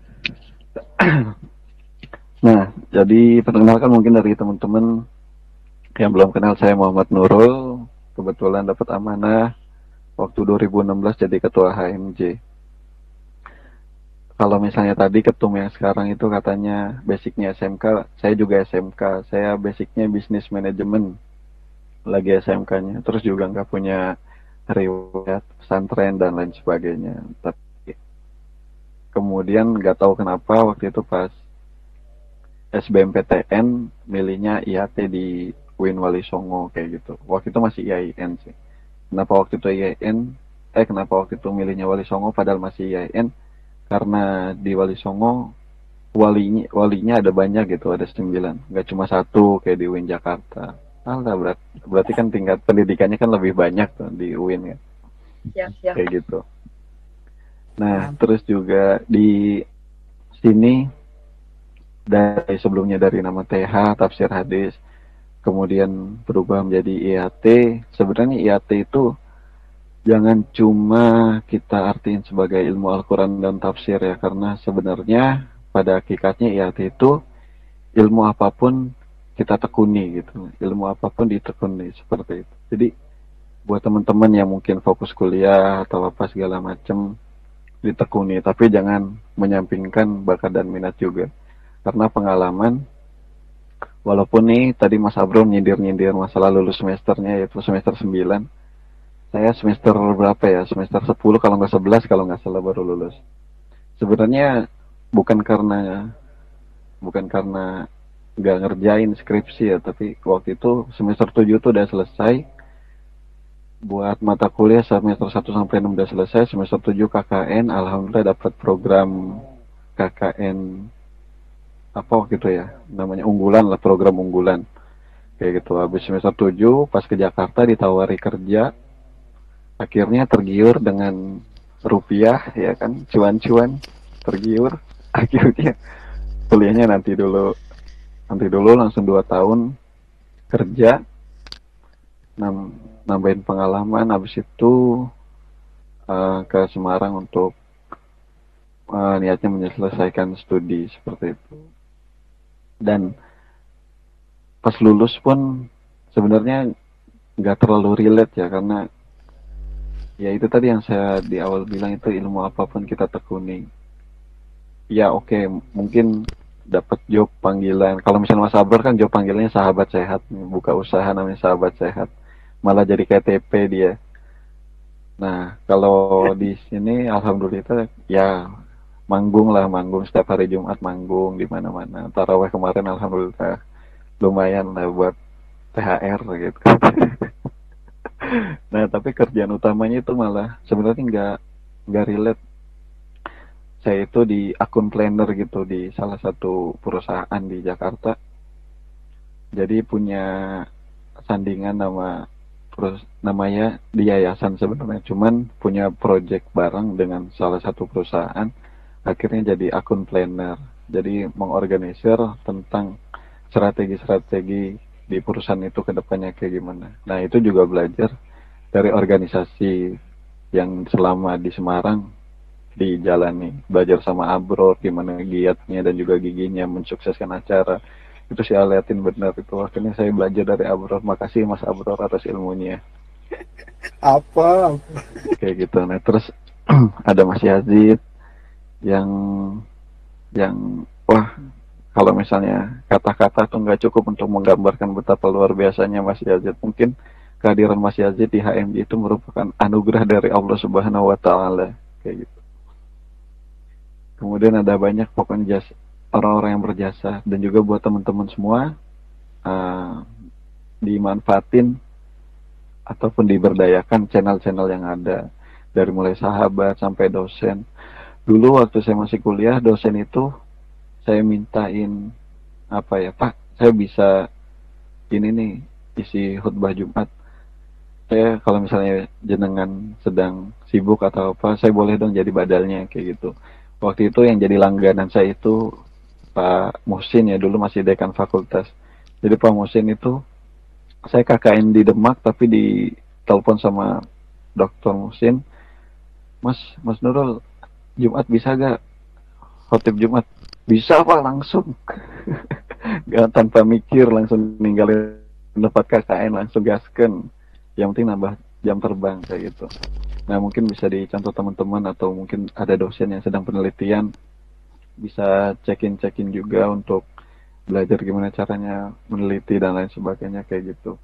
Nah, jadi perkenalkan mungkin dari teman-teman yang belum kenal, saya Muhammad Nurul. Kebetulan dapat amanah waktu 2016 jadi ketua HMJ. Kalau misalnya tadi ketum yang sekarang itu katanya basicnya SMK, saya juga SMK. Saya basicnya bisnis manajemen, lagi SMK-nya. Terus juga nggak punya riwayat pesantren dan lain sebagainya. Tapi kemudian nggak tahu kenapa waktu itu pas SBMPTN milihnya IAT di UIN Wali Songo kayak gitu. Waktu itu masih IAIN sih. Kenapa waktu itu IAIN? Kenapa waktu itu milihnya Wali Songo padahal masih IAIN? Karena di Wali Songo walinya ada banyak gitu, ada 9, nggak cuma 1 kayak di UIN Jakarta. Berarti kan tingkat pendidikannya kan lebih banyak tuh di UIN kan. Ya. Kayak gitu. Nah, terus juga di sini dari sebelumnya dari nama TH tafsir hadis, kemudian berubah menjadi IAT. Sebenarnya IAT itu jangan cuma kita artiin sebagai ilmu Al-Quran dan tafsir ya, karena sebenarnya pada hakikatnya IAT itu ilmu apapun kita tekuni gitu, ilmu apapun ditekuni seperti itu. Jadi buat teman-teman yang mungkin fokus kuliah atau apa segala macam ditekuni, tapi jangan menyampingkan bakat dan minat juga, karena pengalaman. Walaupun nih tadi Mas Abro nyindir-nyindir masalah lulus semesternya yaitu semester 9, saya semester berapa ya? Semester 10 kalau nggak 11 kalau nggak salah baru lulus. Sebenarnya bukan karena nggak ngerjain skripsi ya, tapi waktu itu semester 7 tuh udah selesai. Buat mata kuliah semester 1 sampai 6 udah selesai, semester 7 KKN, alhamdulillah dapat program KKN apa waktu itu ya? Namanya unggulan lah, program unggulan. Kayak gitu. Habis semester 7 pas ke Jakarta ditawari kerja. Akhirnya tergiur dengan rupiah ya kan, cuan-cuan, tergiur. Akhirnya kuliahnya nanti dulu langsung 2 tahun kerja, nambahin pengalaman. Habis itu ke Semarang untuk niatnya menyelesaikan studi seperti itu. Dan pas lulus pun sebenarnya nggak terlalu relate ya, karena ya itu tadi yang saya di awal bilang, itu ilmu apapun kita tekuni. Ya oke, mungkin dapat job panggilan. Kalau misalnya Mas Abrar kan job panggilannya sahabat sehat, buka usaha namanya sahabat sehat, malah jadi KTP dia. Nah kalau di sini alhamdulillah ya manggung setiap hari Jumat, manggung di mana-mana. Tarawih kemarin alhamdulillah lumayan lah buat THR gitu. Nah tapi kerjaan utamanya itu malah sebenarnya nggak relate. Saya itu di akun planner gitu di salah satu perusahaan di Jakarta. Jadi punya sandingan namanya di yayasan sebenarnya, cuman punya project bareng dengan salah satu perusahaan. Akhirnya jadi akun planner. Jadi mengorganisir tentang strategi-strategi di perusahaan itu ke depannya kayak gimana. Nah itu juga belajar dari organisasi yang selama di Semarang dijalani, belajar sama Abror gimana giatnya dan juga giginya mensukseskan acara. Itu saya liatin benar itu, akhirnya saya belajar dari Abror. Makasih Mas Abror atas ilmunya. Apa? Kayak gitu. Nah terus ada Mas Yazid yang wah, kalau misalnya kata-kata tuh nggak cukup untuk menggambarkan betapa luar biasanya Mas Yazid. Mungkin kehadiran Mas Yazid di HMJ itu merupakan anugerah dari Allah Subhanahu wa Ta'ala, kayak gitu. Kemudian ada banyak pokoknya orang-orang yang berjasa, dan juga buat teman-teman semua dimanfaatin ataupun diberdayakan channel-channel yang ada, dari mulai sahabat sampai dosen. Dulu waktu saya masih kuliah, dosen itu saya mintain apa ya, Pak, saya bisa ini nih isi khutbah Jumat. Saya kalau misalnya jenengan sedang sibuk atau apa, saya boleh dong jadi badalnya, kayak gitu. Waktu itu yang jadi langganan saya itu Pak Muhsin, ya dulu masih dekan fakultas. Jadi Pak Muhsin itu, saya KKN di Demak tapi ditelepon sama Dr. Muhsin, Mas Nurul, Jumat bisa gak khotib Jumat? Bisa Pak, langsung. Gak tanpa mikir, langsung ninggalin dapat KKN, langsung gasken. Yang penting nambah jam terbang, kayak gitu. Nah mungkin bisa dicontoh teman-teman, atau mungkin ada dosen yang sedang penelitian, bisa check-in juga untuk belajar gimana caranya meneliti dan lain sebagainya, kayak gitu.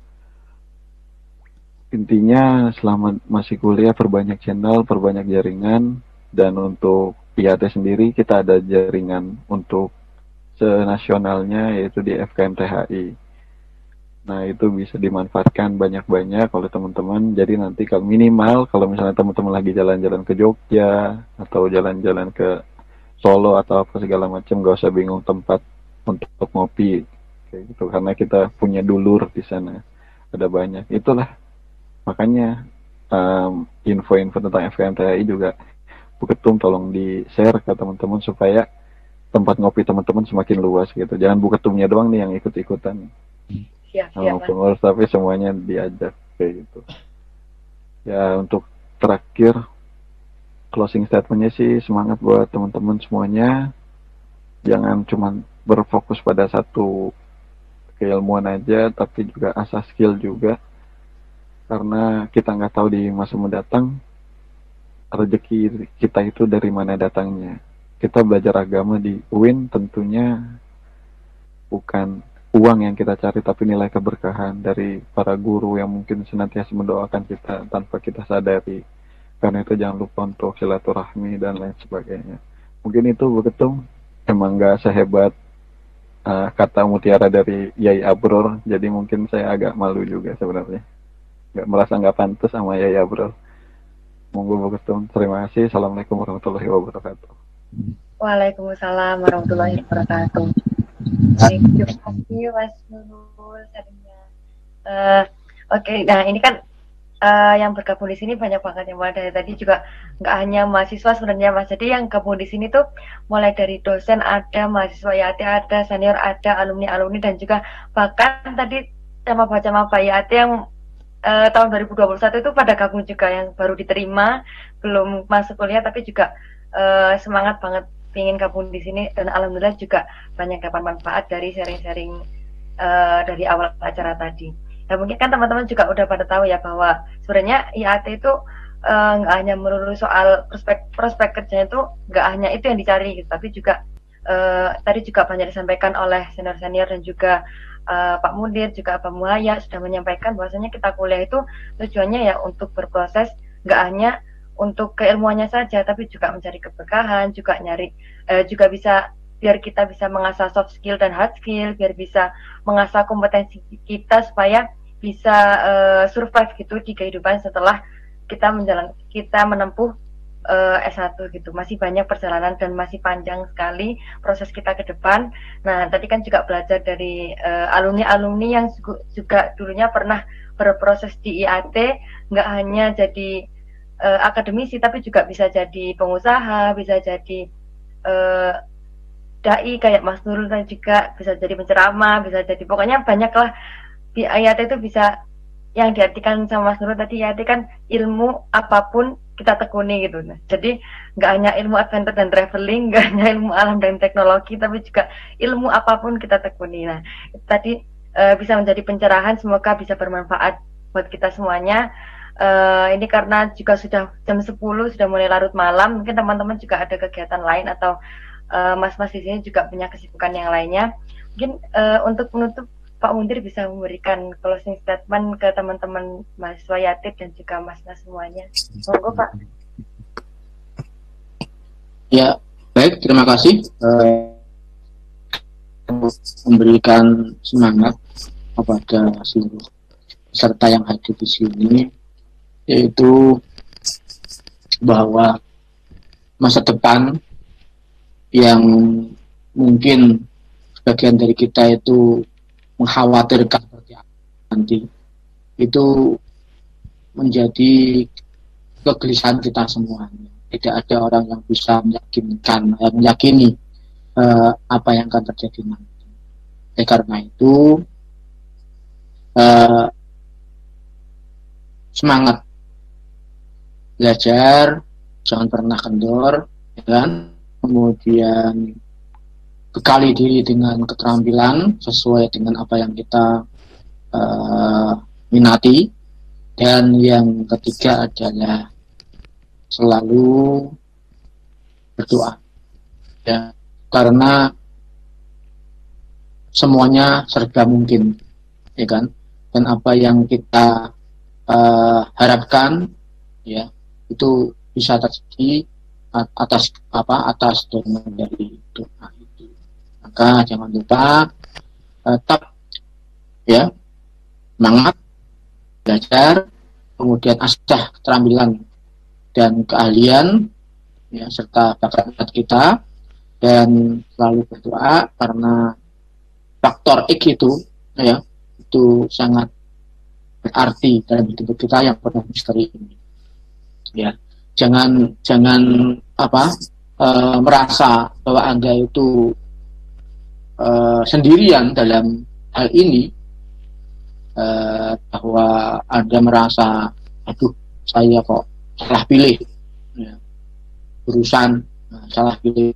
Intinya selama masih kuliah perbanyak channel, perbanyak jaringan, dan untuk IAT sendiri kita ada jaringan untuk senasionalnya, yaitu di FKMTHI. Nah itu bisa dimanfaatkan banyak-banyak oleh teman-teman. Jadi nanti kalau minimal, kalau misalnya teman-teman lagi jalan-jalan ke Jogja atau jalan-jalan ke Solo atau apa segala macam, gak usah bingung tempat untuk ngopi, kayak gitu, karena kita punya dulur di sana, ada banyak. Itulah makanya info-info tentang FKMTHI juga Bu Ketum tolong di-share ke teman-teman supaya tempat ngopi teman-teman semakin luas gitu. Jangan Bu Ketumnya doang nih yang ikut-ikutan. Siap, Pengurus, tapi semuanya diajak, kayak gitu. Ya untuk terakhir closing statementnya sih, semangat buat teman-teman semuanya. Jangan cuma berfokus pada satu keilmuan aja, tapi juga asah skill juga. Karena kita nggak tahu di masa mendatang rezeki kita itu dari mana datangnya. Kita belajar agama di UIN tentunya bukan uang yang kita cari, tapi nilai keberkahan dari para guru yang mungkin senantiasa mendoakan kita tanpa kita sadari. Karena itu jangan lupa untuk silaturahmi dan lain sebagainya. Mungkin itu Bu Ketum, emang nggak sehebat kata mutiara dari Yai Abror, jadi mungkin saya agak malu juga sebenarnya. Merasa nggak pantas sama Yai Abror. Monggo Bu Ketum, terima kasih. Assalamualaikum warahmatullahi wabarakatuh. Waalaikumsalam warahmatullahi wabarakatuh. Thank you Mas Nurul. Oke, nah ini kan yang bergabung di sini banyak banget, yang mulai dari tadi juga nggak hanya mahasiswa sebenarnya Mas. Jadi yang gabung di sini tuh mulai dari dosen ada, mahasiswa YAT ada, senior ada, alumni dan juga bahkan tadi sama baca YAT yang tahun 2021 itu pada gabung juga, yang baru diterima belum masuk kuliah tapi juga semangat banget ingin gabung di sini, dan alhamdulillah juga banyak dapat manfaat dari sharing-sharing dari awal acara tadi. Nah mungkin kan teman-teman juga udah pada tahu ya bahwa sebenarnya IAT itu nggak hanya melulu soal prospek kerjanya, itu nggak hanya itu yang dicari gitu, tapi juga tadi juga banyak disampaikan oleh senior-senior dan juga Pak Mudir, juga Pak Muhaya sudah menyampaikan bahwasanya kita kuliah itu tujuannya ya untuk berproses, nggak hanya untuk keilmuannya saja, tapi juga mencari keberkahan, juga nyari juga bisa biar kita bisa mengasah soft skill dan hard skill, biar bisa mengasah kompetensi kita supaya bisa survive gitu di kehidupan setelah kita menempuh S1 gitu. Masih banyak perjalanan dan masih panjang sekali proses kita ke depan. Nah, tadi kan juga belajar dari alumni-alumni yang juga dulunya pernah berproses di IAT, nggak hanya jadi akademisi tapi juga bisa jadi pengusaha, bisa jadi dai kayak Mas Nurul, dan juga bisa jadi penceramah, bisa jadi pokoknya banyak lah di IAT itu bisa yang diartikan sama Mas Nurul tadi ya, kan ilmu apapun kita tekuni gitu. Nah, jadi nggak hanya ilmu adventure dan traveling, nggak hanya ilmu alam dan teknologi, tapi juga ilmu apapun kita tekuni. Nah, itu tadi bisa menjadi pencerahan, semoga bisa bermanfaat buat kita semuanya. Ini karena juga sudah jam 10, sudah mulai larut malam, mungkin teman-teman juga ada kegiatan lain atau mas-mas di sini juga punya kesibukan yang lainnya. Mungkin untuk menutup, Pak Mundir bisa memberikan closing statement ke teman-teman mahasiswa Yatib dan juga mas-mas semuanya. Monggo, Pak. Ya, baik, terima kasih. Memberikan semangat kepada seluruh peserta yang hadir di sini, yaitu bahwa masa depan yang mungkin sebagian dari kita itu mengkhawatirkan seperti apa nanti, itu menjadi kegelisahan kita semua. Tidak ada orang yang bisa meyakini apa yang akan terjadi nanti. Karena itu semangat belajar, jangan pernah kendor, ya kan? Kemudian bekali diri dengan keterampilan sesuai dengan apa yang kita minati, dan yang ketiga adalah selalu berdoa, ya, karena semuanya serba mungkin, ya kan? Dan apa yang kita harapkan, ya, itu bisa terjadi atas dorongan dari doa itu. Maka jangan lupa tetap, ya, semangat belajar, kemudian asah keterampilan dan keahlian, ya, serta bakat kita, dan selalu berdoa, karena faktor X itu, ya, itu sangat berarti dalam hidup kita yang penuh misteri ini. Ya, jangan merasa bahwa Anda itu sendirian dalam hal ini, bahwa Anda merasa, aduh, saya kok salah pilih, ya, urusan, salah pilih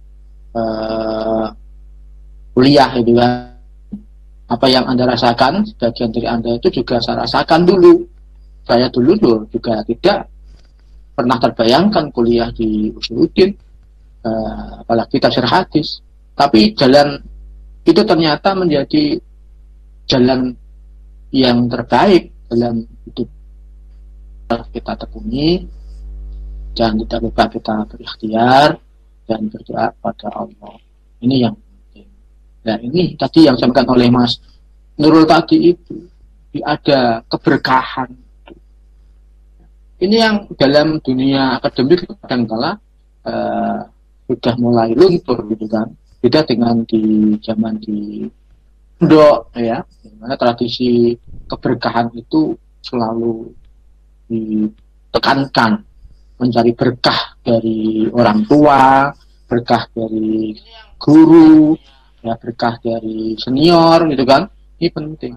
kuliah, itu kan. Apa yang Anda rasakan, sebagian dari Anda itu juga saya rasakan dulu. Saya dulu juga tidak pernah terbayangkan kuliah di Usuluddin, apalagi tafsir hadis. Tapi jalan itu ternyata menjadi jalan yang terbaik dalam hidup kita tekuni. Dan tidak lupa kita berikhtiar dan berdoa pada Allah. Ini yang penting. Nah, ini tadi yang disampaikan oleh Mas Nurul tadi, itu ada keberkahan. Ini yang dalam dunia akademik kadang-kala sudah mulai luntur, gitu kan. Beda dengan di zaman di pondok, ya, dimana tradisi keberkahan itu selalu ditekankan, mencari berkah dari orang tua, berkah dari guru, ya, berkah dari senior, gitu kan. Ini penting.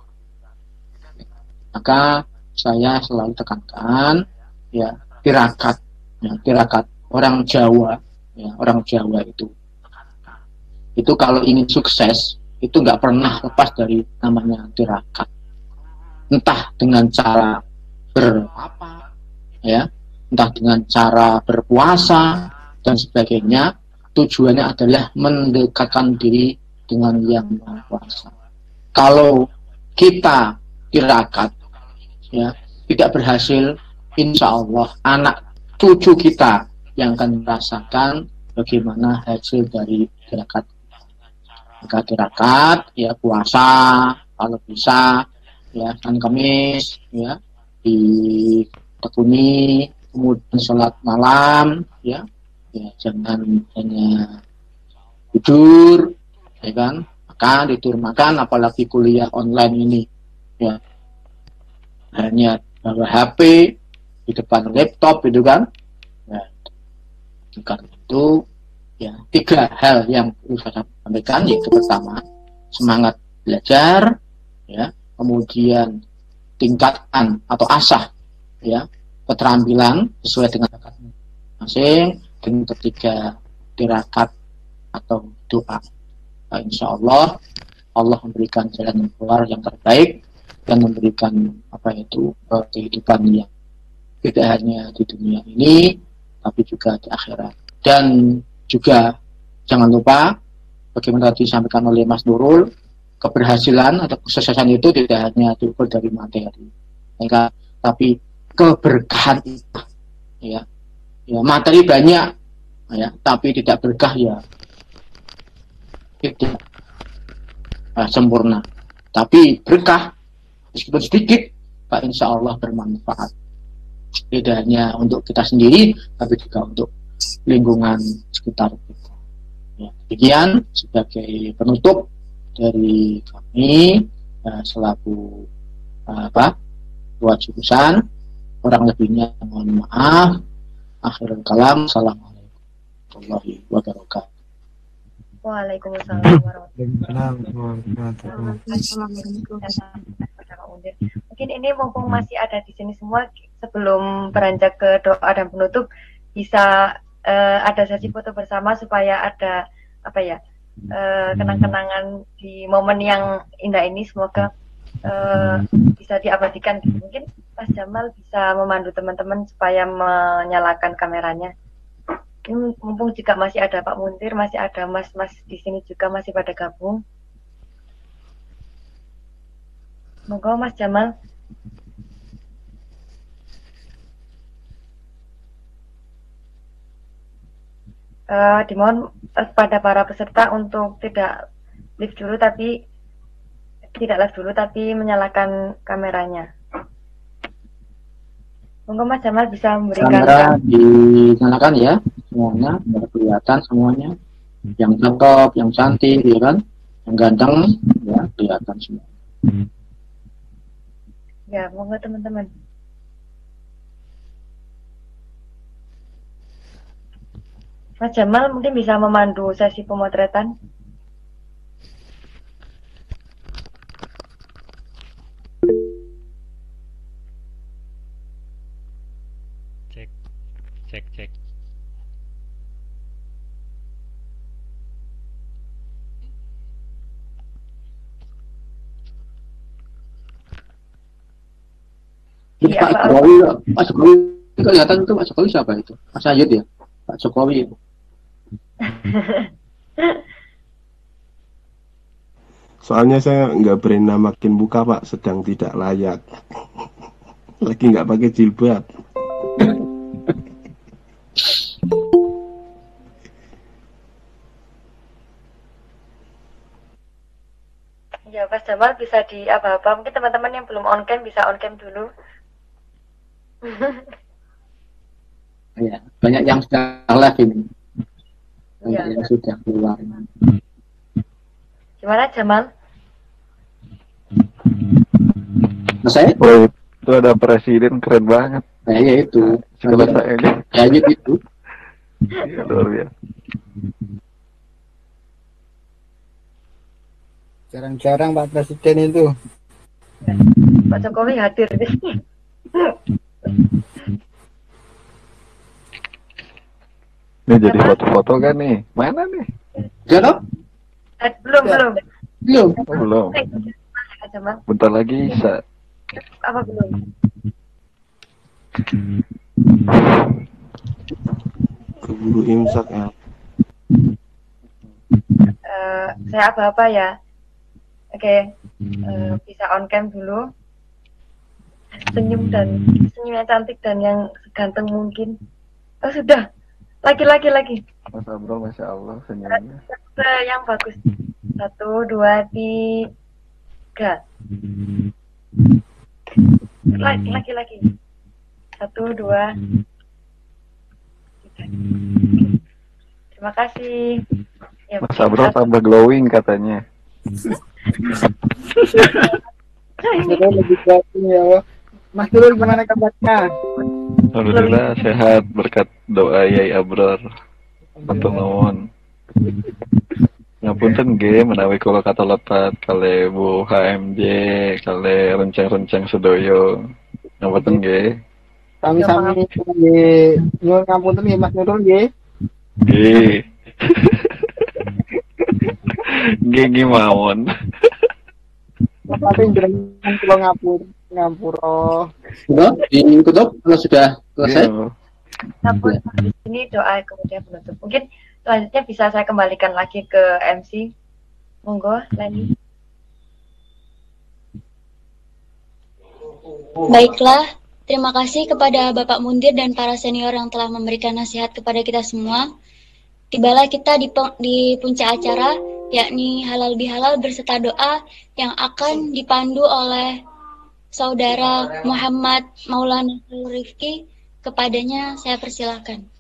Maka saya selalu tekankan, ya, tirakat, ya, tirakat orang Jawa, ya, orang Jawa itu kalau ingin sukses itu nggak pernah lepas dari namanya tirakat. Entah dengan cara berapa, ya, entah dengan cara berpuasa dan sebagainya, tujuannya adalah mendekatkan diri dengan Yang Maha Kuasa. Kalau kita tirakat, ya, tidak berhasil, insya Allah anak cucu kita yang akan merasakan bagaimana hasil dari tirakat. Maka tirakat, ya, puasa kalau bisa, ya, Senin Kamis, ya, ditekuni, kemudian sholat malam, ya, jangan hanya tidur, ya kan, makan, apalagi kuliah online ini, ya, hanya bawa HP di depan laptop, itu kan. Nah, karena itu, ya, 3 hal yang perlu saya sampaikan, yaitu pertama, semangat belajar, ya, kemudian tingkatkan atau asah ya keterampilan sesuai dengan bakat masing dengan ketiga tirakat atau doa. Nah, insya Allah Allah memberikan jalan keluar yang terbaik dan memberikan kehidupan yang tidak hanya di dunia ini tapi juga di akhirat. Dan juga jangan lupa bagaimana tadi disampaikan oleh Mas Nurul, keberhasilan atau kesuksesan itu tidak hanya diukur dari materi, tapi keberkahan itu ya materi banyak ya tapi tidak berkah ya tidak sempurna, tapi berkah meskipun sedikit Pak insya Allah bermanfaat tidak hanya untuk kita sendiri tapi juga untuk lingkungan sekitar kita ya. Demikian sebagai penutup dari kami selaku dua jurusan, kurang lebihnya mohon maaf. Akhirul kalam, assalamualaikum warahmatullahi wabarakatuh. Waalaikumsalam warahmatullahi wabarakatuh. Mungkin ini mumpung masih ada di sini semua, sebelum beranjak ke doa dan penutup, bisa ada sesi foto bersama supaya ada kenang-kenangan di momen yang indah ini. Semoga bisa diabadikan. Mungkin Mas Jamal bisa memandu teman-teman supaya menyalakan kameranya. Ini mumpung juga masih ada Pak Muntir, masih ada mas-mas di sini juga masih pada gabung. Monggo Mas Jamal. Dimohon pada para peserta untuk tidak live dulu tapi menyalakan kameranya. Monggo Mas Jamal bisa memberikan kamera dinyalakan ya semuanya, biar kelihatan semuanya, yang cakep, yang cantik ya kan, yang ganteng ya kelihatan semua. Ya, monggo teman-teman. Mas Jamal mungkin bisa memandu sesi pemotretan. Cek. Iya, Pak Jokowi kelihatan itu Pak Jokowi siapa itu? Mas Ayud ya? Pak Jokowi. Soalnya saya nggak berani namakin muka Pak, sedang tidak layak. Lagi nggak pakai jilbab. Ya, Mas Jamal bisa di apa-apa. Mungkin teman-teman yang belum on cam bisa on cam dulu. Ya, banyak yang sudah live ini. Banyak yang sudah keluar. Gimana Jamal? Saya? Oh, itu ada presiden keren banget. Kayaknya itu. Sekolah saya ini. Kayaknya itu. Ya, luar biasa. Jarang-jarang Pak Presiden itu. Pak Jokowi hadir. Ini jadi foto-foto kan nih? Mana nih? Jatuh? Belum. Belum. Bentar lagi bisa. Apa belum? Keburu imsak ya. Saya apa-apa ya. Oke. Bisa on cam dulu. Senyumnya cantik dan yang seganteng mungkin. Oh sudah. Lagi. Mas Abro, Masya Allah senyumnya. Yang bagus. 1, 2, 3. Lagi. 1, 2, 3. Terima kasih. Ya, Mas Abro tambah glowing katanya. Mas Nurul gimana kabarnya? Alhamdulillah sehat berkat doa Yai Abror. Untuk nuwun. Ngapunten nggih menawi kula kata lepat kale Bu HMJ kale rencang-rencang sedoyo. Ngapunten nggih. Sami-sami nggih. Nyuwun ngapunten nggih Mas Nurul nggih. Nggih. Nggih mawon. Tapi jenengan kula ngapura. Sudah, ditutup kalau sudah selesai. Namun di sini doa kemudian penutup. Mungkin selanjutnya bisa saya kembalikan lagi ke MC. Monggo, Leni. Baiklah, terima kasih kepada Bapak Mundir dan para senior yang telah memberikan nasihat kepada kita semua. Tibalah kita di puncak acara, yakni halal bihalal berserta doa yang akan dipandu oleh Saudara Muhammad Maulana Rifki. Kepadanya saya persilakan.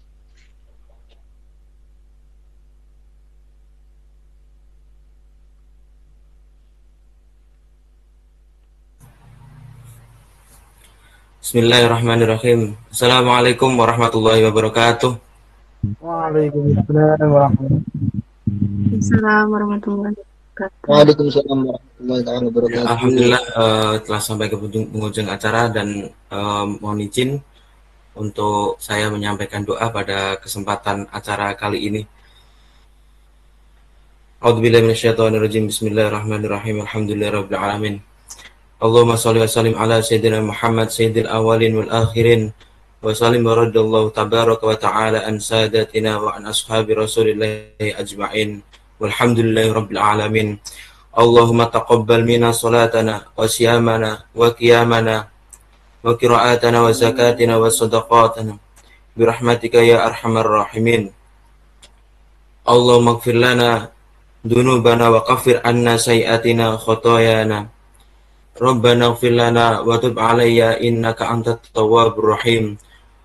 Bismillahirrahmanirrahim. Assalamualaikum warahmatullahi wabarakatuh. Waalaikumsalam warahmatullahi wabarakatuh. Waalaikumsalam warahmatullahi wabarakatuh. Alhamdulillah telah sampai ke penghujung acara dan mohon izin untuk saya menyampaikan doa pada kesempatan acara kali ini. A'udzubillahi minasyaitonirrajim. Bismillahirrahmanirrahim. Alhamdulillahirabbil alamin. Allahumma shalli wa sallim ala sayyidina Muhammad sayyidil awwalin wal akhirin wa sallim wa radallahu tabaraka wa ta'ala an sadatina wa an ashabi rasulillahi ajma'in walhamdulillahi rabbil alamin. Allahumma taqabbal minna salatana wa siyamana wa qiyamana wa qira'atana wa zakatina wa sadaqatana birahmatika ya arhamar rahimin. Allahumma ighfir lana dunubana wa kaffir anna sayiatina khotoyana. Rabbana ighfir lana wa tub alayya innaka antat tawwabur rahim.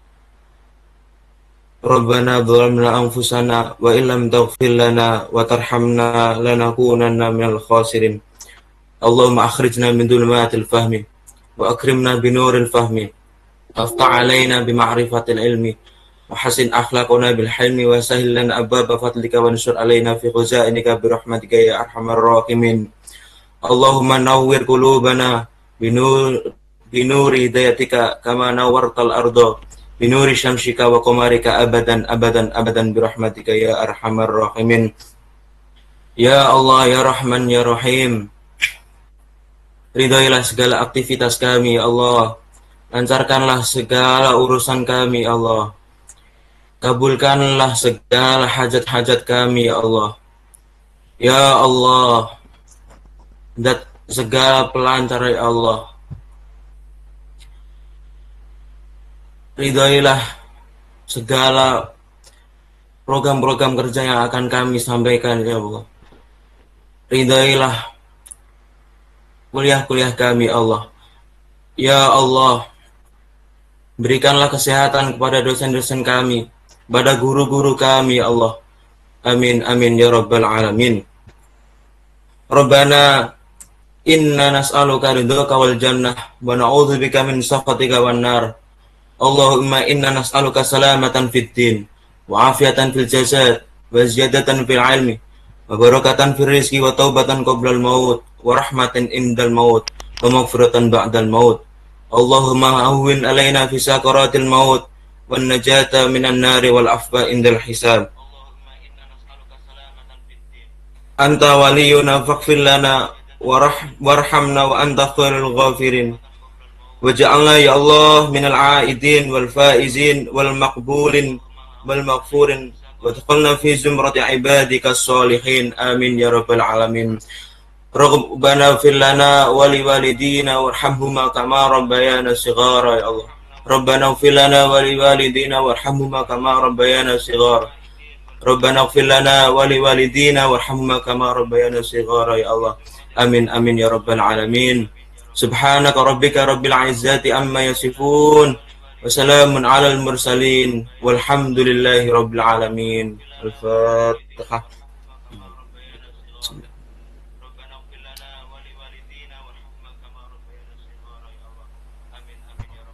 Rabbana dhalamna anfusana wa illam taghfir lana wa tarhamna lanakunanna minal khasirin. Allahumma akhrijna min dhulumatil fahmi wa akrimna binuril fahmi aftah alayna bima'rifatil ilmi wa hasin akhlaquna bil hilmi wa sahil lana abwaba fadlika wa ansur alayna fi khuzainika birahmatika ya arhamar rahimin. Allahumma nawwir qulubana binuri hidayatika kama nawwartal arda binuri syamsika wa qamarika abadan abadan abadan birahmatika ya arhamar rahimin. Ya Allah ya Rahman ya Rahim, ridhoilah segala aktivitas kami ya Allah, lancarkanlah segala urusan kami ya Allah, kabulkanlah segala hajat-hajat kami ya Allah. Ya Allah, dat segala pelancar ya Allah, ridhoilah segala program-program kerja yang akan kami sampaikan ya Allah. Ridhoilah kuliah-kuliah kami Allah. Ya Allah, berikanlah kesehatan kepada dosen-dosen kami, pada guru-guru kami ya Allah. Amin amin ya rabbal alamin. Rabbana inna nas'aluka ridhaka wal jannah wa na'udzubika min sakhatika wan nar. Allahumma inna nas'aluka salamatan fid din wa afiatan fil jasad wa ziyadatan fil ilmi wa barakatan fil rizqi wa taubatan qoblal maut wa rahmatan indal maut wa maghfiratan ba'dal maut. Allahumma ahwin alaina fi sakaratil maut wan najata minan nari wal afwa indal hisab. Anta waliyuna faghfir lana warhamna wa anta khairul ghafirin. Waj'alna ya Allah minal aidin wal faizin wal maqbulin wal maghfurin wadkhulna fi zumrati ibadika sholihin. Amin ya rabbal alamin. Rabbana fir lana wa liwalidina warhamhuma kama rabbayana shighara ya Allah. Rabbana fir lana wa liwalidina warhamhuma kama rabbayana shighara. Rabbana ighfir lana wa liwalidina warhamhuma kama rabbayana shighara ya Allah. Amin amin ya rabbal alamin. Subhanaka rabbika rabbil izzati amma yasifun wa salamun alal mursalin walhamdulillahi rabbil alamin. Al-Fatihah.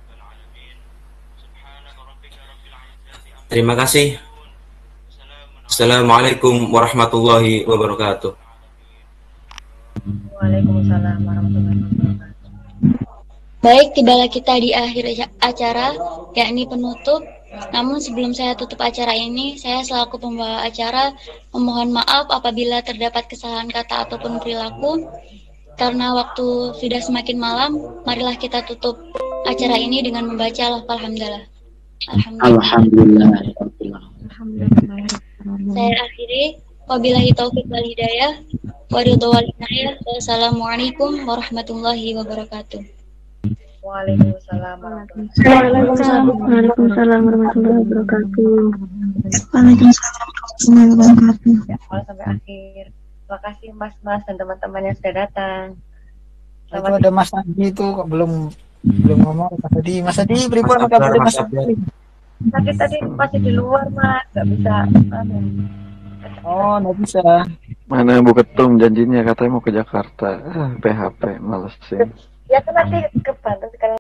Terima kasih. Wassalamualaikum warahmatullahi wabarakatuh. Waalaikumsalam warahmatullahi wabarakatuh. Baik, tibalah kita di akhir acara, yakni penutup. Namun sebelum saya tutup acara ini, saya selaku pembawa acara memohon maaf apabila terdapat kesalahan kata ataupun perilaku. Karena waktu sudah semakin malam, marilah kita tutup acara ini dengan membaca lafal hamdalah. Alhamdulillah. Saya akhiri. Wabillahi taufiq wal hidayah. Wassalamualaikum warahmatullahi wabarakatuh. Waalaikumsalam warahmatullahi wabarakatuh. Awal sampai akhir. Terima kasih Mas dan teman-teman yang sudah datang. Itu ada Mas Adi itu kok belum ngomong. Mas Adi berikan kabar Mas Adi. Sakit tadi masih di luar Mas, nggak bisa. Oh, nggak bisa. Mana Bu Ketum janjinya katanya mau ke Jakarta. PHP malesin. Ya kan nanti ke Banten sekarang.